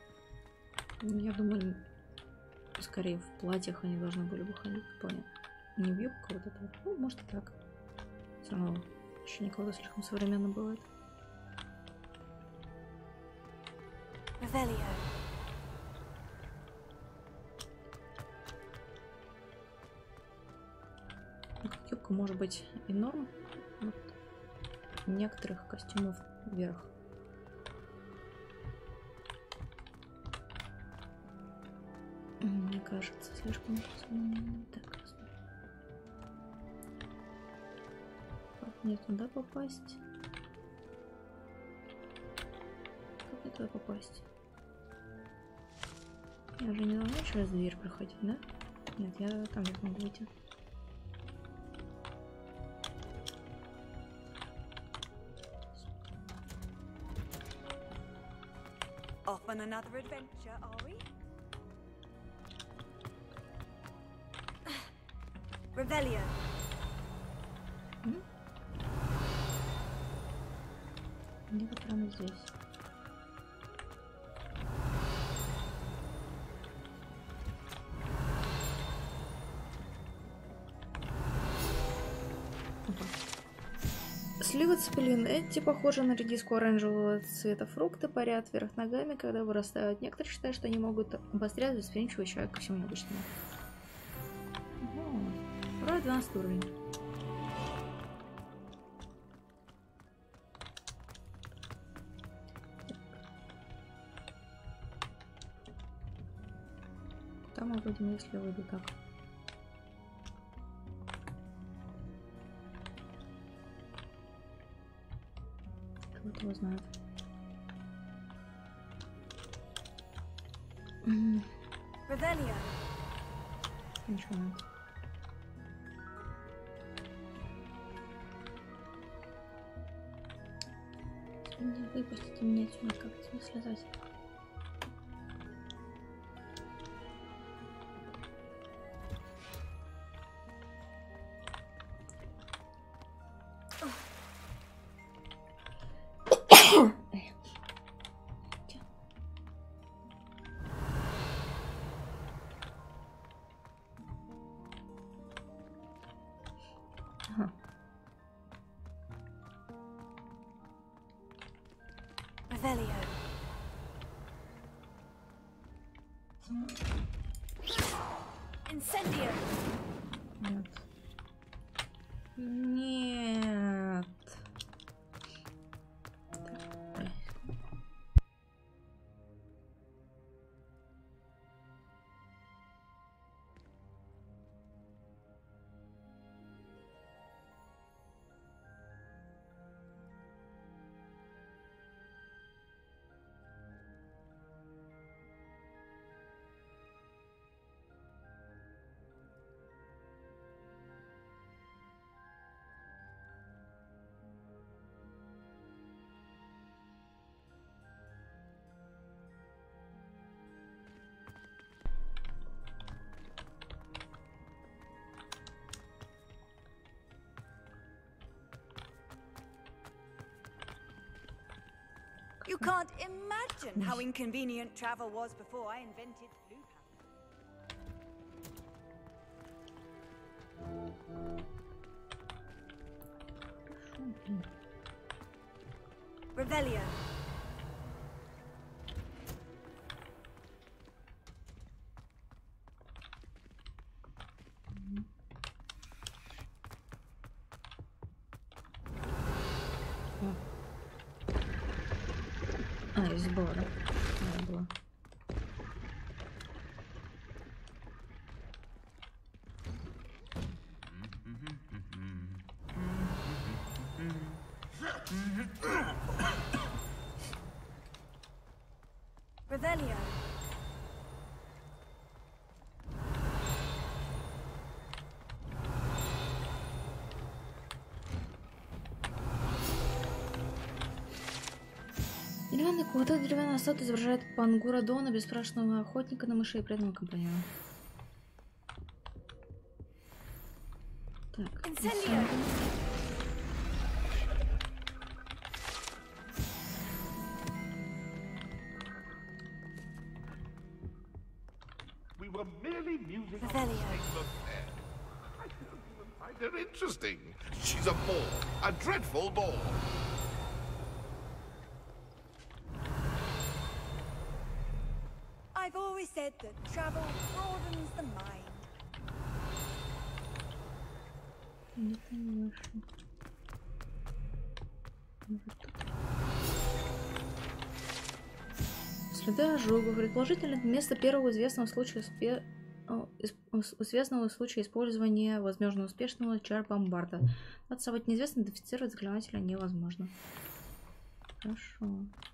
Я думаю, скорее в платьях они должны были бы ходить, понятно. Не в юбку вот это. Ну, может и так. Все равно еще никого слишком современно бывает. Revelio. Юбка может быть и норм. Вот. Некоторых костюмов вверх. Мне кажется, слишком... Так, как мне туда попасть? Как мне туда попасть? Я же не должна через дверь проходить, да? Нет, я там не могу выйти. Off on another adventure, are we? Revelio. Где-то прямо здесь. Сливы цепелин. Эти похожи на редиску оранжевого цвета фрукты, парят вверх ногами, когда вырастают. Некоторые считают, что они могут обострять восприимчивый человек ко всему необычному. Второй 12 уровень. Там мы будем, если я выйду так. Кто его знает. Revelio. Ничего нет. Выпустите меня отсюда, как отсюда слезать? Revelio. Incendio. Нет. Нет. You can't imagine how inconvenient travel was before I invented blue powder. Revelio. Из сбора. Надо было. Revelio. Деревянный кот. Этот деревянный статуя изображает Пангура Дона, бесстрашного охотника на мышей и преданного компаньона. Так. We were merely musing on the Revelio. state of affairs. find her interesting. She's a bore, a dreadful bore. I've always said that travel broadens the mind. Следы ожогов. Предположительно, место первого известного случая использования возможно успешного чар-бомбарда. Отсовать неизвестно, идентифицировать заклинателя невозможно. Хорошо.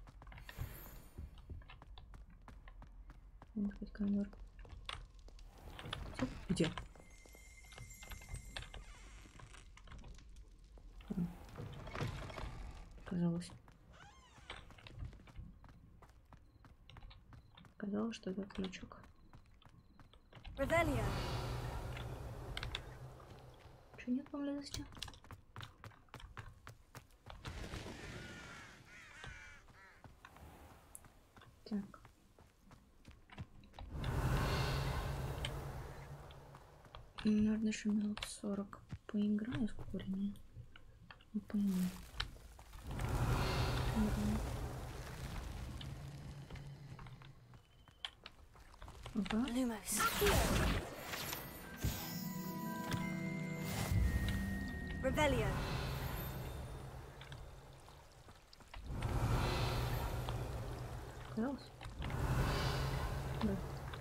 Вот хоть камер. Где? Казалось. Казалось, что это ключик. Revelio. Чего нет поблизости? Так. Наверное, еще минут 40 поиграю с коренем. Не пойму. Ага. Revelio. Казалось? Да.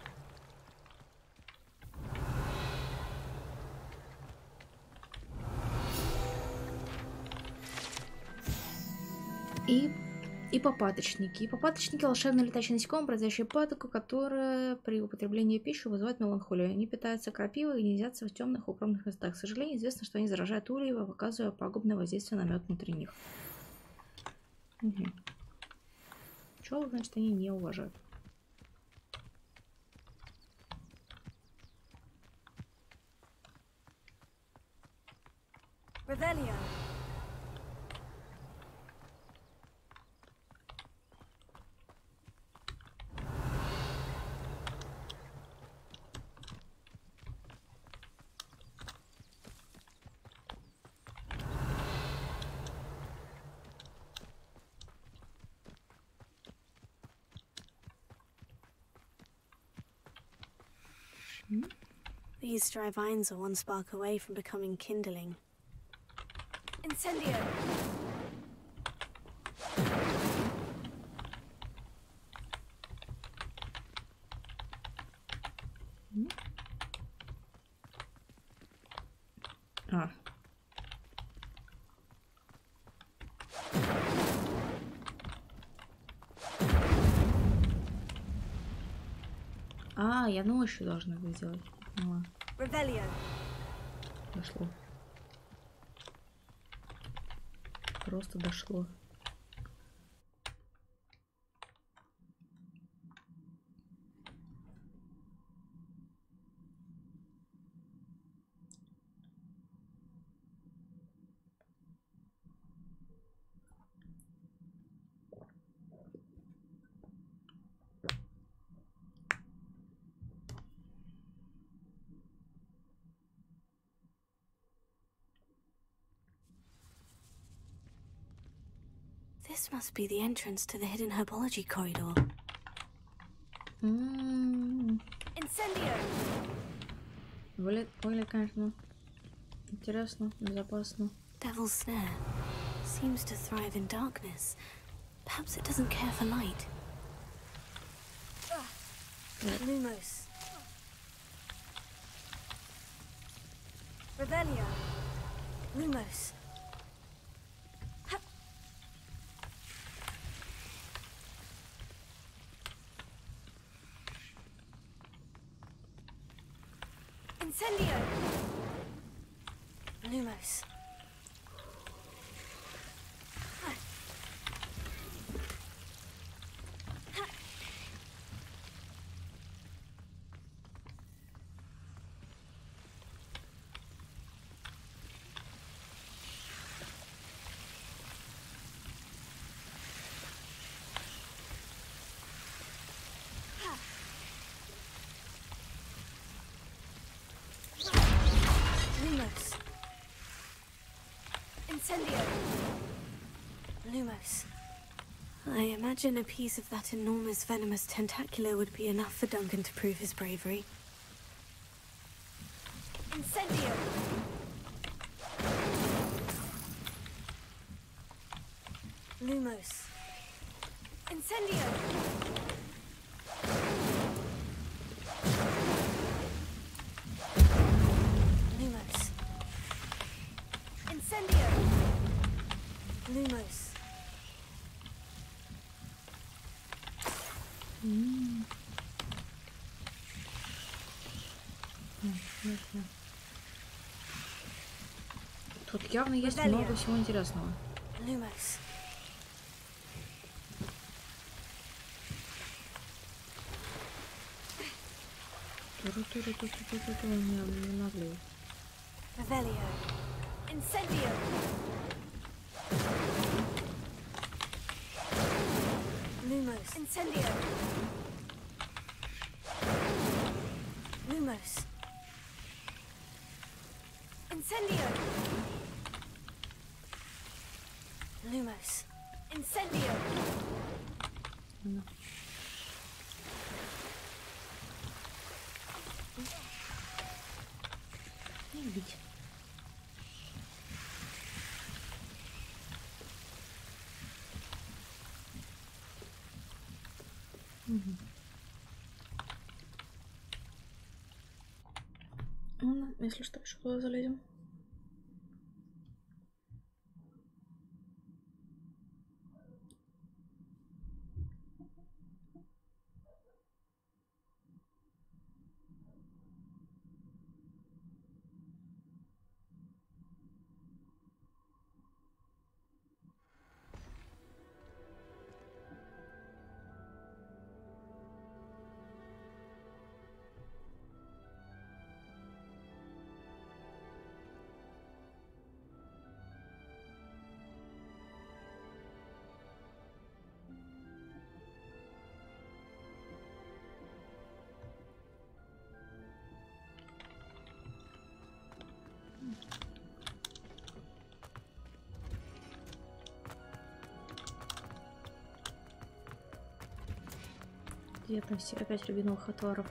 И попаточники. И попаточники — волшебные летающие насекомые, производящие патоку, которые при употреблении пищи вызывают меланхолию. Они питаются крапивой и гнездятся в темных укромных местах. К сожалению, известно, что они заражают ульев, оказывая пагубное воздействие на мед внутри них. Угу. Чего значит, они не уважают? Revelio. These dry vines are one spark away from becoming kindling. Incendio. Я ночью должна это сделать. Revelio. Дошло. Просто дошло. This must be the entrance to the hidden herbology corridor. Incendio. Выглядит, конечно, интересно, безопасно. Devil's Snare seems to thrive in darkness. Perhaps it doesn't care for light. Lumos. Revelio. Lumos. Incendio. Lumos. Incendio. Lumos. I imagine a piece of that enormous venomous tentacular would be enough for Duncan to prove his bravery. Incendio. Lumos. Incendio. Lumos. Incendio. Lumos. Тут явно есть много всего интересного. Lumos. Не наглей. Revelio. Incendio. Lumos. Incendio. Lumos. Incendio. Lumos. Incendio. Не бить. Ну, если что, еще туда залезем. Где там все опять рябиновых отваров?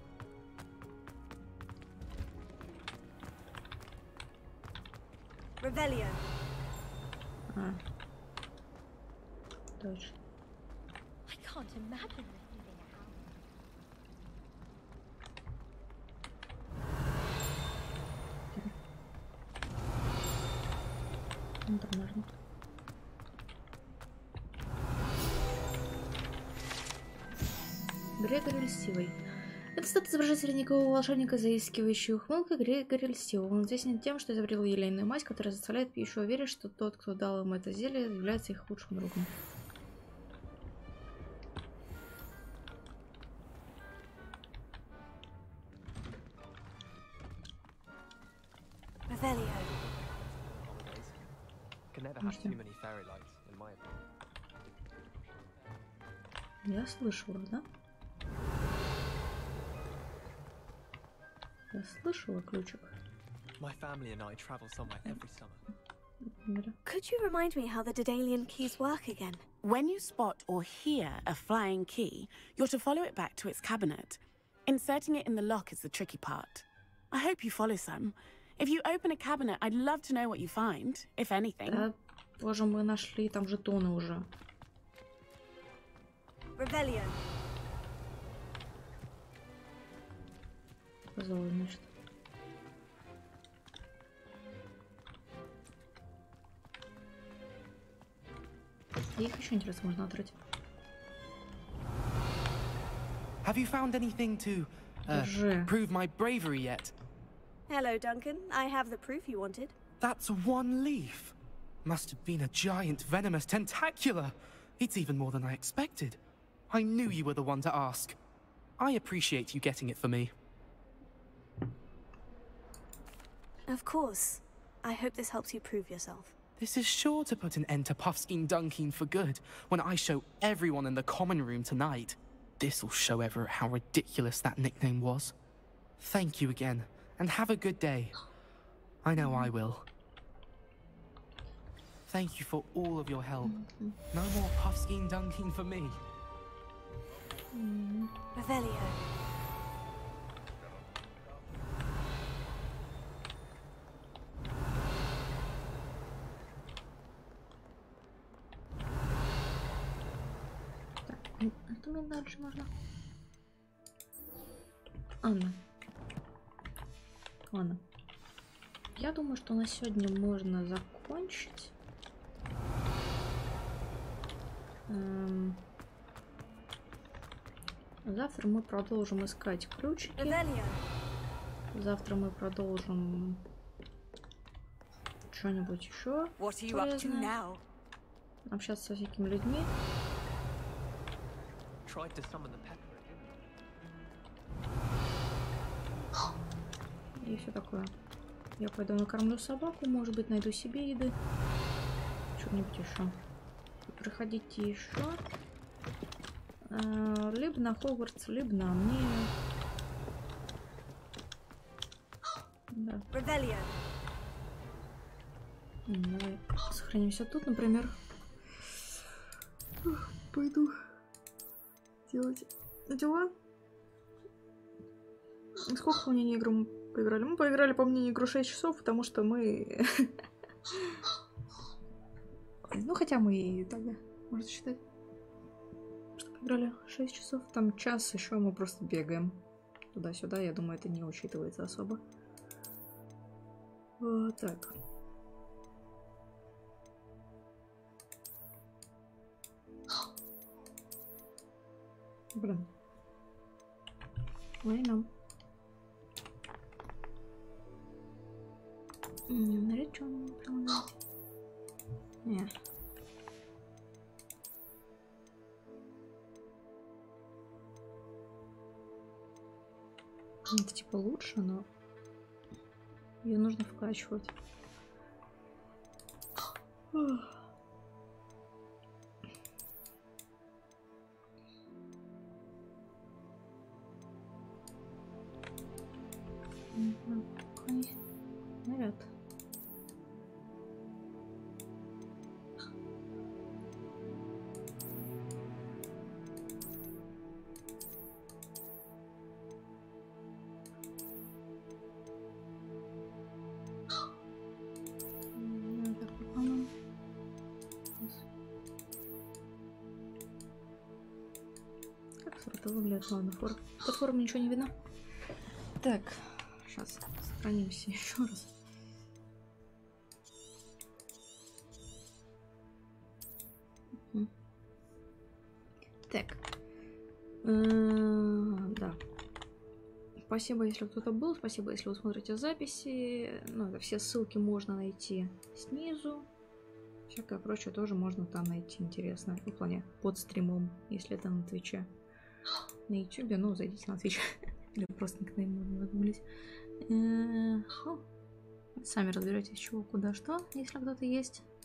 Revelio. А. Точно. I can't imagine receiving a house. Ну, там, наверное. Грегори Льстивый. Это статус изображателя некого волшебника, заискивающий ухмылкой Грегори Льстивого. Он известен тем, что изобрел елейную мазь, которая заставляет пищу верить, что тот, кто дал им это зелье, является их лучшим другом. Revelio. Can never have too many fairy lights, in my opinion. Я слышала, да? Я слышала ключик. My family and I travel somewhere every summer. Could you remind me how the Daedalian keys work again? When you spot or hear a flying key, you're to follow it back to its cabinet. Inserting it in the lock is the tricky part. I hope you follow some. If you open a cabinet, I'd love to know what you find, if anything. Да, боже, мы нашли там жетоны уже. Revelio. Золото, значит. Их еще интересно можно открыть. Have you found anything to prove my bravery yet? Hello, Duncan. I have the proof you wanted. That's one leaf. Must have been a giant venomous tentacular. It's even more than I expected. I knew you were the one to ask. I appreciate you getting it for me. Of course. I hope this helps you prove yourself. This is sure to put an end to Puffskein Dunkeen for good when I show everyone in the common room tonight. This'll show Everett how ridiculous that nickname was. Thank you again, and have a good day. I know I will. Thank you for all of your help. No more Puffskein dunking for me. Revelio. Что мне дальше можно? Ладно. Ладно. Я думаю, что на сегодня можно закончить. Завтра мы продолжим искать ключики. Завтра мы продолжим что-нибудь еще полезное. Общаться со всякими людьми. И все такое. Я пойду накормлю собаку, может быть, найду себе еды. Что-нибудь еще. Приходите еще. Либо на Хогвартс, либо на мне. Да. Давай сохранимся тут, например. Пойду делать дела. Сколько мы не игру мы поиграли? Мы поиграли, по мне, игру 6 часов, потому что мы... Ну, хотя мы и тогда, можно считать, что поиграли 6 часов. Там час еще мы просто бегаем туда-сюда. Я думаю, это не учитывается особо. Вот так. Блин. Ладно. Смотри, что он прилагает. Не. Это типа лучше, но ее нужно вкачивать. Наряд. Как это выглядит? Ладно, под формой ничего не видно. Так, сейчас сохранимся еще раз. Так. Да. Спасибо, если кто-то был. Спасибо, если вы смотрите записи. Ну, это все ссылки можно найти снизу. Всякое прочее тоже можно там найти интересное. В плане под стримом, если это на Твиче. На Ютубе, ну, зайдите на Твич. Или просто никнейм можно загуглить. Сами разберетесь, чего, куда, что, если кто-то есть.